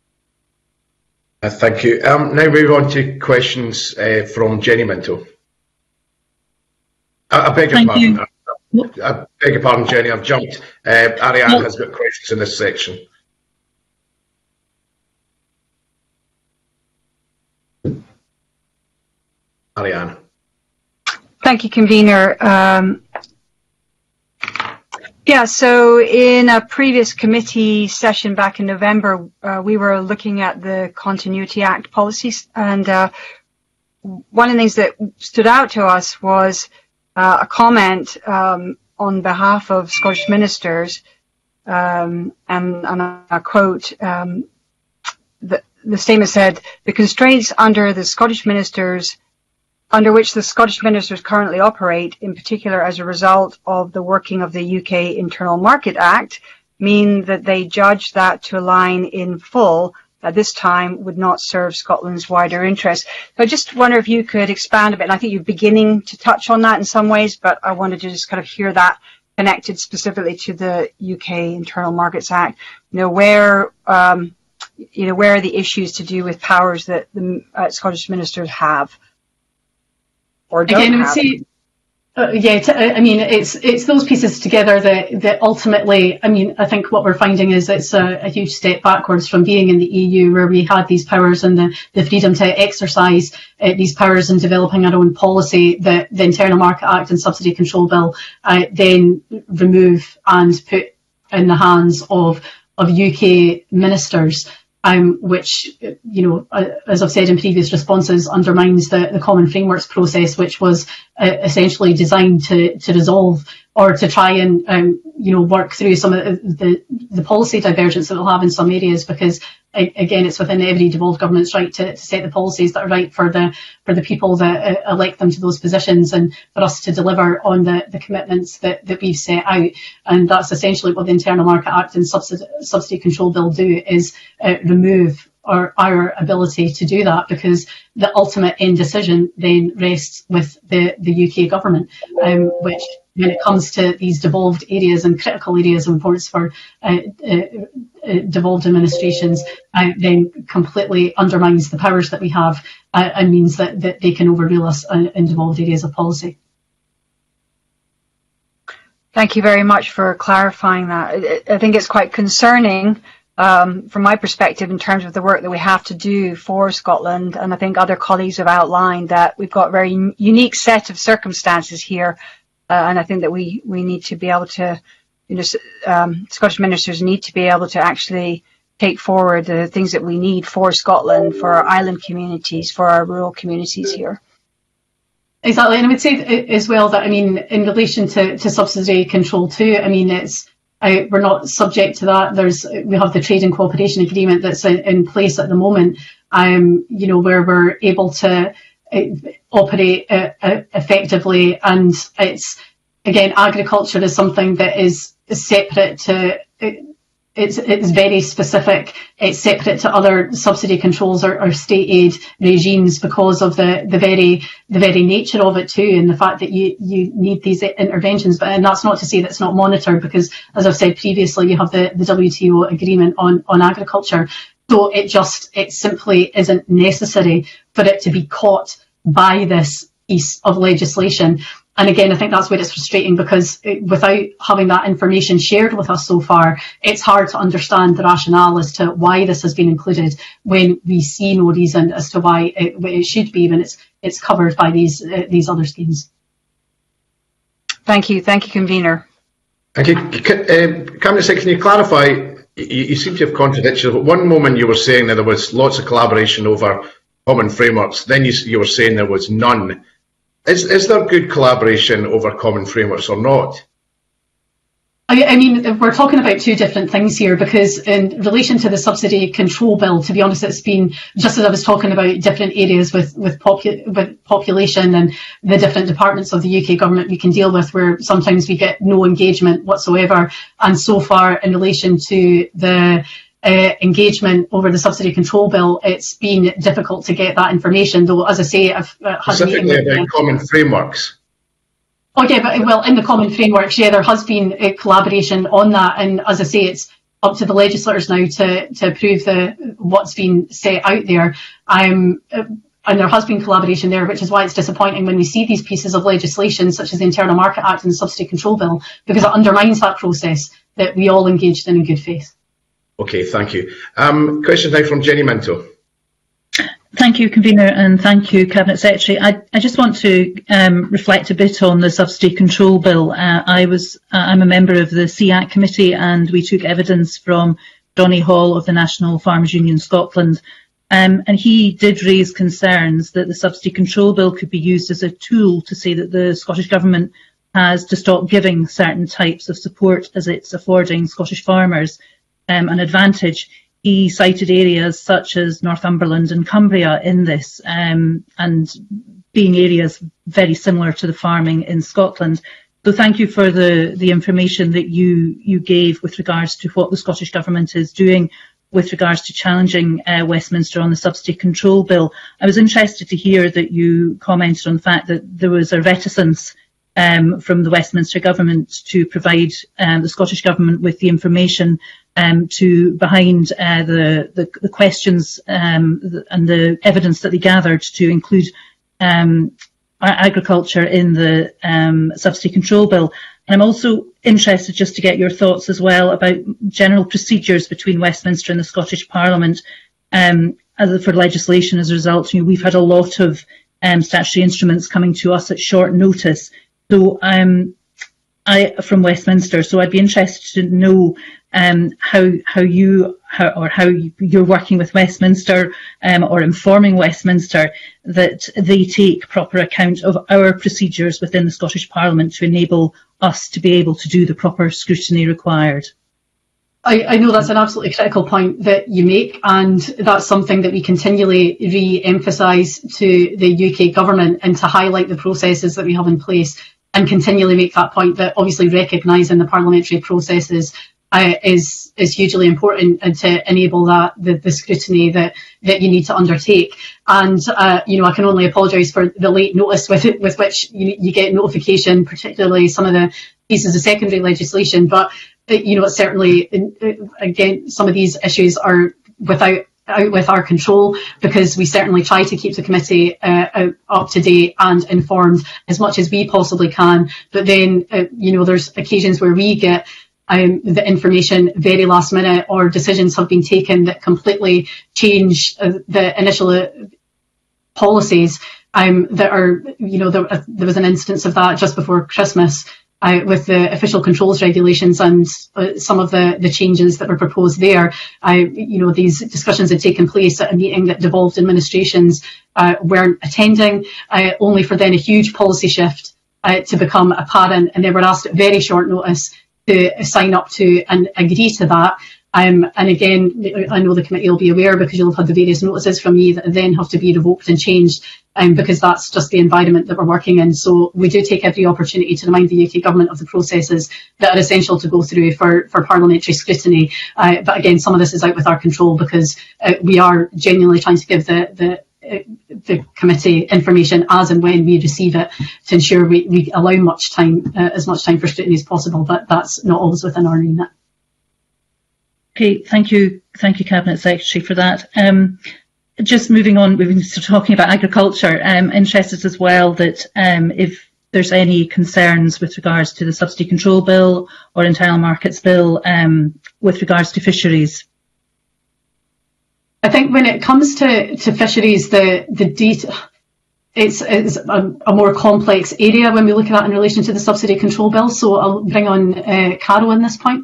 Uh, thank you. Um, now move on to questions uh, from Jenny Minto. I, I beg your pardon. I, I beg your pardon, Jenny. I've jumped. Uh, Ariane no. has got questions in this section. Ariane. Thank you, Convener. Um, yeah, so in a previous committee session back in November, uh, we were looking at the Continuity Act policies, and uh, one of the things that stood out to us was uh, a comment um, on behalf of Scottish ministers, um, and, and I quote, um, the, the statement said, the constraints under the Scottish ministers, under which the Scottish ministers currently operate, in particular as a result of the working of the U K Internal Market Act, mean that they judge that to align in full at this time would not serve Scotland's wider interests. So I just wonder if you could expand a bit, and I think you're beginning to touch on that in some ways, but I wanted to just kind of hear that connected specifically to the U K Internal Markets Act. You know, where, um, you know, where are the issues to do with powers that the uh, Scottish ministers have or don't Again, I would have? say, Uh, yeah, t- I mean, it's it's those pieces together that, that ultimately, I mean, I think what we're finding is it's a, a huge step backwards from being in the E U, where we had these powers and the, the freedom to exercise uh, these powers in developing our own policy, that the Internal Market Act and Subsidy Control Bill uh, then remove and put in the hands of of U K ministers. Um, which, you know, uh, as I've said in previous responses, undermines the, the Common Frameworks process, which was uh, essentially designed to, to resolve or to try and, um, you know, work through some of the, the policy divergence that we'll have in some areas, because, again, it's within every devolved government's right to, to set the policies that are right for the for the people that uh, elect them to those positions, and for us to deliver on the, the commitments that, that we've set out. And that's essentially what the Internal Market Act and Subsidy, Subsidy Control Bill do, is uh, remove our, our ability to do that, because the ultimate end decision then rests with the, the U K government, um, which, when it comes to these devolved areas and critical areas of importance for uh, uh, uh, devolved administrations, uh, then completely undermines the powers that we have uh, and means that, that they can overrule us in, in devolved areas of policy. Thank you very much for clarifying that. I think it's quite concerning um, from my perspective in terms of the work that we have to do for Scotland, and I think other colleagues have outlined that we've got a very unique set of circumstances here, uh, and I think that we, we need to be able to, you know, um, Scottish ministers need to be able to actually take forward the things that we need for Scotland, for our island communities, for our rural communities here. Exactly, and I would say as well that, I mean, in relation to, to subsidy control too, I mean, it's uh, we're not subject to that. There's we have the trade and cooperation agreement that's in, in place at the moment, um, you know, where we're able to uh, operate uh, uh, effectively, and it's, again, agriculture is something that is, is separate to. Uh, It's, it's very specific. It's separate to other subsidy controls or, or state aid regimes because of the, the very the very nature of it too, and the fact that you, you need these interventions. But and that's not to say that it's not monitored, because, as I've said previously, you have the, the W T O agreement on, on agriculture. So it just it simply isn't necessary for it to be caught by this piece of legislation. And again, I think that's where it's frustrating, because it, without having that information shared with us so far, it's hard to understand the rationale as to why this has been included, when we see no reason as to why it, it should be, when it's it's covered by these uh, these other schemes. Thank you, thank you, convener. Thank you, um, Cabinet Secretary. Can you clarify? You, you seem to have contradictions. But one moment you were saying that there was lots of collaboration over common frameworks, then you, you were saying there was none. Is, is there good collaboration over common frameworks or not? I, I mean, we're talking about two different things here, because in relation to the subsidy control bill, to be honest, it's been, just as I was talking about different areas with, with, popu with population and the different departments of the U K government we can deal with, where sometimes we get no engagement whatsoever. And so far, in relation to the Uh, engagement over the subsidy control bill, it's been difficult to get that information, though, as I say, I've uh, had specifically about them. Common frameworks. Oh yeah, but well, in the common frameworks, yeah, there has been a collaboration on that, and as I say, it's up to the legislators now to to approve the what's been set out there. Um, uh, and there has been collaboration there, which is why it's disappointing when we see these pieces of legislation, such as the Internal Market Act and the Subsidy Control Bill, because it undermines that process that we all engaged in in good faith. Okay, thank you. Um, question now from Jenny Minto. Thank you, convener, and thank you, Cabinet Secretary. I, I just want to um, reflect a bit on the subsidy control bill. Uh, I was, uh, I'm a member of the C A C committee, and we took evidence from Donny Hall of the National Farmers Union Scotland, um, and he did raise concerns that the subsidy control bill could be used as a tool to say that the Scottish Government has to stop giving certain types of support as it's affording Scottish farmers um, an advantage. He cited areas such as Northumberland and Cumbria in this, um, and being areas very similar to the farming in Scotland. So thank you for the, the information that you, you gave with regards to what the Scottish Government is doing with regards to challenging uh, Westminster on the Subsidy Control Bill. I was interested to hear that you commented on the fact that there was a reticence um, from the Westminster Government to provide um, the Scottish Government with the information um, to behind uh, the, the, the questions um, and the evidence that they gathered to include um, agriculture in the um, Subsidy Control Bill. And I'm also interested just to get your thoughts as well about general procedures between Westminster and the Scottish Parliament um, as for legislation as a result. You know, we've had a lot of um, statutory instruments coming to us at short notice. So um, I from Westminster. So I'd be interested to know um, how how you how, or how you're working with Westminster um, or informing Westminster that they take proper account of our procedures within the Scottish Parliament to enable us to be able to do the proper scrutiny required. I, I know that's an absolutely critical point that you make, and that's something that we continually re-emphasise to the U K Government and to highlight the processes that we have in place and continually make that point that obviously recognising the parliamentary processes uh, is is hugely important and to enable that the, the scrutiny that that you need to undertake. And uh, you know, I can only apologise for the late notice with it, with which you, you get notification, particularly some of the pieces of secondary legislation. But you know, certainly again, some of these issues are without out with our control, because we certainly try to keep the committee uh, up to date and informed as much as we possibly can. But then, uh, you know, there's occasions where we get um, the information very last minute, or decisions have been taken that completely change uh, the initial uh, policies um, that are, you know, there, uh, there was an instance of that just before Christmas. Uh, with the official controls regulations and uh, some of the, the changes that were proposed there. I, you know, these discussions had taken place at a meeting that devolved administrations uh, weren't attending, uh, only for then a huge policy shift uh, to become apparent, and they were asked at very short notice to sign up to and agree to that. Um, and again, I know the committee will be aware, because you'll have had the various notices from me that then have to be revoked and changed, um, because that's just the environment that we're working in. So we do take every opportunity to remind the U K Government of the processes that are essential to go through for, for parliamentary scrutiny. Uh, but again, some of this is out with our control, because uh, we are genuinely trying to give the, the the committee information as and when we receive it, to ensure we, we allow much time, uh, as much time for scrutiny as possible, but that's not always within our remit. Okay, thank you, thank you, Cabinet Secretary, for that. Um, just moving on, we've been talking about agriculture. I'm interested as well that um, if there's any concerns with regards to the Subsidy Control Bill or Internal Markets Bill um, with regards to fisheries. I think when it comes to, to fisheries, the the data, it's, it's a, a more complex area when we look at that in relation to the Subsidy Control Bill. So I'll bring on uh, Carol on this point.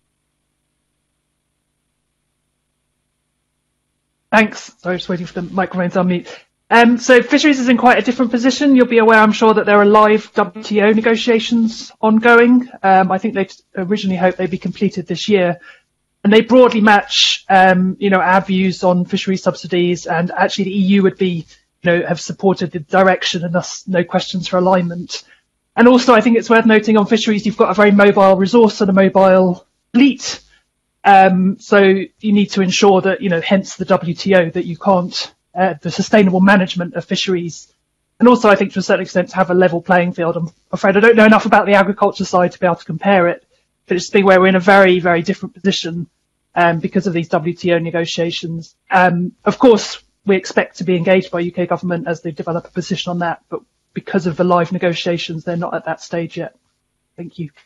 Thanks. Sorry, just waiting for the microphone to unmute. Um, so fisheries is in quite a different position. You'll be aware, I'm sure, that there are live W T O negotiations ongoing. Um, I think they originally hoped they'd be completed this year. And they broadly match, um, you know, our views on fisheries subsidies, and actually the E U would be, you know, have supported the direction and thus no questions for alignment. And also, I think it's worth noting on fisheries, you've got a very mobile resource and a mobile fleet. Um, so you need to ensure that, you know, hence the W T O, that you can't, uh, the sustainable management of fisheries. And also, I think to a certain extent, to have a level playing field. I'm afraid I don't know enough about the agriculture side to be able to compare it, but it's been where we're in a very, very different position um, because of these W T O negotiations. Um, of course, we expect to be engaged by U K Government as they develop a position on that, but because of the live negotiations, they're not at that stage yet. Thank you.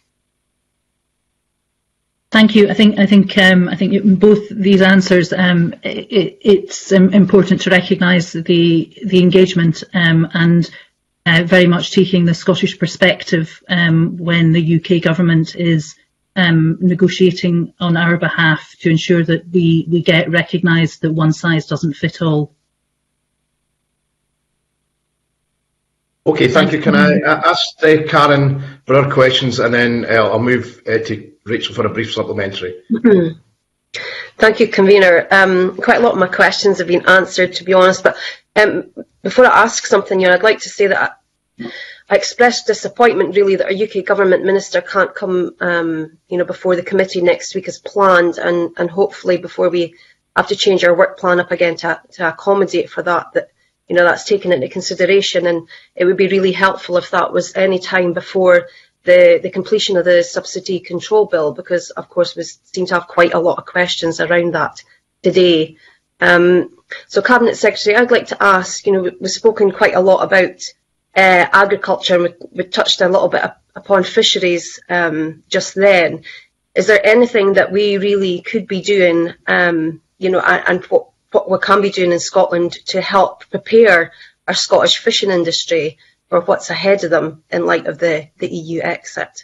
Thank you. I think I think um, I think in both these answers, um, it, it's um, important to recognise the the engagement um, and uh, very much taking the Scottish perspective um, when the U K Government is um, negotiating on our behalf to ensure that we we get recognised that one size doesn't fit all. Okay, thank you. Can I ask uh, Karen for her questions, and then uh, I'll move uh, to Rachel for a brief supplementary. Mm-hmm. Thank you, Convener. Um, quite a lot of my questions have been answered, to be honest, but um, before I ask something, you know, I'd like to say that I, I expressed disappointment, really, that our U K Government Minister can't come, um, you know, before the committee next week as planned, and, and hopefully before we have to change our work plan up again to, to accommodate for that, that, you know, that's taken into consideration, and it would be really helpful if that was any time before the, the completion of the subsidy control bill, because, of course, we seem to have quite a lot of questions around that today. Um, so, Cabinet Secretary, I'd like to ask, you know, we, we've spoken quite a lot about uh, agriculture, and we, we touched a little bit upon fisheries um, just then. Is there anything that we really could be doing, um, you know, and, and what, what we can be doing in Scotland to help prepare our Scottish fishing industry for what's ahead of them in light of the, the E U exit?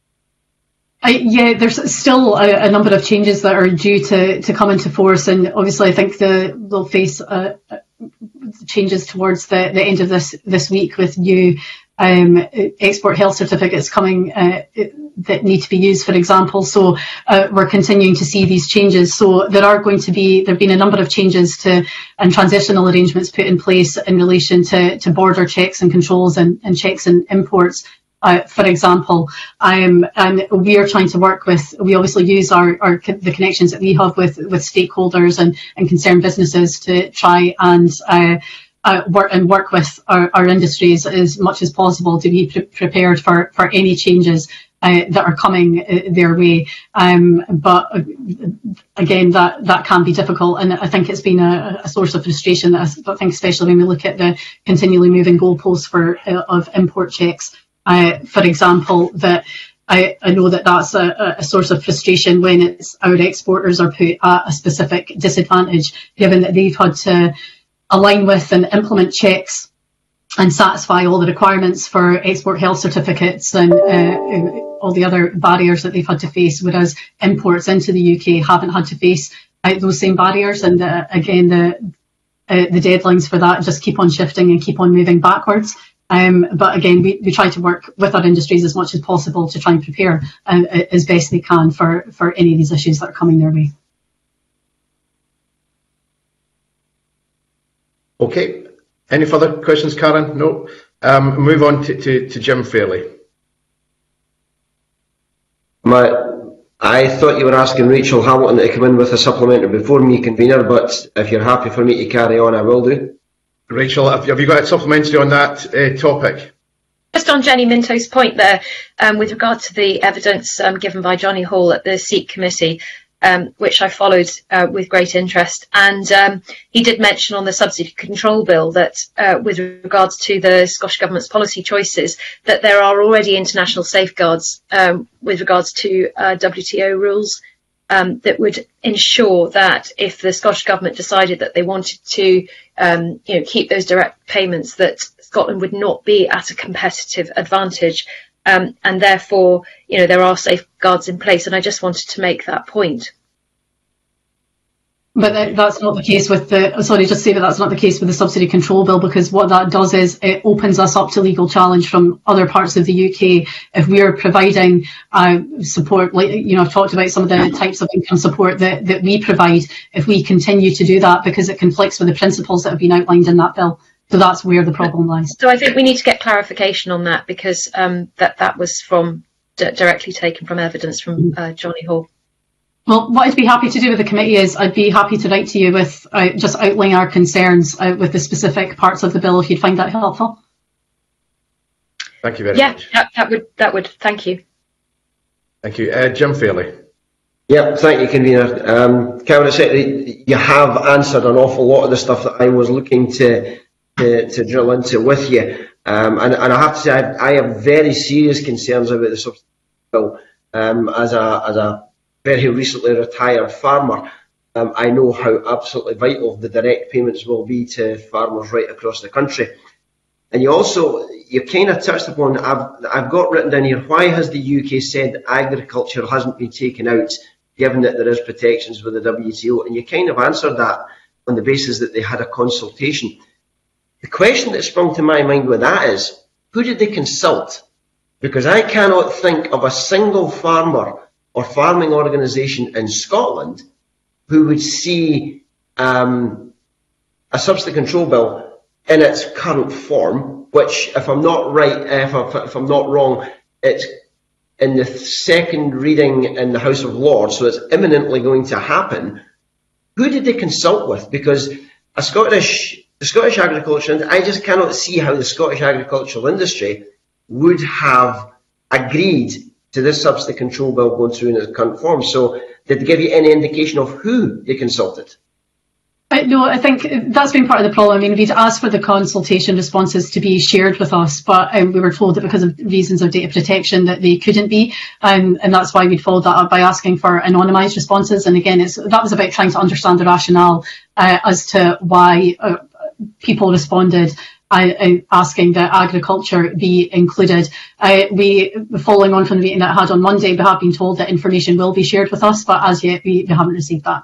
I, yeah, there's still a, a number of changes that are due to, to come into force, and obviously I think the, they'll face uh, changes towards the, the end of this, this week with new um, export health certificates coming uh, that need to be used, for example. So uh, we're continuing to see these changes. So there are going to be, there have been a number of changes to and transitional arrangements put in place in relation to, to border checks and controls and, and checks and imports. Uh, for example, um, and we are trying to work with, we obviously use our, our the connections that we have with, with stakeholders and, and concerned businesses to try and uh, uh, work and work with our, our industries as much as possible to be pre prepared for, for any changes uh, that are coming uh, their way. Um, but uh, again, that, that can be difficult, and I think it's been a, a source of frustration, I think, especially when we look at the continually moving goalposts for, uh, of import checks. Uh, for example, that I, I know that that's a, a source of frustration when it's our exporters are put at a specific disadvantage, given that they've had to align with and implement checks and satisfy all the requirements for export health certificates and uh, all the other barriers that they've had to face, whereas imports into the U K haven't had to face uh, those same barriers. And uh, again, the, uh, the deadlines for that just keep on shifting and keep on moving backwards. Um, but again, we, we try to work with our industries as much as possible to try and prepare uh, as best they can for, for any of these issues that are coming their way. Okay. Any further questions, Karen? No. Um, move on to, to, to Jim Fairley. My, I thought you were asking Rachel Hamilton to come in with a supplementary before me, Convener, but if you're happy for me to carry on, I will do. Rachel, have you, have you got a supplementary on that uh, topic? Just on Jenny Minto's point there, um, with regard to the evidence um, given by Johnny Hall at the SEEK committee, um, which I followed uh, with great interest. And um, he did mention on the subsidy control bill that uh, with regards to the Scottish Government's policy choices, that there are already international safeguards um, with regards to uh, W T O rules um, that would ensure that if the Scottish Government decided that they wanted to um, you know, keep those direct payments, that Scotland would not be at a competitive advantage. Um, and therefore, you know, there are safeguards in place, and I just wanted to make that point. But that's not the case with the, sorry, just say that that's not the case with the subsidy control bill, because what that does is it opens us up to legal challenge from other parts of the U K if we're providing uh, support, like, you know, I've talked about some of the types of income support that, that we provide, if we continue to do that because it conflicts with the principles that have been outlined in that bill. So that's where the problem lies. So I think we need to get clarification on that, because um, that, that was from d directly taken from evidence from uh, Johnny Hall. Well, what I'd be happy to do with the committee is I'd be happy to write to you with uh, just outlining our concerns uh, with the specific parts of the bill, if you'd find that helpful. Thank you very yeah, much. Yeah, that, that would, that would. Thank you. Thank you. Uh, Jim Fairley. Yeah, thank you, Convener. Um, Cabinet Secretary, you have answered an awful lot of the stuff that I was looking to to, to drill into with you. Um, and, and I have to say, I, I have very serious concerns about the subsidy bill. Um, as a as a very recently retired farmer, um, I know how absolutely vital the direct payments will be to farmers right across the country. And you also, you kind of touched upon, I've, I've got written down here, why has the U K said that agriculture hasn't been taken out, given that there is protections with the W T O? And you kind of answered that on the basis that they had a consultation. The question that sprung to my mind with that is, who did they consult? Because I cannot think of a single farmer or farming organisation in Scotland who would see um, a subsidy control bill in its current form, which, if I'm not right, if, I, if I'm not wrong, it's in the second reading in the House of Lords, so it's imminently going to happen. Who did they consult with? Because a Scottish, the Scottish agriculture, I just cannot see how the Scottish agricultural industry would have agreed to this subsidy control bill going through in its current form. So did they give you any indication of who they consulted? Uh, no, I think that's been part of the problem. I mean, we'd asked for the consultation responses to be shared with us, but um, we were told that because of reasons of data protection that they couldn't be, um, and that's why we'd followed that up by asking for anonymised responses. And again, it's, that was about trying to understand the rationale uh, as to why uh, people responded uh, asking that agriculture be included. Uh, we, following on from the meeting that I had on Monday, we have been told that information will be shared with us, but as yet we, we haven't received that.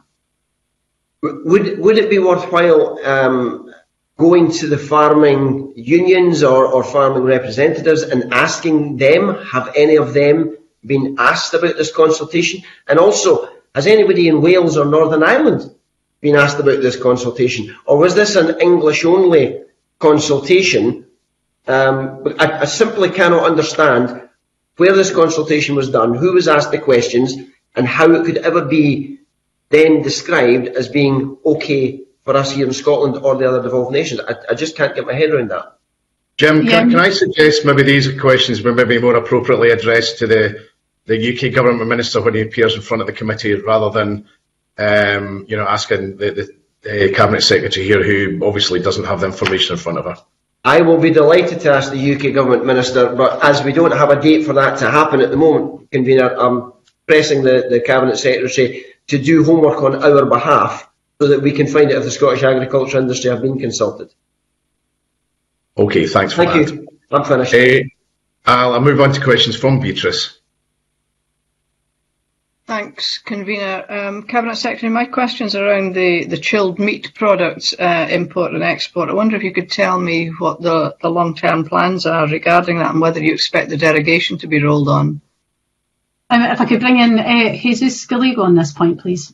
Would would it be worthwhile um, going to the farming unions or, or farming representatives and asking them, have any of them been asked about this consultation? And also, has anybody in Wales or Northern Ireland been asked about this consultation? Or was this an English-only consultation? Um, I, I simply cannot understand where this consultation was done, who was asked the questions, and how it could ever be then described as being okay for us here in Scotland or the other devolved nations. I, I just can't get my head around that. Jim, can, yeah. can I suggest maybe these questions were maybe more appropriately addressed to the, the U K Government Minister when he appears in front of the committee, rather than um, you know, asking the, the, the Cabinet Secretary here, who obviously doesn't have the information in front of her. I will be delighted to ask the U K Government Minister, but as we don't have a date for that to happen at the moment, Convener, I'm pressing the, the Cabinet Secretary to do homework on our behalf so that we can find out if the Scottish agriculture industry have been consulted. Okay, thanks for Thank that. you. I'm finished. Uh, I'll, I'll move on to questions from Beatrice. Thanks, Convener. Um, Cabinet Secretary, my question's around the, the chilled meat products uh, import and export. I wonder if you could tell me what the, the long-term plans are regarding that and whether you expect the derogation to be rolled on. Um, if I could bring in uh, Jesus Gallego on this point, please.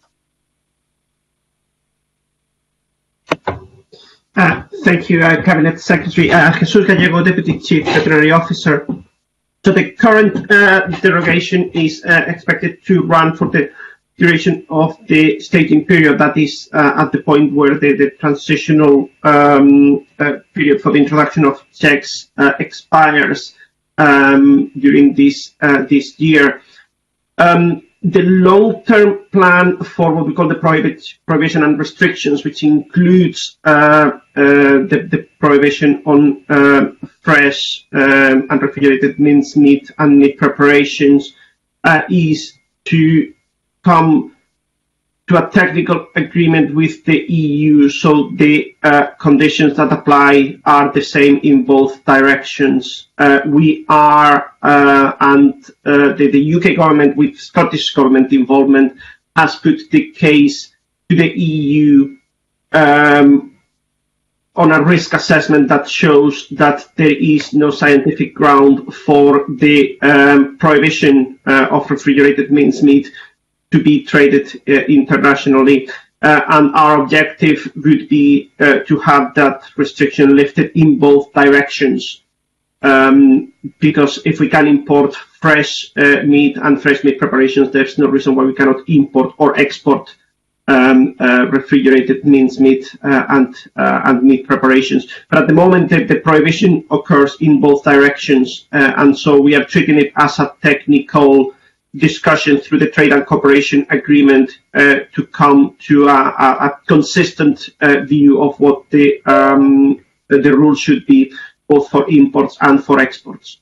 Uh, thank you, uh, Cabinet Secretary. Uh, Jesus Gallego, Deputy Chief Veterinary Officer. So the current uh, derogation is uh, expected to run for the duration of the staging period. That is uh, at the point where the, the transitional um, uh, period for the introduction of checks uh, expires um, during this uh, this year. Um, the long-term plan for what we call the prohibit, prohibition and restrictions, which includes uh, uh, the, the prohibition on uh, fresh um, and refrigerated minced meat and meat preparations, uh, is to come to a technical agreement with the E U, so the uh, conditions that apply are the same in both directions. Uh, we are, uh, and uh, the, the U K government, with Scottish government involvement, has put the case to the E U um, on a risk assessment that shows that there is no scientific ground for the um, prohibition uh, of refrigerated minced meat to be traded uh, internationally, uh, and our objective would be uh, to have that restriction lifted in both directions, um, because if we can import fresh uh, meat and fresh meat preparations, there's no reason why we cannot import or export um, uh, refrigerated minced meat uh, and uh, and meat preparations. But at the moment, the, the prohibition occurs in both directions, uh, and so we are treating it as a technical discussion through the Trade and Cooperation Agreement uh, to come to a, a, a consistent uh, view of what the um, the rules should be, both for imports and for exports.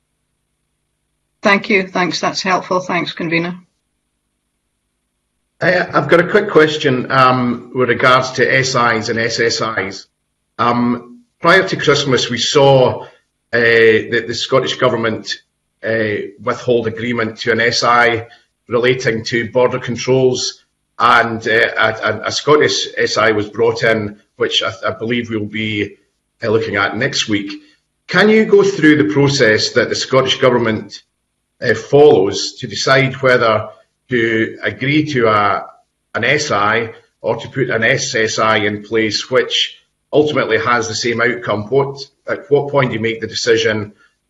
Thank you. Thanks. That's helpful. Thanks, Convener. I've got a quick question um, with regards to S Is and S S Is. Um, prior to Christmas, we saw uh, that the Scottish Government Uh, withhold agreement to an S I relating to border controls, and uh, a, a Scottish S I was brought in, which I, I believe we'll be uh, looking at next week. can you go through the process that the Scottish Government uh, follows to decide whether to agree to a, an S I or to put an S S I in place, which ultimately has the same outcome? What, at what point do you make the decision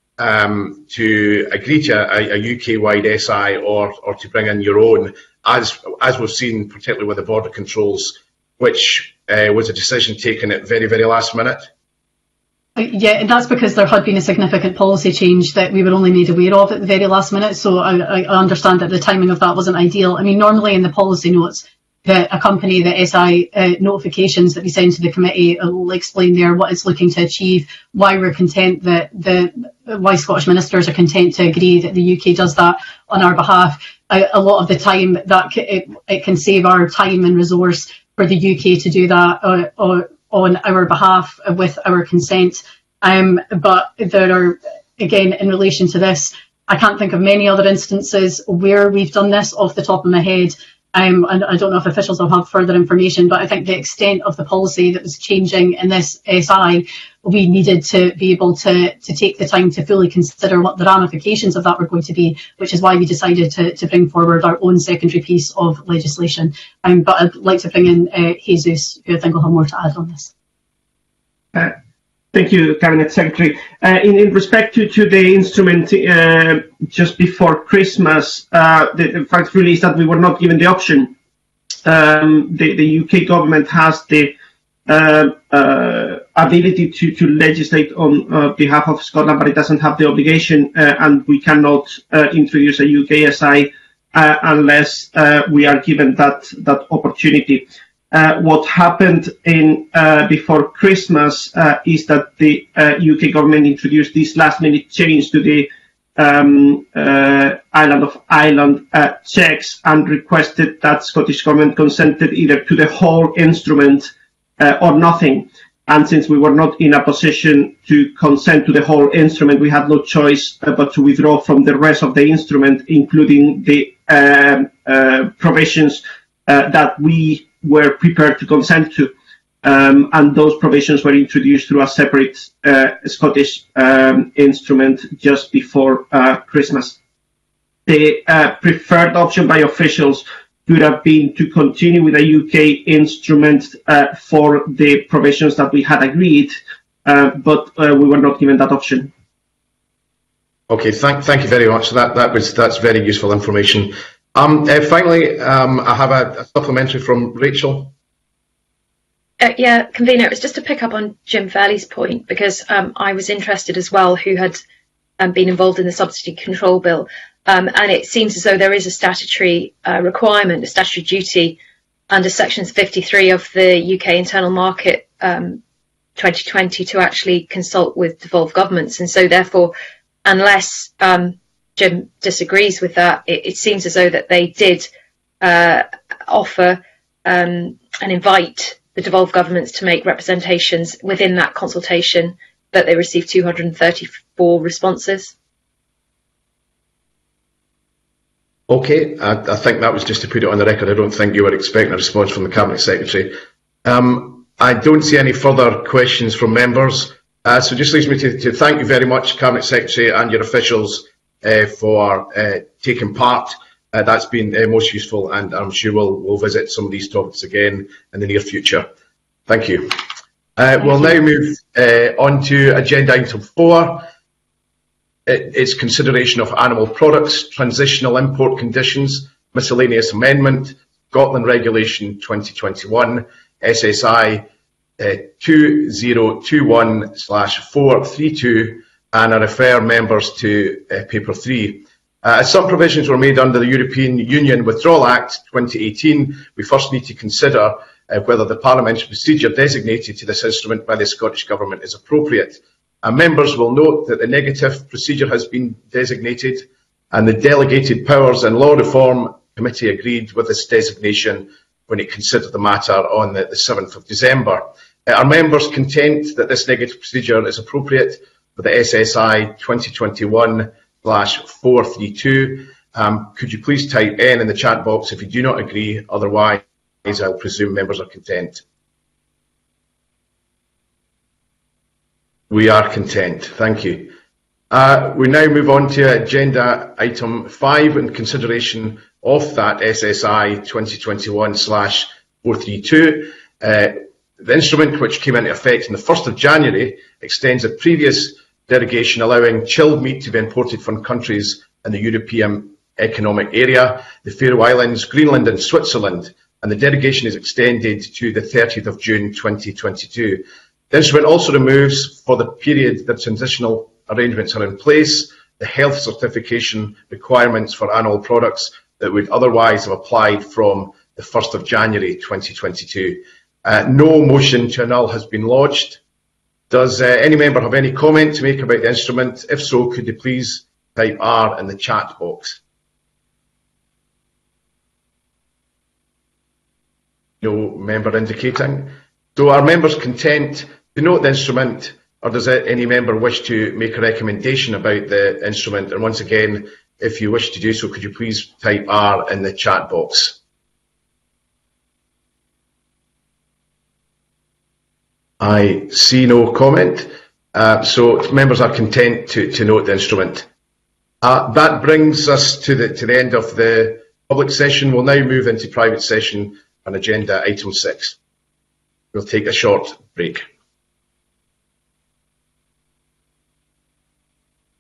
um, to agree to a, a U K-wide S I or, or to bring in your own, as, as we've seen, particularly with the border controls, which uh, was a decision taken at very, very last minute? Yeah, and that's because there had been a significant policy change that we were only made aware of at the very last minute, so I, I understand that the timing of that wasn't ideal. I mean, normally in the policy notes that accompany the S I uh, notifications that we send to the committee will explain there what it's looking to achieve, why we're content that the, why Scottish ministers are content to agree that the U K does that on our behalf. A, a lot of the time that it, it can save our time and resource for the U K to do that uh, or, on our behalf with our consent. Um, but there are, again, in relation to this, I can't think of many other instances where we've done this off the top of my head. Um, and I don't know if officials will have further information, but I think the extent of the policy that was changing in this S I, we needed to be able to, to take the time to fully consider what the ramifications of that were going to be, which is why we decided to, to bring forward our own secondary piece of legislation. Um, but I'd like to bring in uh, Jesus, who I think will have more to add on this. Uh, thank you, Cabinet Secretary. Uh, in, in respect to, to the instrument uh, just before Christmas, uh, the, the fact really is that we were not given the option. Um, the, the U K government has the uh, uh, ability to, to legislate on uh, behalf of Scotland, but it doesn't have the obligation, uh, and we cannot uh, introduce a U K S I uh, unless uh, we are given that, that opportunity. Uh, what happened in uh, before Christmas uh, is that the uh, U K government introduced this last-minute change to the um, uh, island of Ireland uh, checks and requested that Scottish government consented either to the whole instrument uh, or nothing. And since we were not in a position to consent to the whole instrument, we had no choice uh, but to withdraw from the rest of the instrument, including the um, uh, provisions uh, that we were prepared to consent to. Um, and those provisions were introduced through a separate uh, Scottish um, instrument just before uh, Christmas. The uh, preferred option by officials would have been to continue with a U K instrument uh, for the provisions that we had agreed, uh, but uh, we were not given that option. Okay, thank, thank you very much. That, that was, that's very useful information. Um, uh, finally, um, I have a, a supplementary from Rachel. Uh, yeah, Convener, it was just to pick up on Jim Fairley's point, because um, I was interested as well, who had um, been involved in the subsidy control bill. Um, and it seems as though there is a statutory uh, requirement, a statutory duty under sections fifty-three of the U K Internal Market um, twenty twenty to actually consult with devolved governments. And so therefore, unless um, Jim disagrees with that, it, it seems as though that they did uh, offer um, and invite the devolved governments to make representations within that consultation, but they received two hundred thirty-four responses. Okay, I, I think that was just to put it on the record. I don't think you were expecting a response from the Cabinet Secretary. Um, I don't see any further questions from members, uh, so just leaves me to, to thank you very much, Cabinet Secretary, and your officials uh, for uh, taking part. Uh, that's been uh, most useful, and I'm sure we'll, we'll visit some of these topics again in the near future. Thank you. Uh, we'll now move uh, on to agenda item four. It, it's consideration of animal products, transitional import conditions, miscellaneous amendment, Scotland Regulation twenty twenty-one, S S I uh, two zero two one slash four three two, and I refer members to uh, paper three. Uh, as some provisions were made under the European Union Withdrawal Act twenty eighteen, we first need to consider uh, whether the parliamentary procedure designated to this instrument by the Scottish Government is appropriate. Uh, members will note that the negative procedure has been designated, and the Delegated Powers and Law Reform Committee agreed with this designation when it considered the matter on the, the seventh of December. Uh, are members content that this negative procedure is appropriate for the S S I twenty twenty-one slash four three two? Um, could you please type N in the chat box if you do not agree? Otherwise, I'll presume members are content. We are content. Thank you. Uh, we now move on to agenda item five in consideration of that S S I twenty twenty-one slash four thirty-two. Uh, the instrument, which came into effect on the first of January, extends a previous derogation allowing chilled meat to be imported from countries in the European Economic Area, the Faroe Islands, Greenland and Switzerland, and the derogation is extended to the thirtieth of June twenty twenty-two. The instrument also removes, for the period that transitional arrangements are in place, the health certification requirements for animal products that would otherwise have applied from the first of January twenty twenty-two. Uh, no motion to annul has been lodged. Does uh, any member have any comment to make about the instrument? If so, could you please type R in the chat box? No member indicating. So are members content to note the instrument, or does any member wish to make a recommendation about the instrument? And once again, if you wish to do so, could you please type R in the chat box? I see no comment, uh, so members are content to, to note the instrument. Uh, that brings us to the, to the end of the public session. We'll now move into private session on agenda item six. We'll take a short break.